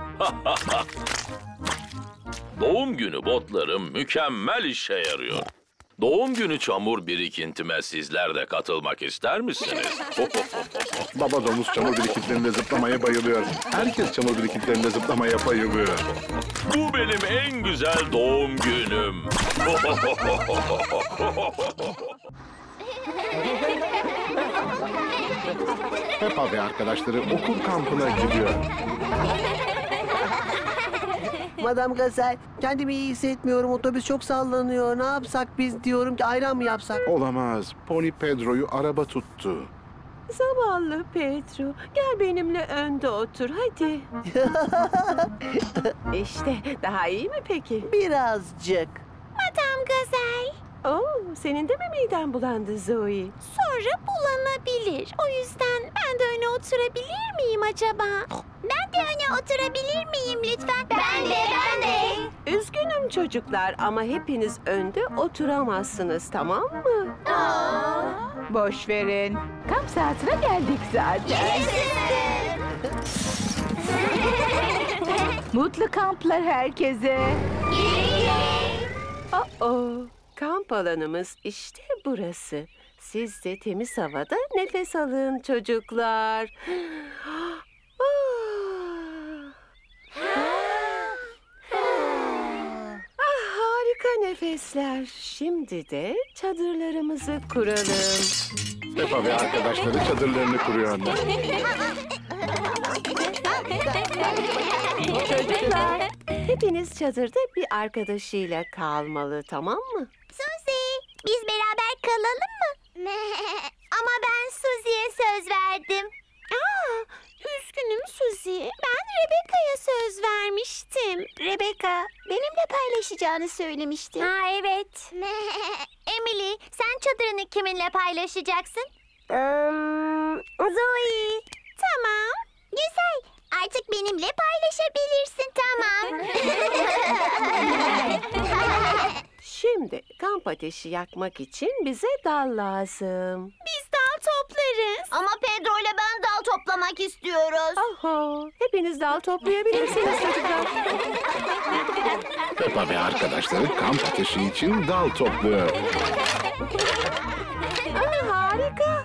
Doğum günü botlarım mükemmel işe yarıyor. Doğum günü çamur birikintime sizler de katılmak ister misiniz? Baba domuz çamur birikintilerinde zıplamaya bayılıyor. Herkes çamur birikintilerinde zıplamaya bayılıyor. Bu benim en güzel doğum günüm. Peppa ve arkadaşları okul kampına gidiyor. Madam Gazel, kendimi iyi hissetmiyorum. Otobüs çok sallanıyor. Ne yapsak biz diyorum ki ayran mı yapsak? Olamaz. Pony Pedro'yu araba tuttu. Zavallı Pedro. Gel benimle önde otur hadi. İşte daha iyi mi peki? Birazcık. Madam Gazel. Oo, senin de mi miden bulandı Zoe? Sonra bulanabilir. O yüzden ben de öne oturabilir miyim acaba? Ben de öne oturabilir miyim lütfen? Ben de. Üzgünüm çocuklar ama hepiniz önde oturamazsınız, tamam mı? Boş verin. Kamp saatine geldik zaten. Mutlu kamplar herkese. Kamp alanımız işte burası. Siz de temiz havada nefes alın çocuklar. Harika nefesler. Şimdi de çadırlarımızı kuralım. Peppa ve arkadaşları çadırlarını kuruyorlar. Çocuklar, hepiniz çadırda bir arkadaşıyla kalmalı, tamam mı? Suzy, biz beraber kalalım mı? Ama ben Suzy'ye söz verdim. Üzgünüm Suzy. Ben Rebecca'ya söz vermiştim. Rebecca benimle paylaşacağını söylemişti. Evet. Emily, sen çadırını kiminle paylaşacaksın? Zoe. Tamam. Güzel. Artık benimle paylaşabilirsin, tamam. Şimdi kamp ateşi yakmak için bize dal lazım. Biz dal toplarız. Ama Pedro ile ben dal toplamak istiyoruz. Hepiniz dal toplayabilirsiniz çocuklar. Peppa ve arkadaşları kamp ateşi için dal topluyor. Harika.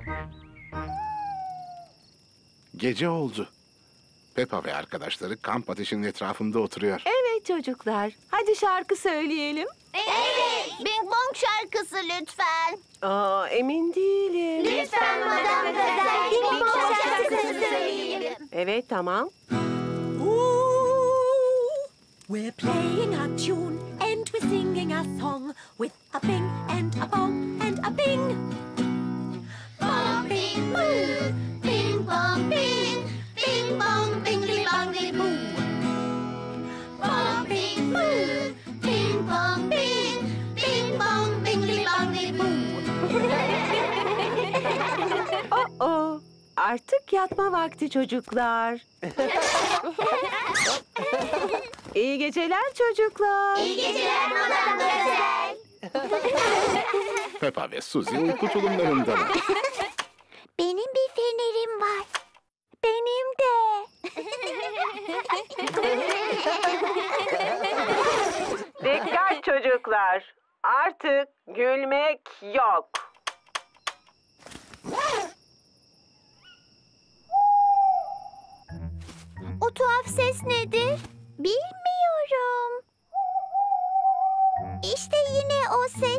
Gece oldu. Peppa ve arkadaşları kamp ateşinin etrafında oturuyor. Evet çocuklar, hadi şarkı söyleyelim. Evet. Bing Bong şarkısı lütfen. Emin değilim. Lütfen Madame Gazel. Bing Bong şarkısını söyleyelim. Evet, tamam. We're playing a tune and we're singing a song with a bing and a bong and a bing. Bong bing boo, bing bong bing, bing bong bingly bongly boo. Bong bing boo, bing bong bing. Oh, artık yatma vakti çocuklar. İyi geceler çocuklar. İyi geceler Madam Gazel. Peppa ve Suzy uyku tulumlarında. Benim bir fenerim var. Benim de. Dikkat çocuklar. Artık gülmek yok. O tuhaf ses nedir? Bilmiyorum. İşte yine o ses.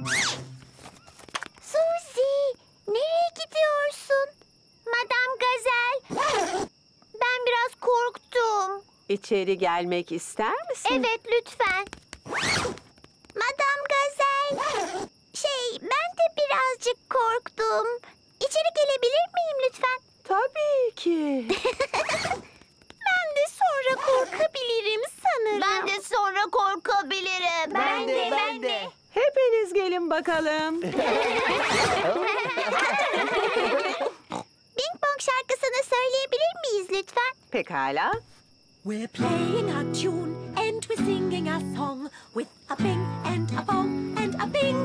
Suzy, nereye gidiyorsun? Madam Gazel. Ben biraz korktum. İçeri gelmek ister misin? Evet, lütfen. Madam Gazel. Ben de birazcık korktum. İçeri gelebilir miyim lütfen? Tabii ki. Ben de sonra korkabilirim sanırım. Ben de sonra korkabilirim. Ben de. Hepiniz gelin bakalım. Bing Bong şarkısını söyleyebilir miyiz lütfen? Pekala. We're playing a tune and we're singing a song with a bing and a bong and a bing.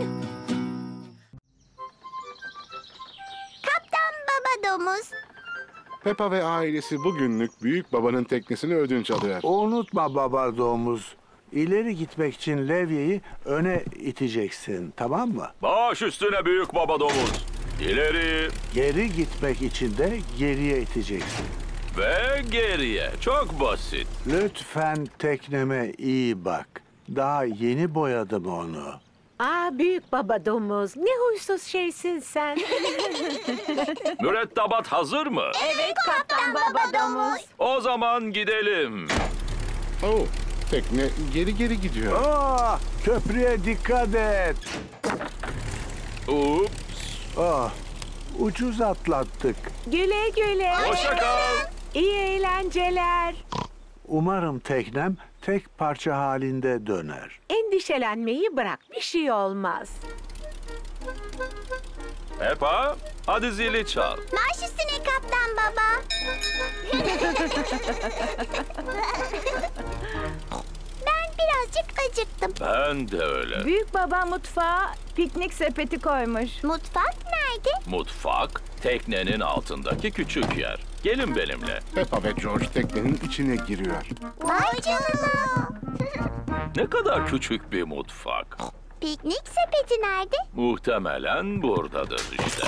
Kaptan Baba Domuz. Peppa ve ailesi bugünlük büyük babanın teknesini ödünç alıyor. Unutma baba domuz. İleri gitmek için levyeyi öne iteceksin, tamam mı? Baş üstüne büyük baba domuz. İleri Geri gitmek için de geriye iteceksin. ve geriye. Çok basit. Lütfen tekneme iyi bak. Daha yeni boyadım onu. Büyük baba domuz. Ne huysuz şeysin sen. Mürettebat hazır mı? Evet Kaptan Baba Domuz. O zaman gidelim. Oh, tekne geri geri gidiyor. Köprüye dikkat et. Ups. Ucuz atlattık. Güle güle. Hoşça kal. İyi eğlenceler. Umarım teknem tek parça halinde döner. Endişelenmeyi bırak. Bir şey olmaz. Peppa, hadi zili çal. Baş üstüne Kaptan Baba. Ben birazcık acıktım. Ben de öyle. Büyük baba mutfağa piknik sepeti koymuş. Mutfak nerede? Mutfak, teknenin altındaki küçük yer. Gelin benimle. Peppa ve George teknenin içine giriyor. Vay canına. Ne kadar küçük bir mutfak. Piknik sepeti nerede? Muhtemelen buradadır işte.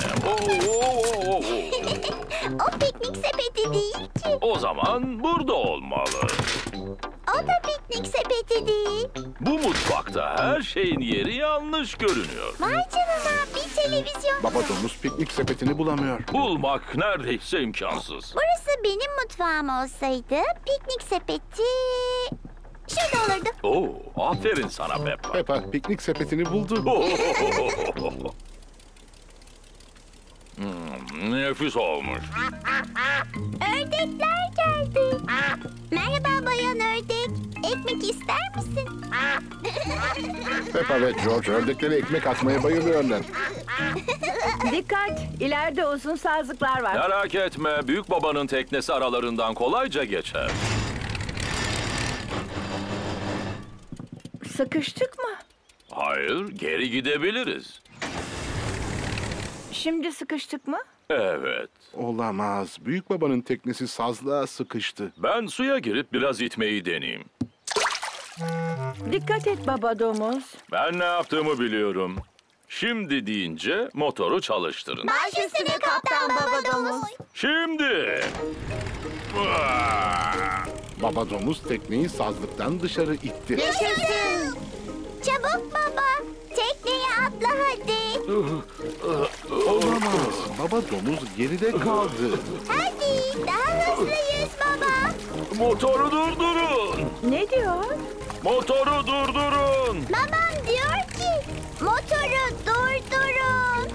O piknik sepeti değil ki. O zaman burada olmalı. O da piknik sepeti değil. Bu mutfakta her şeyin yeri yanlış görünüyor. Vay canına, bir televizyon. Baba domuz piknik sepetini bulamıyor. Bulmak neredeyse imkansız. Burası benim mutfağım olsaydı piknik sepeti şurada olurdu. Oo, aferin sana Peppa. Peppa piknik sepetini buldu. Nefis olmuş. Ördekler geldi. Merhaba bayan ördek. Ekmek ister misin? Peppa ve George ördeklere ekmek atmaya bayılıyorlar. Dikkat! İleride uzun sazlıklar var. Merak etme, büyük babanın teknesi aralarından kolayca geçer. Sıkıştık mı? Hayır, geri gidebiliriz. Şimdi sıkıştık mı? Evet. Olamaz. Büyük babanın teknesi sazlığa sıkıştı. Ben suya girip biraz itmeyi deneyeyim. Dikkat et baba domuz. Ben ne yaptığımı biliyorum. Şimdi deyince motoru çalıştırın. Baş üstüne Kaptan Baba Domuz. Şimdi. Baba domuz tekneyi sazlıktan dışarı itti. Yaşasın. Çabuk baba. Tekneye atla hadi. Olamaz. Baba domuz geride kaldı. Hadi daha hızlıyız baba. Motoru durdurun. Ne diyor? Motoru durdurun. Babam diyor ki motoru durdurun.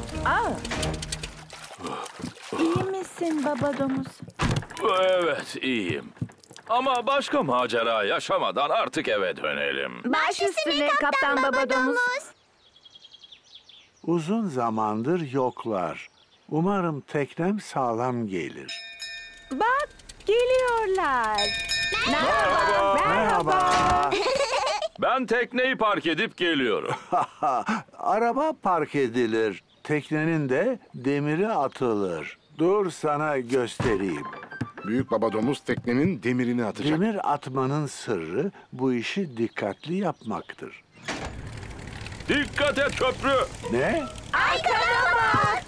İyi misin baba domuz? Evet, iyiyim. Ama başka macera yaşamadan artık eve dönelim. Baş üstüne Kaptan Baba Domuz. Uzun zamandır yoklar. Umarım teknem sağlam gelir. Bak, geliyorlar. Merhaba. Ben tekneyi park edip geliyorum. Araba park edilir. Teknenin de demiri atılır. Dur sana göstereyim. Büyük baba domuz teknenin demirini atacak. Demir atmanın sırrı bu işi dikkatli yapmaktır. Dikkat et köprü. Ne? Arkana bak.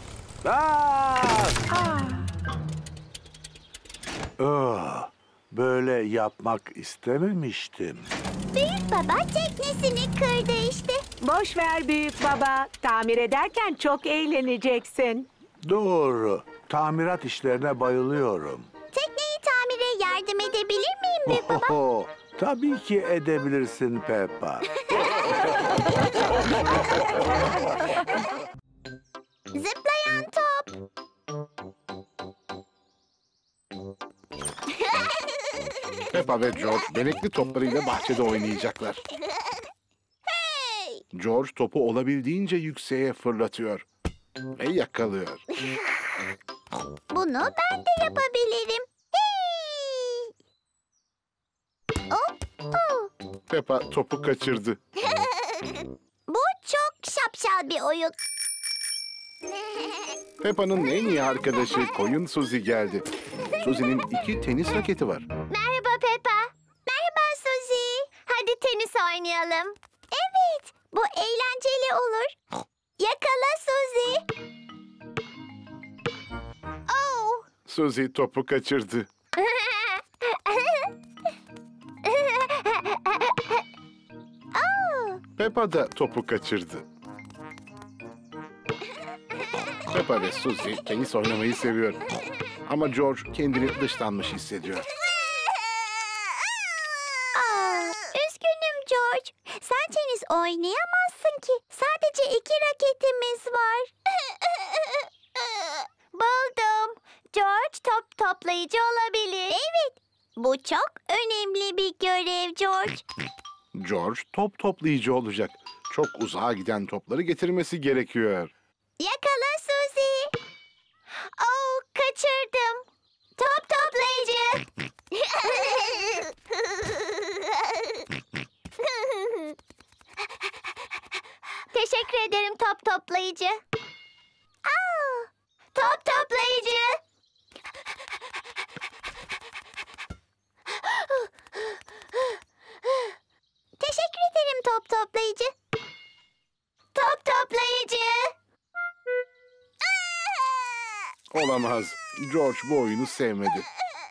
Böyle yapmak istememiştim. Büyük baba teknesini kırdı işte. Boş ver büyük baba. Tamir ederken çok eğleneceksin. Doğru. Tamirat işlerine bayılıyorum. Tekneyi tamire yardım edebilir miyim büyük baba? Tabii ki edebilirsin Peppa. Zıplayan top. Peppa ve George benekli toplarıyla bahçede oynayacaklar. Hey! George topu olabildiğince yükseğe fırlatıyor ve yakalıyor. Bunu ben de yapabilirim. Hey! Hop, oh. Peppa topu kaçırdı. Bu çok şapşal bir oyun. Peppa'nın en iyi arkadaşı koyun Suzy geldi. Suzy'nin 2 tenis raketi var. Merhaba Peppa. Merhaba Suzy. Hadi tenis oynayalım. Evet, bu eğlenceli olur. Yakala Suzy. Oh. Suzy topu kaçırdı. Oh. Peppa da topu kaçırdı. Peppa ve Suzy tenis oynamayı seviyor. Ama George kendini dışlanmış hissediyor. Üzgünüm George. Sen tenis oynayamazsın ki. Sadece 2 raketimiz var. Buldum. George top toplayıcı olabilir. Evet. Bu çok önemli bir görev George. George top toplayıcı olacak. Çok uzağa giden topları getirmesi gerekiyor. Yakala Suzy. Oh, kaçırdım. Top toplayıcı. Teşekkür ederim top toplayıcı. Aa, top toplayıcı. Teşekkür ederim top toplayıcı. Top toplayıcı. Olamaz. George bu oyunu sevmedi.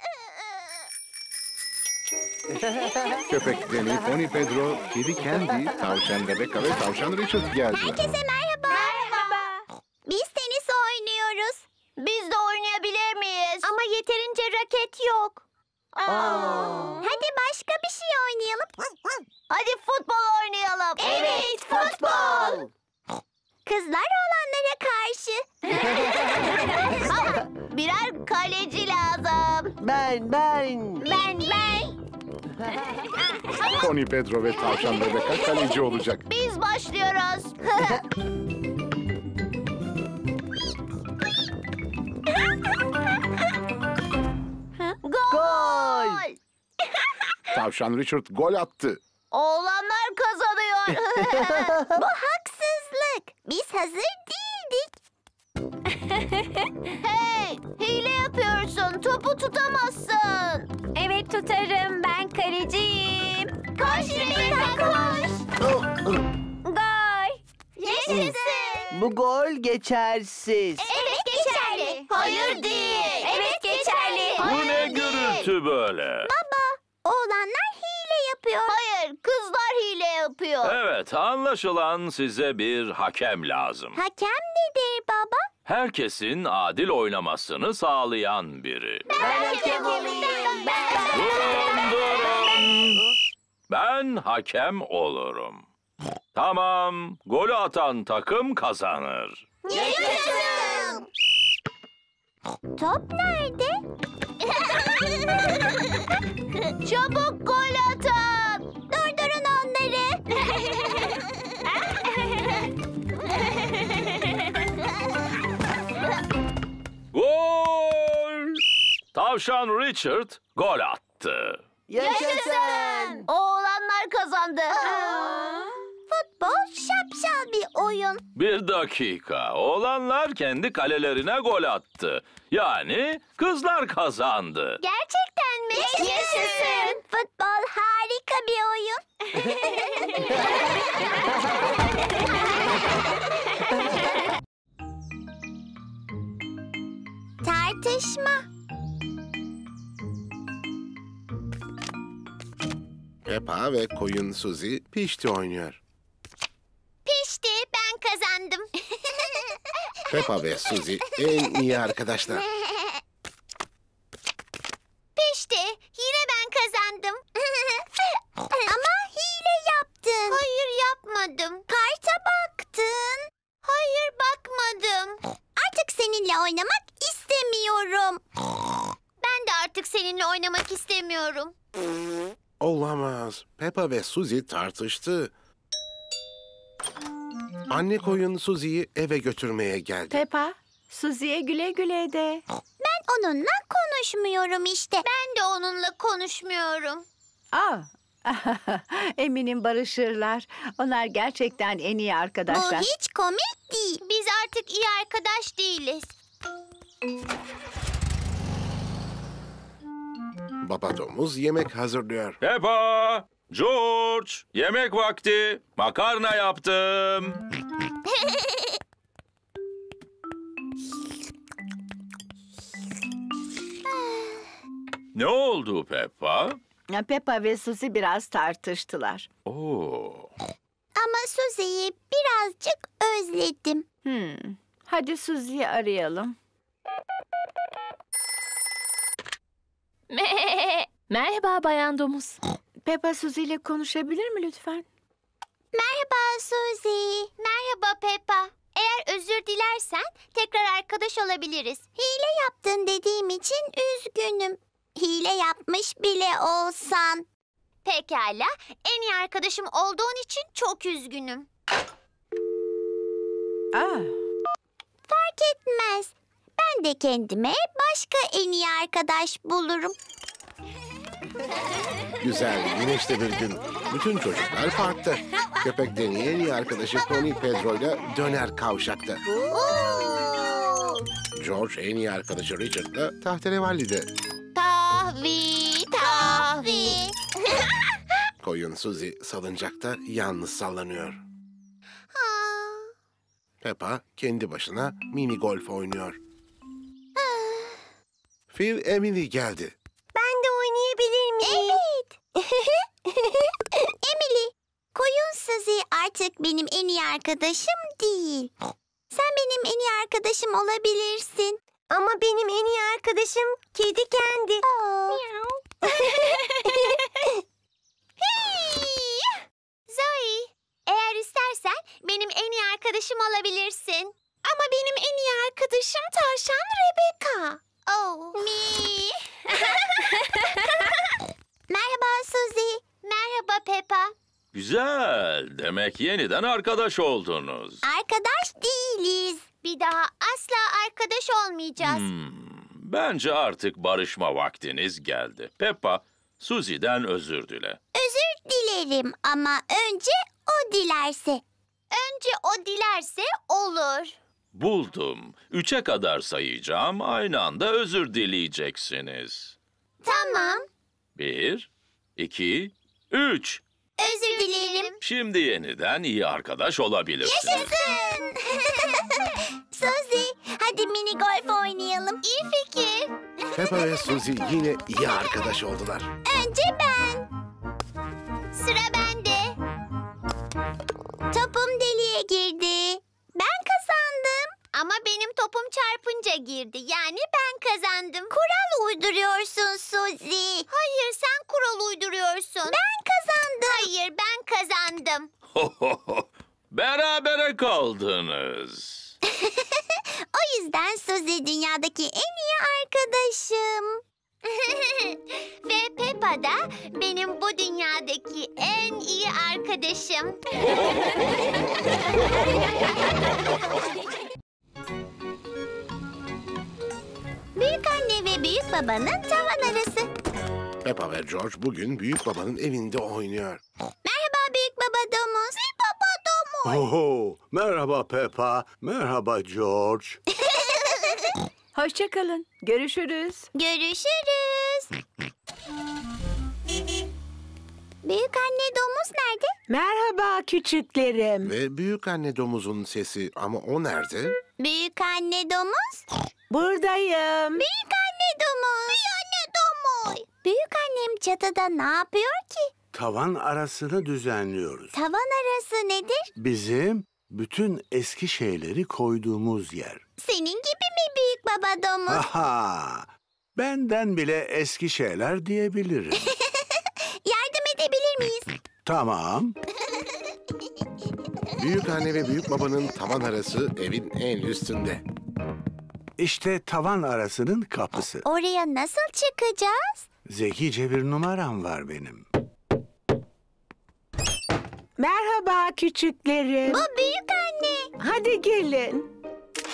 Köpek Danny, Pony Pedro, kedi Candy, tavşan Rebecca ve tavşan Richard geldiler. Herkese merhaba. Merhaba. Biz tenis oynuyoruz. Biz de oynayabilir miyiz? Ama yeterince raket yok. Hadi başka bir şey oynayalım. Hadi futbol oynayalım. Evet, futbol. Kızlar oğlanlara karşı. Birer kaleci lazım. Ben. Ben. Pony Pedro ve tavşan Rebecca kaleci olacak. Biz başlıyoruz. Gol! Tavşan Richard gol attı. Oğlanlar kazanıyor. Bu haksızlık. Biz hazır değildik. Hey, hile yapıyorsun. Topu tutamazsın. Evet tutarım. Ben kaleciyim. Koş Rebecca koş. Gol. Yaşasın. Bu gol geçersiz. Evet geçerli. Hayır değil. Evet geçerli. Bu ne gürültü böyle? Baba, oğlanlar hile yapıyor. Hayır, kızlar hile yapıyor. Evet, anlaşılan size bir hakem lazım. Hakem nedir baba? Herkesin adil oynamasını sağlayan biri. Ben hakem olayım. Durun. Ben hakem olurum. Tamam, golü atan takım kazanır. Yaşasın. Top nerede? Çabuk gol atın. Durdurun onları. Tavşan Richard gol attı. Yaşasın! Oğlanlar kazandı. Futbol şapşal bir oyun. Bir dakika. Oğlanlar kendi kalelerine gol attı. Yani kızlar kazandı. Gerçekten mi? Yaşasın. Futbol harika bir oyun. Tartışma. Peppa ve koyun Suzy pişti oynuyor. Pişti, ben kazandım. Peppa ve Suzy en iyi arkadaşlar. Pişti, yine ben kazandım. Ama hile yaptın. Hayır, yapmadım. Karta baktın. Hayır, bakmadım. Artık seninle oynamak istemiyorum. Ben de artık seninle oynamak istemiyorum. Olamaz. Peppa ve Suzy tartıştı. Anne koyun Suzy'yi eve götürmeye geldi. Peppa, Suzy'ye güle güle de. Ben onunla konuşmuyorum işte. Ben de onunla konuşmuyorum. Aa, eminim barışırlar. Onlar gerçekten en iyi arkadaşlar. Bu hiç komik değil. Biz artık iyi arkadaş değiliz. Baba domuz yemek hazırlıyor. Peppa, George, yemek vakti. Makarna yaptım. Ne oldu Peppa? Peppa ve Suzy biraz tartıştılar. Oo. Ama Suzy'yi birazcık özledim. Hadi Suzy'yi arayalım. Merhaba Bayan Domuz. Peppa Suzy ile konuşabilir mi lütfen? Merhaba Suzy. Merhaba Peppa. Eğer özür dilersen tekrar arkadaş olabiliriz. Hile yaptın dediğim için üzgünüm. Hile yapmış bile olsan. Pekala. En iyi arkadaşım olduğun için çok üzgünüm. Fark etmez. Ben de kendime başka en iyi arkadaş bulurum. Güzel, güneşli bir gün. Bütün çocuklar parkta. Köpek Danny en iyi arkadaşı Pony Pedro ile döner kavşakta. George en iyi arkadaşı Richard'la tahterevalli'de. Tahvi. Koyun Suzy salıncakta yalnız sallanıyor. Peppa kendi başına mini golf oynuyor. Phil Emily geldi. Ben de oynayabilir miyim? Evet. Emily, koyun Suzy artık benim en iyi arkadaşım değil. Sen benim en iyi arkadaşım olabilirsin. Ama benim en iyi arkadaşım kedi kendi. Zoe, eğer istersen benim en iyi arkadaşım olabilirsin. Ama benim en iyi arkadaşım tavşan Rebecca. Oh. Me. Merhaba Suzy. Merhaba Peppa. Güzel. Demek yeniden arkadaş oldunuz. Arkadaş değiliz. Bir daha asla arkadaş olmayacağız. Bence artık barışma vaktiniz geldi. Peppa, Suzy'den özür dile. Özür dilerim ama önce o dilerse. Önce o dilerse olur. Buldum. 3'e kadar sayacağım. Aynı anda özür dileyeceksiniz. Tamam. 1, 2, 3. Özür dilerim. Şimdi yeniden iyi arkadaş olabilirsiniz. Yaşasın. Suzy, hadi mini golf oynayalım. İyi fikir. Peppa ve Suzy yine iyi arkadaş oldular. Önce ben. Sıra bende. Topum deliğe girdi. Ben kazandım. Ama benim topum çarpınca girdi. Yani ben kazandım. Kural uyduruyorsun Suzy. Hayır, sen kural uyduruyorsun. Ben kazandım. Hayır, ben kazandım. Berabere kaldınız. O yüzden Suzy dünyadaki en iyi arkadaşım. Ve Peppa da benim bu dünyadaki en iyi arkadaşım. Büyük anne ve Büyük babanın tavan arası. Peppa ve George bugün büyük babanın evinde oynuyor. Merhaba büyük baba domuz. Büyük baba domuz. Oho, merhaba Peppa, merhaba George. Hoşça kalın. Görüşürüz. Görüşürüz. Büyük anne domuz nerede? Merhaba küçüklerim. Ve büyük anne domuzun sesi, ama o nerede? Büyük anne domuz. Buradayım. Büyük anne domuz. Büyük anne domuz. Büyük annem çatıda ne yapıyor ki? Tavan arasını düzenliyoruz. Tavan arası nedir? Bizim bütün eski şeyleri koyduğumuz yer. Senin gibi mi büyük baba domuz? Aha! Benden bile eski şeyler diyebilirim. Yardım edebilir miyiz? Tamam. Büyük anne ve büyük babanın tavan arası evin en üstünde. İşte tavan arasının kapısı. Oraya nasıl çıkacağız? Zekice bir numaram var benim. Merhaba küçüklerim. Bu büyük anne. Hadi gelin.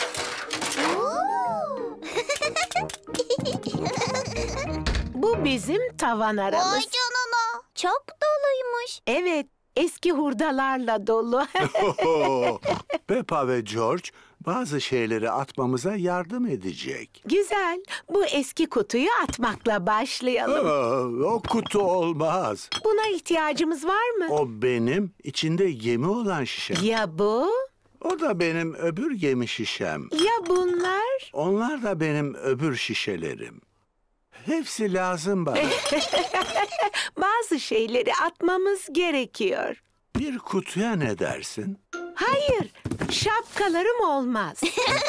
Bu bizim tavan aramız. Vay canına. Çok doluymuş. Evet, eski hurdalarla dolu. Peppa ve George bazı şeyleri atmamıza yardım edecek. Güzel. Bu eski kutuyu atmakla başlayalım. O kutu olmaz. Buna ihtiyacımız var mı? O benim içinde gemi olan şişem. Ya bu? O da benim öbür gemi şişem. Ya bunlar? Onlar da benim öbür şişelerim. Hepsi lazım bana. Bazı şeyleri atmamız gerekiyor. Bir kutuya ne dersin? Hayır, şapkalarım olmaz.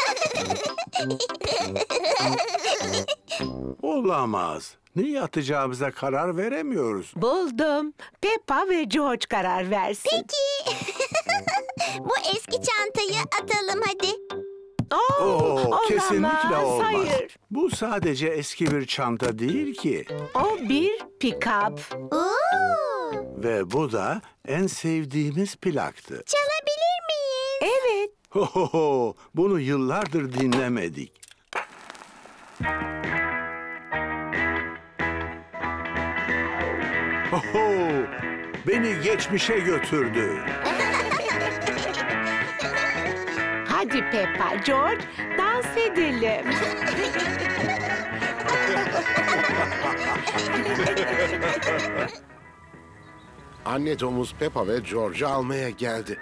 Olamaz. Neyi atacağımıza karar veremiyoruz. Buldum. Peppa ve George karar versin. Peki. Bu eski çantayı atalım hadi. Kesinlikle olmaz. Hayır. Bu sadece eski bir çanta değil ki. O bir pick-up. Ve bu da en sevdiğimiz plaktı. Çalabilir miyiz? Evet. Bunu yıllardır dinlemedik. Beni geçmişe götürdü. Hadi Peppa, George, dans edelim. Anne domuz Peppa ve George'u almaya geldi.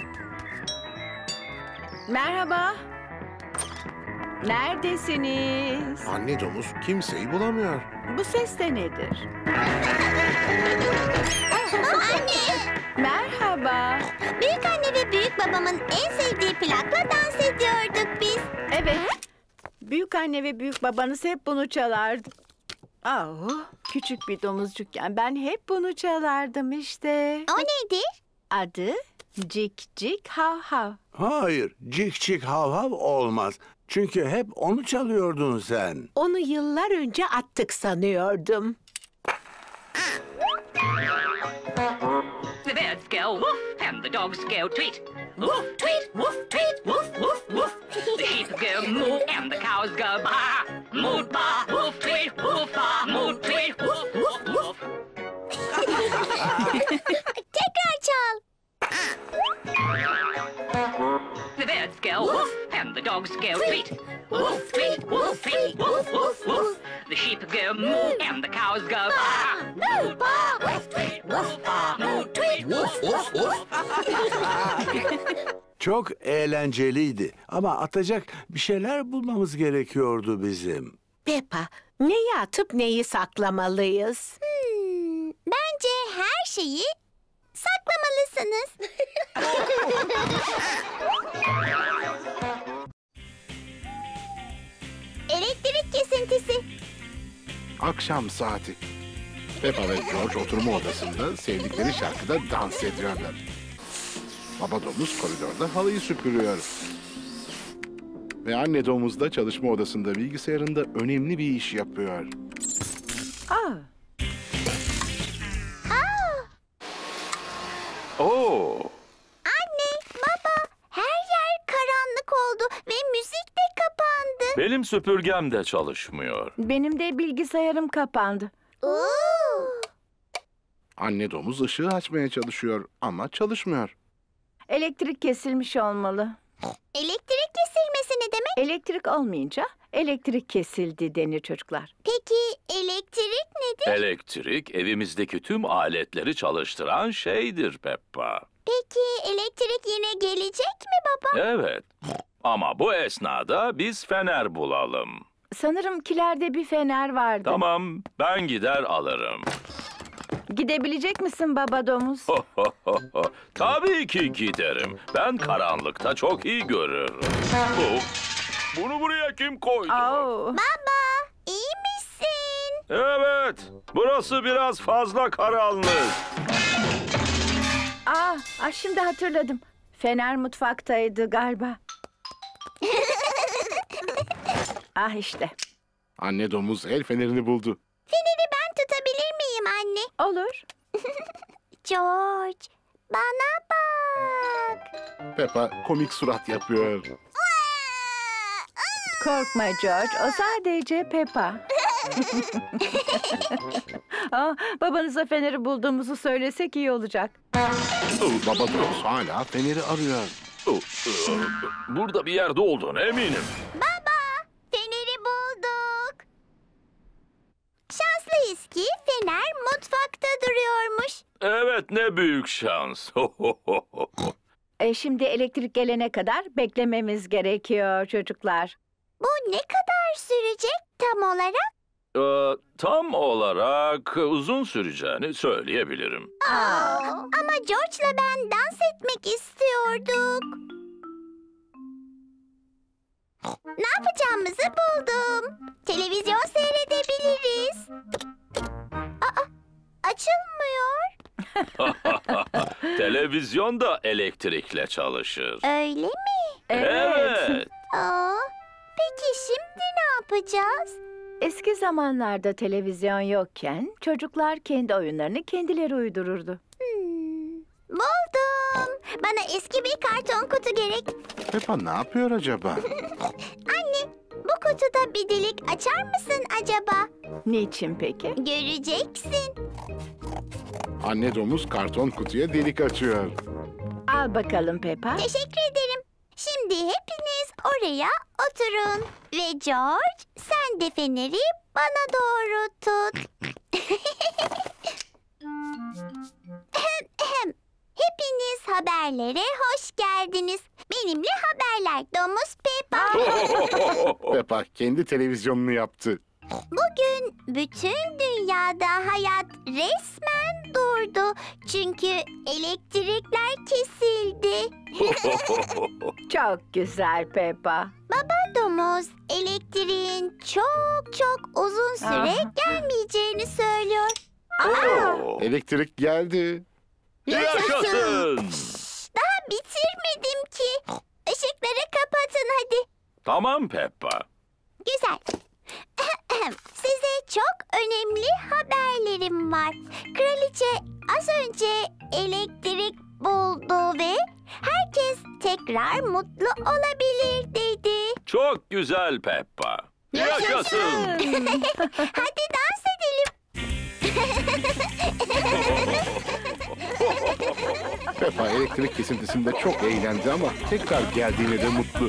Merhaba. Neredesiniz? Anne domuz kimseyi bulamıyor. Bu ses de nedir? Anne. Merhaba. Büyük anne ve büyük babamın en sevdiği plakla dans ediyorduk biz. Evet. Büyük anne ve büyük babanız hep bunu çalardı. Küçük bir domuzcukken ben hep bunu çalardım işte. O nedir? Adı Cik Cik Hav Hav. Hayır, cik cik hav hav olmaz. Çünkü hep onu çalıyordun sen. Onu yıllar önce attık sanıyordum. The birds go woof and the dogs go tweet. Woof, tweet, woof, tweet, woof, woof, woof. The sheep go moo and the cows go baa. Moo, baa, woof, tweet, woof, baa. Moo, tweet, woof, woof, woof. Tekrar çal. The birds go woof and the dogs go tweet. Woof, tweet, woof, tweet, woof, woof, woof. The sheep go moo and the cows go baa. Moo, baa, woof, tweet, woof, baa. Moo, tweet, woof, woof, woof. Çok eğlenceliydi ama atacak bir şeyler bulmamız gerekiyordu bizim. Peppa, neyi atıp neyi saklamalıyız? Bence her şeyi saklamalısınız. Elektrik kesintisi. Akşam saati. Peppa ve George oturma odasında sevdikleri şarkıda dans ediyorlar. Baba domuz koridorda halıyı süpürüyor. Ve anne domuz da çalışma odasında bilgisayarında önemli bir iş yapıyor. Oo. Anne, baba, her yer karanlık oldu ve müzik de kapandı. Benim süpürgem de çalışmıyor. Benim de bilgisayarım kapandı. Anne domuz ışığı açmaya çalışıyor ama çalışmıyor. Elektrik kesilmiş olmalı. Elektrik kesilmesi ne demek? Elektrik olmayınca elektrik kesildi denir çocuklar. Peki elektrik nedir? Elektrik evimizdeki tüm aletleri çalıştıran şeydir Peppa. Peki elektrik yine gelecek mi baba? Evet. Ama bu esnada biz fener bulalım. Sanırım kilerde bir fener vardı. Tamam, ben gider alırım. Gidebilecek misin baba domuz? Tabii ki giderim. Ben karanlıkta çok iyi görürüm. Bunu buraya kim koydu? Baba, iyi misin? Evet, burası biraz fazla karanlık. Şimdi hatırladım. Fener mutfaktaydı galiba. İşte. Anne domuz el fenerini buldu. Feneri ben tutabilir miyim anne? Olur. George, bana bak. Peppa komik surat yapıyor. Korkma George, o sadece Peppa. Babanıza feneri bulduğumuzu söylesek iyi olacak. Baba domuz hala feneri arıyor. Burada bir yerde olduğunu eminim. Baba, feneri bulduk. Şanslıyız ki fener mutfakta duruyormuş. Evet, ne büyük şans. Şimdi elektrik gelene kadar beklememiz gerekiyor çocuklar. Bu ne kadar sürecek tam olarak? Tam olarak uzun süreceğini söyleyebilirim. Ama George'la ben dans etmek istiyorduk. Ne yapacağımızı buldum. Televizyon seyredebiliriz. Açılmıyor. Televizyon da elektrikle çalışır. Öyle mi? Evet. Peki şimdi ne yapacağız? Eski zamanlarda televizyon yokken çocuklar kendi oyunlarını kendileri uydururdu. Buldum. Bana eski bir karton kutu gerek. Peppa ne yapıyor acaba? Anne, bu kutuda bir delik açar mısın acaba? Niçin peki? Göreceksin. Anne domuz karton kutuya delik açıyor. Al bakalım Peppa. Teşekkür ederim. Şimdi hepiniz oraya oturun. Ve George, sen de feneri bana doğru tut. Hepiniz haberlere hoş geldiniz. Benimle haberler Domuz Peppa. Peppa kendi televizyonunu yaptı. Bugün bütün dünyada hayat resmen durdu. Çünkü elektrikler kesildi. Çok güzel Peppa. Baba domuz elektriğin çok uzun süre gelmeyeceğini söylüyor. Elektrik geldi. Yaşasın! Daha bitirmedim ki. Işıkları kapatın hadi. Tamam Peppa. Güzel. Size çok önemli haberlerim var. Kraliçe az önce elektrik buldu ve herkes tekrar mutlu olabilir dedi. Çok güzel Peppa. Yaşasın! Hadi dans edelim. Peppa elektrik kesintisinde çok eğlendi ama tekrar geldiğine de mutlu.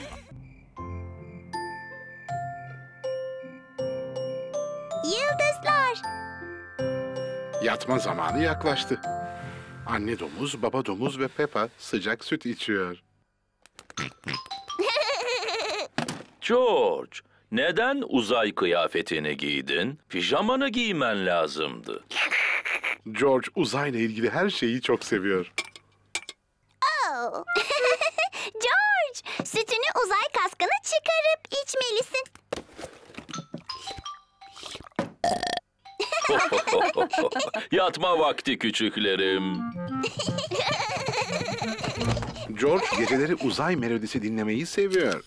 Yıldızlar. Yatma zamanı yaklaştı. Anne domuz, baba domuz ve Peppa sıcak süt içiyor. George, neden uzay kıyafetini giydin? Pijamanı giymen lazımdı. George uzayla ilgili her şeyi çok seviyor. George, sütünü uzay kaskını çıkarıp içmelisin. Yatma vakti küçüklerim. George geceleri uzay melodisi dinlemeyi seviyor.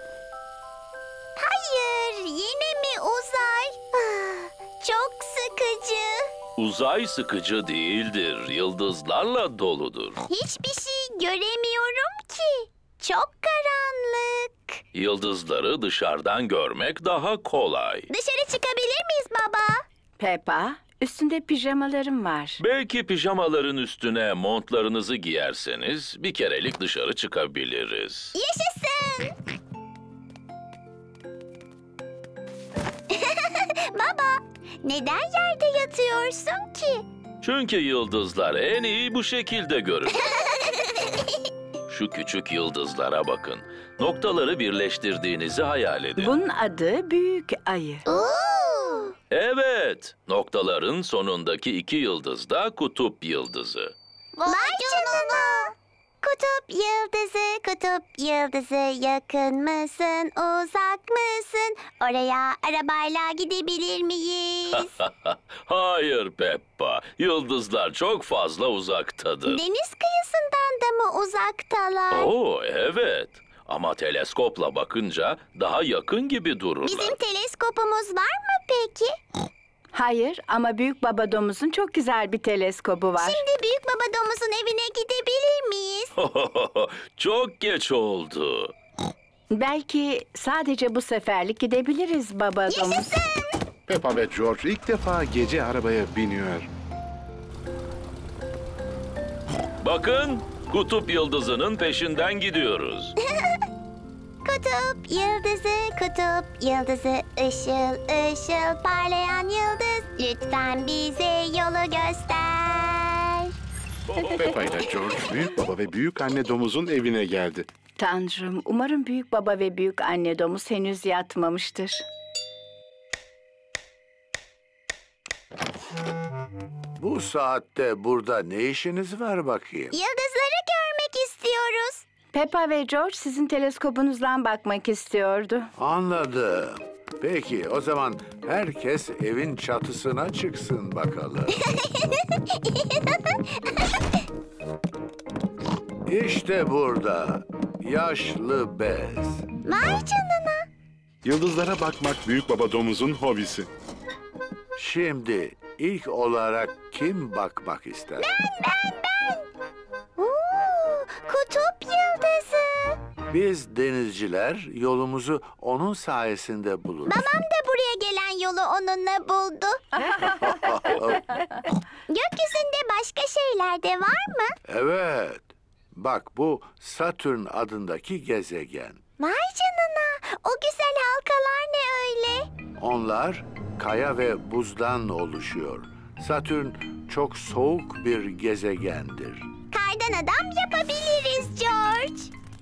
Hayır, yine mi uzay? Çok sıkıcı. Uzay sıkıcı değildir, yıldızlarla doludur. Hiçbir şey göremiyorum ki. Çok karanlık. Yıldızları dışarıdan görmek daha kolay. Dışarı çıkabilir miyiz baba? Peppa, üstünde pijamalarım var. Belki pijamaların üstüne montlarınızı giyerseniz bir kerelik dışarı çıkabiliriz. Yaşasın! Baba, neden yerde yatıyorsun ki? Çünkü yıldızlar en iyi bu şekilde görür. Şu küçük yıldızlara bakın. Noktaları birleştirdiğinizi hayal edin. Bunun adı Büyük Ayı. Oo! Evet, noktaların sonundaki iki yıldız da kutup yıldızı. Vay canına! Kutup yıldızı yakın mısın, uzak mısın? Oraya arabayla gidebilir miyiz? Hayır Peppa, yıldızlar çok fazla uzaktadır. Deniz kıyısından da mı uzaktalar? Oo, evet. Ama teleskopla bakınca daha yakın gibi dururlar. Bizim teleskopumuz var mı peki? Hayır ama Büyük Baba Domuz'un çok güzel bir teleskobu var. Şimdi Büyük Baba Domuz'un evine gidebilir miyiz? Çok geç oldu. Belki sadece bu seferlik gidebiliriz Baba Domuz. Yaşasın! Peppa ve George ilk defa gece arabaya biniyor. Bakın, kutup yıldızının peşinden gidiyoruz. Kutup yıldızı, ışıl ışıl parlayan yıldız. Lütfen bize yolu göster. Peppa ile George büyük baba ve büyük anne domuzun evine geldi. Tanrım, umarım Büyük Baba ve Büyük Anne Domuz henüz yatmamıştır. Bu saatte burada ne işiniz var bakayım? Yıldızları görmek istiyoruz. Peppa ve George sizin teleskobunuzdan bakmak istiyordu. Anladım. Peki o zaman herkes evin çatısına çıksın bakalım. İşte burada yaşlı bez. Vay canına. Yıldızlara bakmak büyük baba domuzun hobisi. Şimdi ilk olarak kim bakmak ister? Ben. Kutup yıldızı. Biz denizciler yolumuzu onun sayesinde buluruz. Babam da buraya gelen yolu onunla buldu. Gökyüzünde başka şeyler de var mı? Evet. Bak bu Satürn adındaki gezegen. Vay canına. O güzel halkalar ne öyle? Onlar kaya ve buzdan oluşuyor. Satürn çok soğuk bir gezegendir. Kardan adam yapabiliriz George.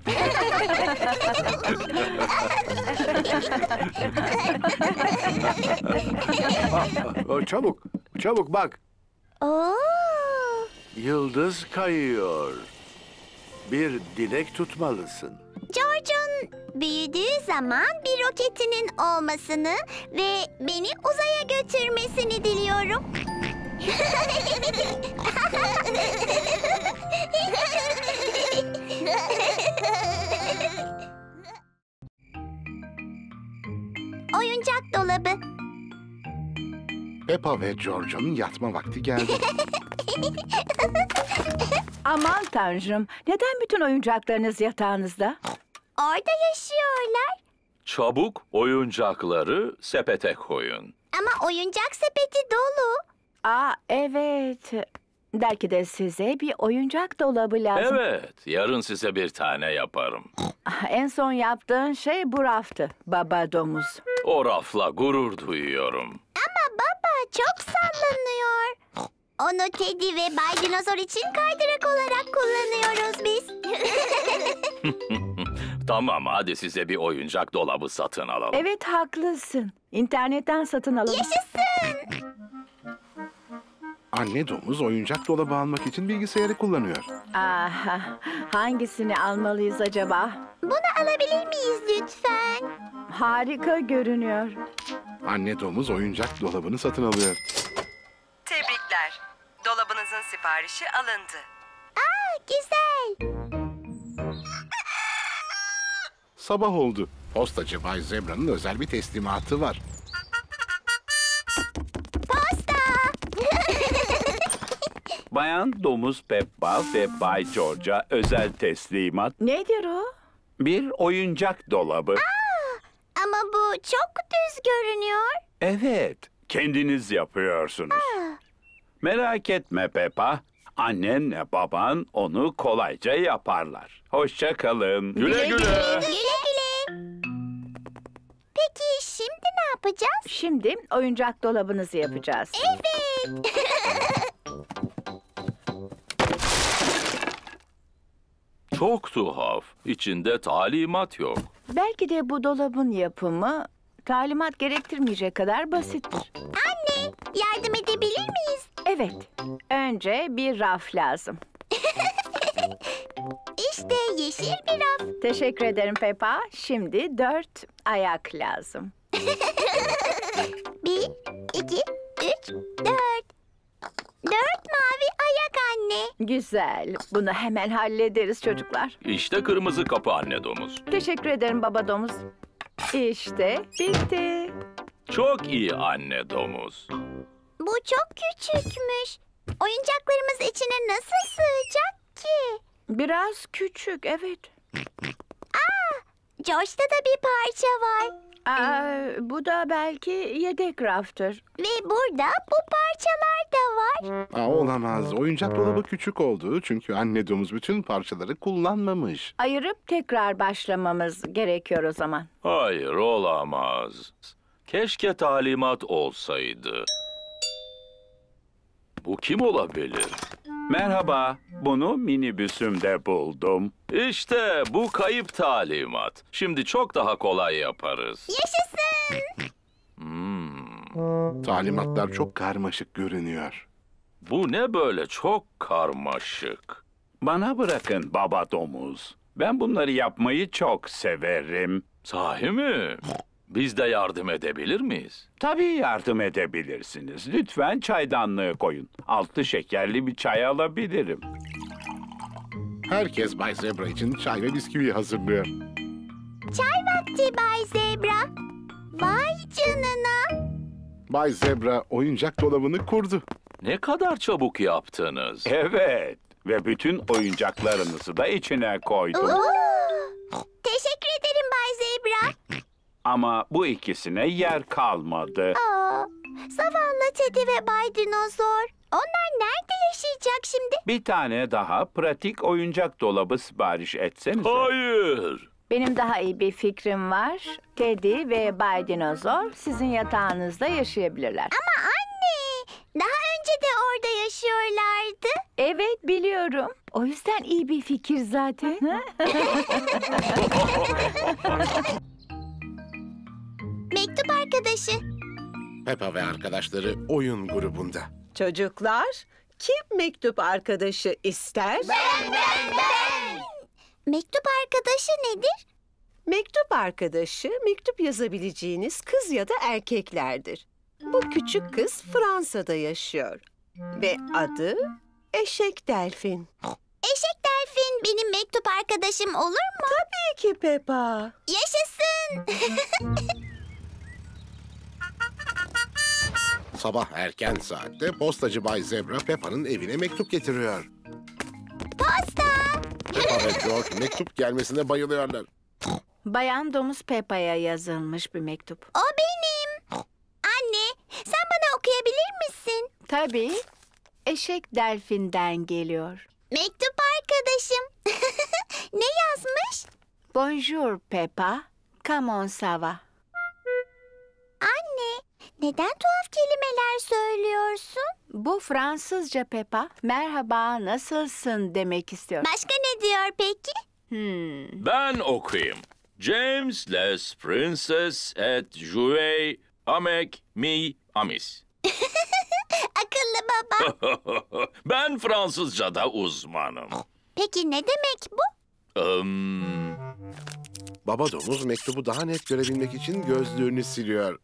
Çabuk bak. Oo. Yıldız kayıyor. Bir dilek tutmalısın. George'un büyüdüğü zaman bir roketinin olmasını ve beni uzaya götürmesini diliyorum. Oyuncak dolabı. Peppa ve George'un yatma vakti geldi. Aman Tanrım, neden bütün oyuncaklarınız yatağınızda? Orada yaşıyorlar. Çabuk oyuncakları sepete koyun. Ama oyuncak sepeti dolu. Aa evet. Belki de size bir oyuncak dolabı lazım. Evet, yarın size bir tane yaparım. En son yaptığın şey bu raftı Baba Domuz. O rafla gurur duyuyorum. Ama baba çok sallanıyor. Onu Teddy ve Bay Dinozor için kaydırak olarak kullanıyoruz biz. Tamam, hadi size bir oyuncak dolabı satın alalım. Evet haklısın. İnternetten satın alalım. Yaşasın. Anne domuz oyuncak dolabı almak için bilgisayarı kullanıyor. Aha, hangisini almalıyız acaba? Bunu alabilir miyiz lütfen? Harika görünüyor. Anne domuz oyuncak dolabını satın alıyor. Tebrikler. Dolabınızın siparişi alındı. Aa, güzel. Sabah oldu. Postacı Bay Zebra'nın özel bir teslimatı var. Posta. Bayan Domuz Peppa ve Bay George'a özel teslimat. Nedir o? Bir oyuncak dolabı. Ama bu çok düz görünüyor. Evet, kendiniz yapıyorsunuz. Merak etme Peppa. Annenle baban onu kolayca yaparlar. Hoşça kalın. Güle güle. Güle güle. Peki şimdi ne yapacağız? Şimdi oyuncak dolabınızı yapacağız. Evet. Çok tuhaf. İçinde talimat yok. Belki de bu dolabın yapımı talimat gerektirmeyecek kadar basittir. Anne, yardım edebilir miyiz? Evet, önce bir raf lazım. İşte yeşil bir raf. Teşekkür ederim Peppa. Şimdi 4 ayak lazım. 1, 2, 3, 4. 4 mavi ayak anne. Güzel. Bunu hemen hallederiz çocuklar. İşte kırmızı kapı anne domuz. Teşekkür ederim baba domuz. İşte bitti. Çok iyi anne domuz. Bu çok küçükmüş. Oyuncaklarımız içine nasıl sığacak ki? Biraz küçük, evet. George'da da bir parça var. Bu da belki yedek raftır. Ve burada bu parçalar da var. Olamaz. Oyuncak dolabı küçük oldu. Çünkü anne domuz bütün parçaları kullanmamış. Ayırıp tekrar başlamamız gerekiyor o zaman. Hayır, olamaz. Keşke talimat olsaydı. Bu kim olabilir? Merhaba, bunu minibüsümde buldum. İşte bu kayıp talimat. Şimdi çok daha kolay yaparız. Yaşasın. Talimatlar çok karmaşık görünüyor. Bu ne böyle çok karmaşık. Bana bırakın baba domuz. Ben bunları yapmayı çok severim. Sahi mi? Biz de yardım edebilir miyiz? Tabii yardım edebilirsiniz. Lütfen çaydanlığı koyun. 6 şekerli bir çay alabilirim. Herkes Bay Zebra için çay ve bisküvi hazırlıyor. Çay vakti Bay Zebra. Vay canına. Bay Zebra oyuncak dolabını kurdu. Ne kadar çabuk yaptınız. Evet ve bütün oyuncaklarınızı da içine koydum. Teşekkür ederim Bay Zebra. Ama bu ikisine yer kalmadı. Zavallı Teddy ve Bay Dinozor. Onlar nerede yaşayacak şimdi? Bir tane daha pratik oyuncak dolabı sipariş etsenize. Hayır. Benim daha iyi bir fikrim var. Teddy ve Bay Dinozor sizin yatağınızda yaşayabilirler. Ama anne, daha önce de orada yaşıyorlardı. Evet, biliyorum. O yüzden iyi bir fikir zaten. Mektup arkadaşı. Peppa ve arkadaşları oyun grubunda. Çocuklar, kim mektup arkadaşı ister? Ben. Mektup arkadaşı nedir? Mektup arkadaşı, mektup yazabileceğiniz kız ya da erkeklerdir. Bu küçük kız Fransa'da yaşıyor. Ve adı Eşek Delfin. Eşek Delfin benim mektup arkadaşım olur mu? Tabii ki Peppa. Yaşasın. Sabah erken saatte postacı Bay Zebra Peppa'nın evine mektup getiriyor. Posta. Peppa ve George mektup gelmesine bayılıyorlar. Bayan Domuz Peppa'ya yazılmış bir mektup. O benim. Anne, sen bana okuyabilir misin? Tabii. Eşek Delfin'den geliyor. Mektup arkadaşım. Ne yazmış? Bonjour Peppa. Comment ça va? Anne, neden tuhaf kelimeler söylüyorsun? Bu Fransızca Peppa. Merhaba, nasılsın demek istiyor. Başka ne diyor peki? Ben okuyayım. James les princess et jouer avec mi amis. Akıllı baba. Ben Fransızca'da uzmanım. Peki ne demek bu? Baba domuz mektubu daha net görebilmek için gözlüğünü siliyor.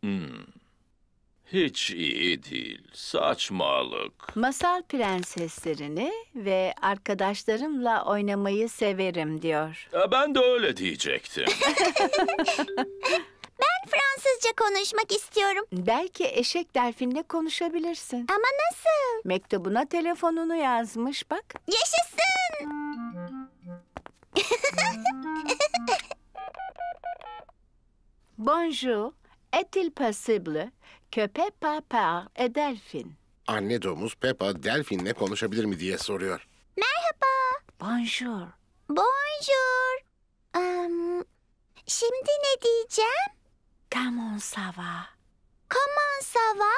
Hiç iyi değil. Saçmalık. Masal prenseslerini ve arkadaşlarımla oynamayı severim diyor. Ben de öyle diyecektim. Ben Fransızca konuşmak istiyorum. Belki Eşek Delfin'le konuşabilirsin. Ama nasıl? Mektubuna telefonunu yazmış bak. Yaşasın. Bonjour, est-il possible que Peppa parle et Delphine? Anne domuz Peppa Delfin'le konuşabilir mi diye soruyor. Merhaba. Bonjour. Bonjour. Şimdi ne diyeceğim? Comment ça va? Comment ça va?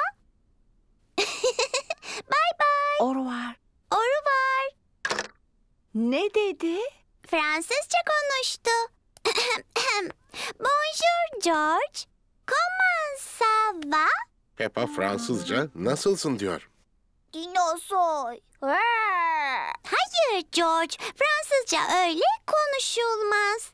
Bye bye. Au revoir. Au revoir. Ne dedi? Fransızca konuştu. Bonjour George. Comment ça va? Peppa Fransızca nasılsın diyor. Dinozor. Hayır George. Fransızca öyle konuşulmaz.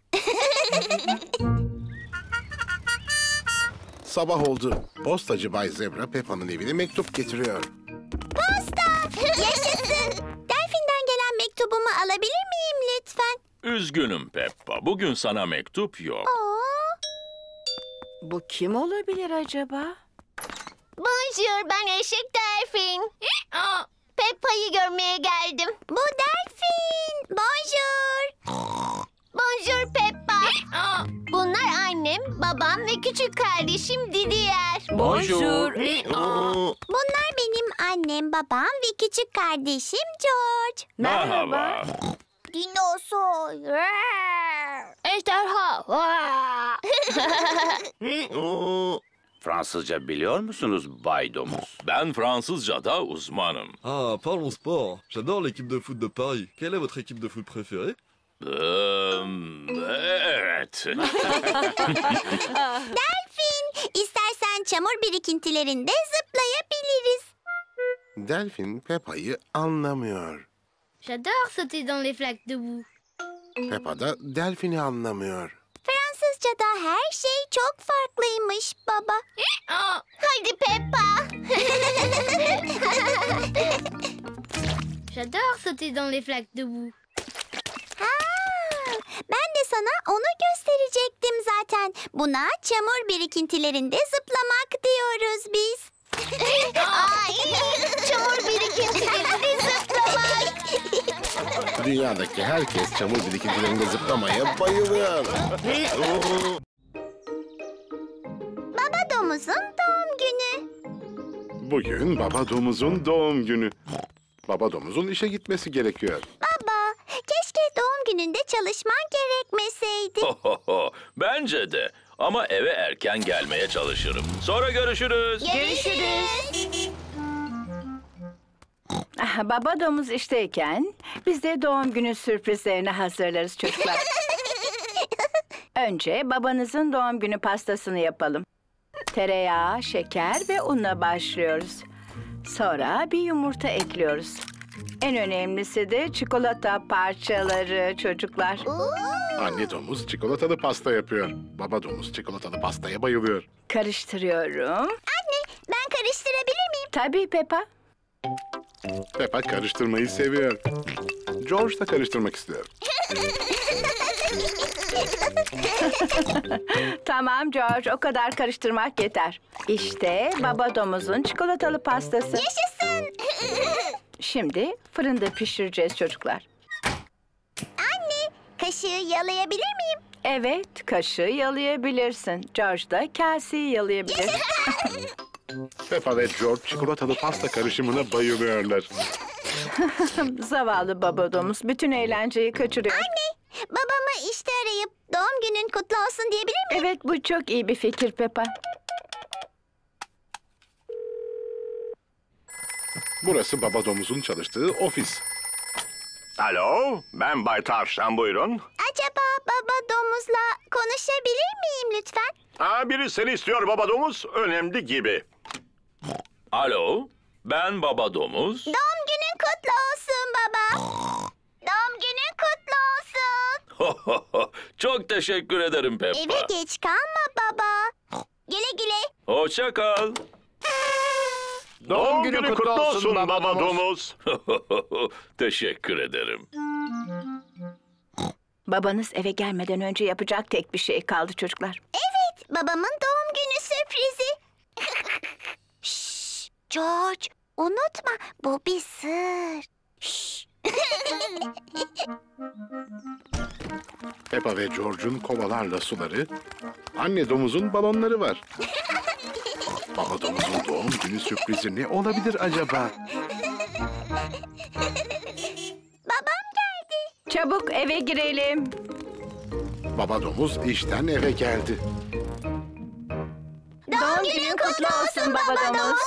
Sabah oldu. Postacı Bay Zebra Peppa'nın evine mektup getiriyor. Posta! Yaşasın. Delfin'den gelen mektubumu alabilir miyim lütfen? Üzgünüm Peppa. Bugün sana mektup yok. Bu kim olabilir acaba? Bonjour, ben Eşek Delfin. Peppa'yı görmeye geldim. Bu Delfin. Bonjour. Bonjour Peppa. Bunlar annem, babam ve küçük kardeşim Didier. Bonjour. Bunlar benim annem, babam ve küçük kardeşim George. Merhaba. Dinozor. Ejderha. Fransızca biliyor musunuz Bay Domuz? Ben Fransızca'da uzmanım. Ah, parlons sport. J'adore l'équipe de foot de Paris. Quelle est votre équipe de foot préférée? Evet. Delfin, istersen çamur birikintilerinde zıplayabiliriz. Delfin Peppa'yı anlamıyor. J'adore sauter dans les flaques de boue. Peppa da Delfin'i anlamıyor. Fransızca'da her şey çok farklıymış baba. Hadi Peppa. J'adore sauter dans les flaques de boue. Ben de sana onu gösterecektim zaten. Buna çamur birikintilerinde zıplamak diyoruz biz. Çamur birikintilerinde zıplamak. Dünyadaki herkes çamur birikintilerinde zıplamaya bayılıyor. Baba domuzun doğum günü. Bugün Baba Domuz'un doğum günü. Baba Domuz'un işe gitmesi gerekiyor. Baba, keşke doğum gününde çalışman gerekmeseydi. Bence de. Ama eve erken gelmeye çalışırım. Sonra görüşürüz. Görüşürüz. Baba domuz işteyken biz de doğum günü sürprizlerini hazırlarız çocuklar. Önce babanızın doğum günü pastasını yapalım. Tereyağı, şeker ve unla başlıyoruz. Sonra bir yumurta ekliyoruz. En önemlisi de çikolata parçaları çocuklar. Anne domuz çikolatalı pasta yapıyor. Baba domuz çikolatalı pastaya bayılıyor. Karıştırıyorum. Anne, ben karıştırabilir miyim? Tabii Peppa. Peppa karıştırmayı seviyor. George da karıştırmak istiyor. Tamam George, o kadar karıştırmak yeter. İşte baba domuzun çikolatalı pastası. Yaşasın. Şimdi fırında pişireceğiz çocuklar. Anne, kaşığı yalayabilir miyim? Evet, kaşığı yalayabilirsin. George da kaseyi yalayabilir. Peppa ve George çikolatalı pasta karışımına bayılıyorlar. Zavallı baba domuz bütün eğlenceyi kaçırıyor. Anne, babamı işte arayıp doğum günün kutlu olsun diyebilir miyim? Evet, bu çok iyi bir fikir Peppa. Burası Baba Domuz'un çalıştığı ofis. Alo, ben Bay Tavşan, buyurun. Acaba baba domuzla konuşabilir miyim lütfen? Biri seni istiyor Baba Domuz, önemli gibi. Alo, ben Baba Domuz. Doğum günün kutlu olsun baba. Doğum günün kutlu olsun. Çok teşekkür ederim Peppa. Eve geç kalma baba. Güle güle. Hoşça kal. Doğum günü kutlu olsun Baba Domuz. Teşekkür ederim. Babanız eve gelmeden önce yapacak tek bir şey kaldı çocuklar. Evet, babamın doğum günü sürprizi. Şşş, George, unutma bu bir sır. Şşş. Peppa ve George'un kovalarla suları, anne domuzun balonları var. Baba domuzun doğum günü sürprizi ne olabilir acaba? Babam geldi. Çabuk eve girelim. Baba domuz işten eve geldi. Doğum günün kutlu olsun baba domuz.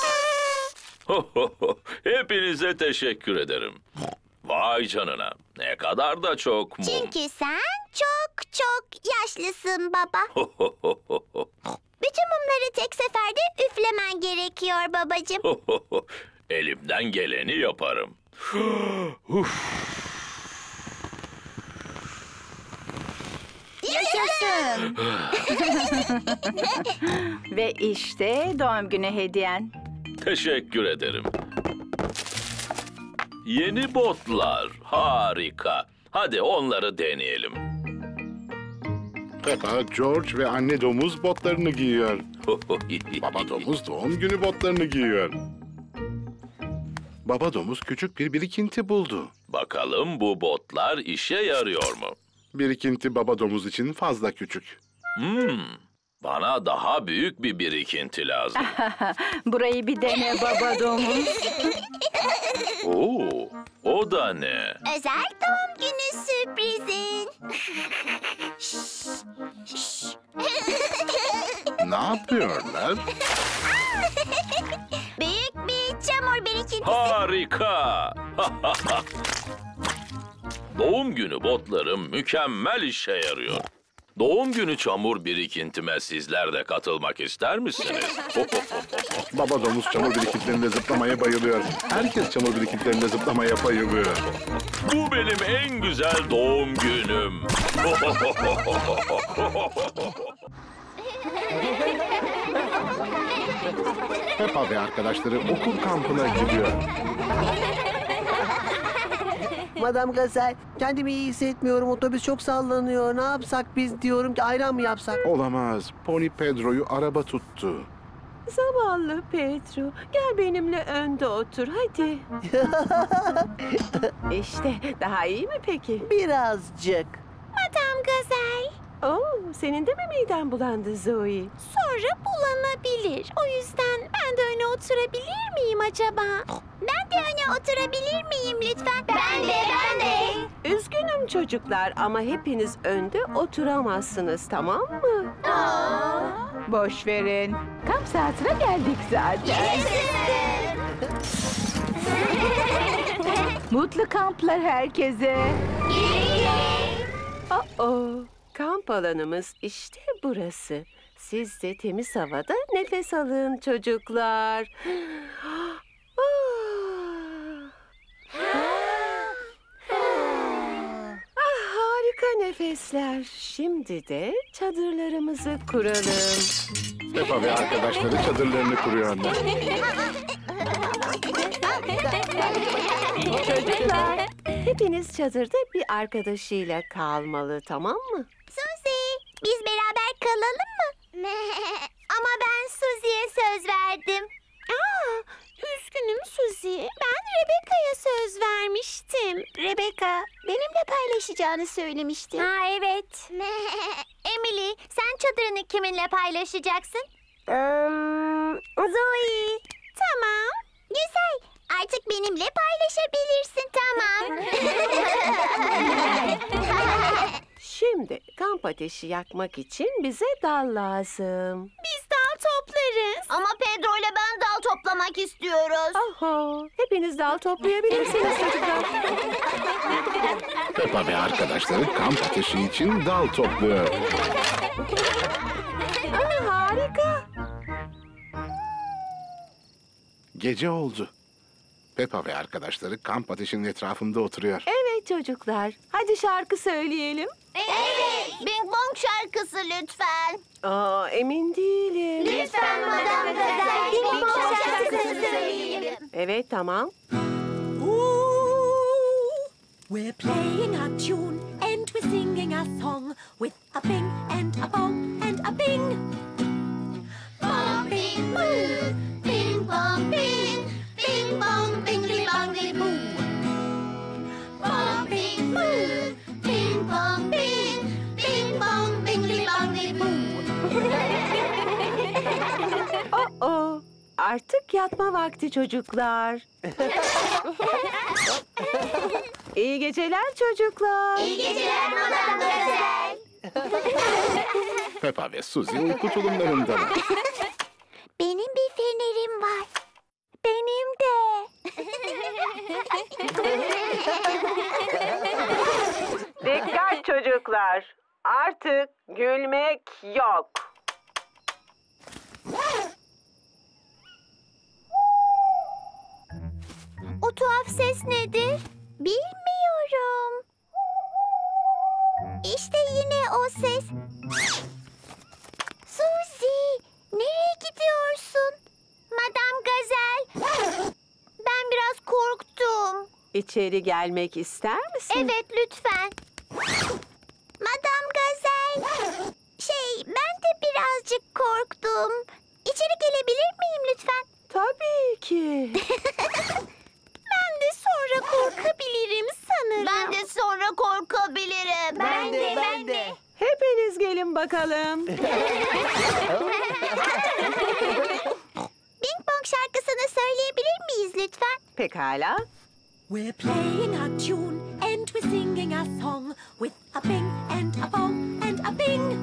Hepinize teşekkür ederim. Vay canına, ne kadar da çok mum. Çünkü sen çok çok yaşlısın baba. Bütün mumları tek seferde üflemen gerekiyor babacığım. Elimden geleni yaparım. Yaşasın. Ve işte doğum günü hediyen. Teşekkür ederim. Yeni botlar, harika. Hadi onları deneyelim. Peppa, George ve anne domuz botlarını giyiyor. Baba domuz doğum günü botlarını giyiyor. Baba domuz küçük bir birikinti buldu. Bakalım bu botlar işe yarıyor mu? Birikinti baba domuz için fazla küçük. Bana daha büyük bir birikinti lazım. Burayı bir dene baba domuz. Oo, o da ne? Özel doğum günü sürprizin. Ne yapıyorlar? Büyük bir çamur birikintisi. Harika! Doğum günü botlarım mükemmel işe yarıyor. Doğum günü çamur birikintime sizler de katılmak ister misiniz? Baba domuz çamur birikintilerinde zıplamaya bayılıyor. Herkes çamur birikintilerinde zıplamaya bayılıyor. Bu benim en güzel doğum günüm. Peppa ve arkadaşları okul kampına gidiyor. Madam Gazel, kendimi iyi hissetmiyorum. Otobüs çok sallanıyor. Ne yapsak biz diyorum ki ayran mı yapsak? Olamaz. Pony Pedro'yu araba tuttu. Zavallı Pedro. Gel benimle önde otur hadi. İşte daha iyi mi peki? Birazcık. Madam Gazel. Oo, senin de mi miden bulandı Zoe? Sonra bulanabilir. O yüzden ben de öne oturabilir miyim acaba? Ben de öne oturabilir miyim lütfen? Ben de. Üzgünüm çocuklar ama hepiniz önde oturamazsınız, tamam mı? Boş verin. Kamp saatine geldik zaten. Mutlu kamplar herkese. Kamp alanımız işte burası. Siz de temiz havada nefes alın çocuklar. Harika nefesler. Şimdi de çadırlarımızı kuralım. Peppa ve arkadaşları çadırlarını kuruyorlar. Çocuklar, hepiniz çadırda bir arkadaşıyla kalmalı, tamam mı? Suzy, biz beraber kalalım mı? Ama ben Suzy'ye söz verdim. Üzgünüm Suzy. Ben Rebecca'ya söz vermiştim. Rebecca, benimle paylaşacağını söylemişti. Ha evet. Emily, sen çadırını kiminle paylaşacaksın? Zoe. Tamam. Güzel. Artık benimle paylaşabilirsin, tamam. Şimdi kamp ateşi yakmak için bize dal lazım. Biz dal toplarız. Ama Pedro ile ben dal toplamak istiyoruz. Aha, hepiniz dal toplayabilirsiniz çocuklar. Peppa ve arkadaşları kamp ateşi için dal topluyor. Harika. Gece oldu. Peppa ve arkadaşları kamp ateşinin etrafında oturuyor. Evet çocuklar, hadi şarkı söyleyelim. Evet. Bing Bong şarkısı lütfen. Emin değilim. Lütfen Madame Gazel. Bing Bong şarkısı söyleyelim. Evet, tamam. We're playing a tune and we're singing a song with a bing and a bong and a bing. Bong bing boo, bing bong bing, bing bong bingly bongly boo. Bong bing boo, bing bong bing. Artık yatma vakti çocuklar. İyi geceler çocuklar. İyi geceler Madam Gazel. Peppa ve Suzy uyku tulumlarındalar. Benim bir fenerim var. Benim de. Dikkat çocuklar. Artık gülmek yok. O tuhaf ses nedir? Bilmiyorum. İşte yine o ses. Suzy, nereye gidiyorsun? Madam Gazel. Ben biraz korktum. İçeri gelmek ister misin? Evet, lütfen. Madam Gazel. Ben de birazcık korktum. İçeri gelebilir miyim lütfen? Tabii ki. Ben de sonra korkabilirim sanırım. Ben de sonra korkabilirim. Ben de. Hepiniz gelin bakalım. Bing Bong şarkısını söyleyebilir miyiz lütfen? Pekala. We're playing our tune and we're singing our song with a bing and a bong and a bing.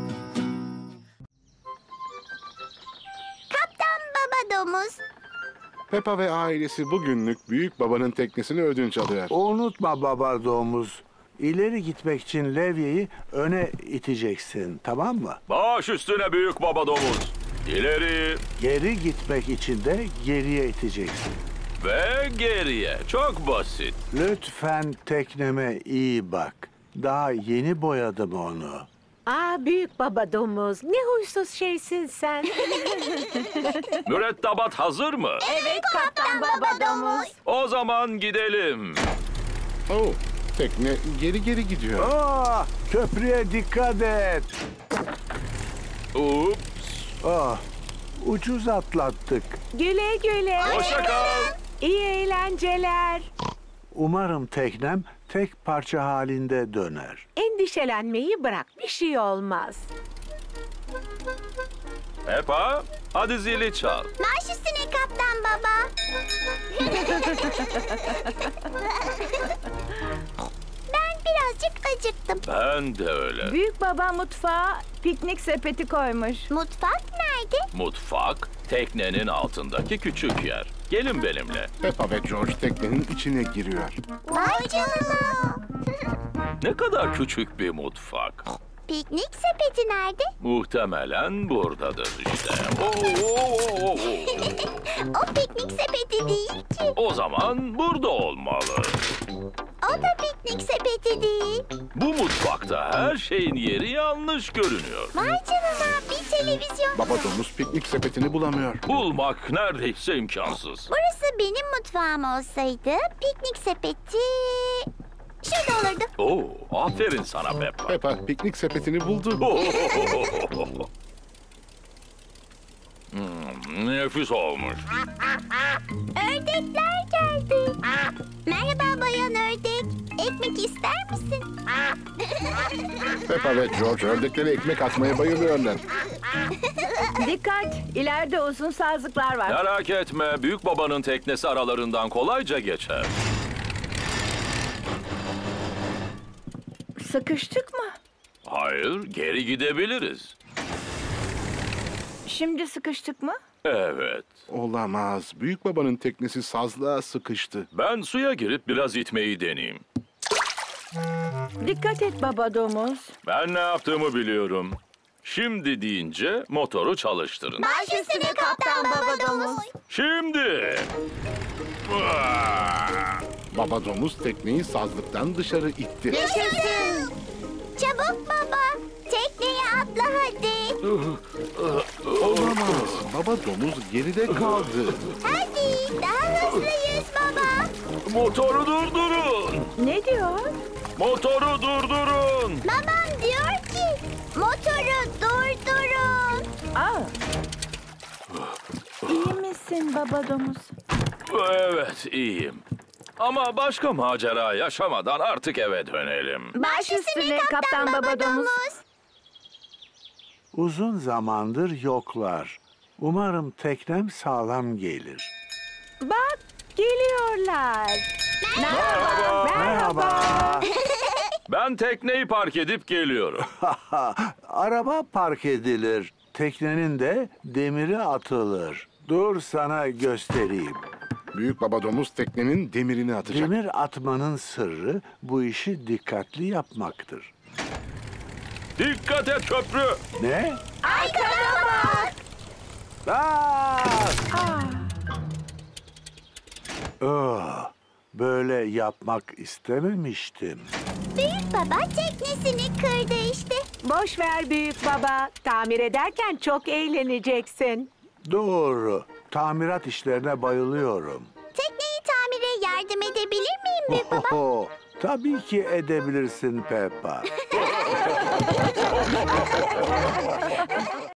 Kaptan Baba Domuz. Peppa ve ailesi bugünlük büyük babanın teknesini ödünç alıyor. Unutma baba domuz. İleri gitmek için levyeyi öne iteceksin, tamam mı? Baş üstüne büyük baba domuz. İleri Geri gitmek için de geriye iteceksin. ve geriye. Çok basit. Lütfen tekneme iyi bak. Daha yeni boyadım onu. Büyük baba domuz. Ne huysuz şeysin sen. Mürettebat hazır mı? Evet Kaptan Baba Domuz. O zaman gidelim. Oh, tekne geri geri gidiyor. Köprüye dikkat et. Ups. Ucuz atlattık. Güle güle. Hoşça kal. İyi eğlenceler. Umarım teknem tek parça halinde döner. Endişelenmeyi bırak. Bir şey olmaz. Peppa, hadi zili çal. Baş üstüne Kaptan Baba. Ben birazcık acıktım. Ben de öyle. Büyük baba mutfağa piknik sepeti koymuş. Mutfak nerede? Mutfak, teknenin altındaki küçük yer. Gelin benimle. Peppa ve George teknenin içine giriyor. Vay canına. Ne kadar küçük bir mutfak. Piknik sepeti nerede? Muhtemelen buradadır işte. O piknik sepeti değil ki. O zaman burada olmalı. O da piknik sepeti değil. Bu mutfakta her şeyin yeri yanlış görünüyor. Vay canına, bir televizyon. Baba domuz piknik sepetini bulamıyor. Bulmak neredeyse imkansız. Burası benim mutfağım olsaydı piknik sepeti şurada olurdu. Oo, aferin sana Peppa. Peppa piknik sepetini buldu. Nefis olmuş. Ördekler geldi. Merhaba bayan ördek. Ekmek ister misin? Peppa ve George ördeklere ekmek atmaya bayılıyorlar. Dikkat! İleride uzun sazlıklar var. Merak etme, büyük babanın teknesi aralarından kolayca geçer. Sıkıştık mı? Hayır, geri gidebiliriz. Şimdi sıkıştık mı? Evet. Olamaz. Büyük babanın teknesi sazlığa sıkıştı. Ben suya girip biraz itmeyi deneyeyim. Dikkat et baba domuz. Ben ne yaptığımı biliyorum. Şimdi deyince motoru çalıştırın. Baş üstüne Kaptan Baba Domuz. Şimdi. Baba domuz tekneyi sazlıktan dışarı itti. Yaşasın. Çabuk baba. Tekneye atla hadi. Olamaz. Baba domuz geride kaldı. Hadi daha hızlıyız baba. Motoru durdurun. Ne diyor? Motoru durdurun. Babam diyor ki motoru durdurun. İyi misin baba domuz? Evet, iyiyim. Ama başka macera yaşamadan artık eve dönelim. Baş üstüne Kaptan Baba Domuz. Uzun zamandır yoklar. Umarım teknem sağlam gelir. Bak, geliyorlar. Merhaba. Ben tekneyi park edip geliyorum. Araba park edilir. Teknenin de demiri atılır. Dur sana göstereyim. Büyük baba domuz teknenin demirini atacak. Demir atmanın sırrı bu işi dikkatli yapmaktır. Dikkat et köprü. Ne? Arkana bak. Böyle yapmak istememiştim. Büyük baba teknesini kırdı işte. Boş ver büyük baba. Tamir ederken çok eğleneceksin. Doğru. Tamirat işlerine bayılıyorum. Tekneyi tamire yardım edebilir miyim büyük baba? Tabii ki edebilirsin Peppa.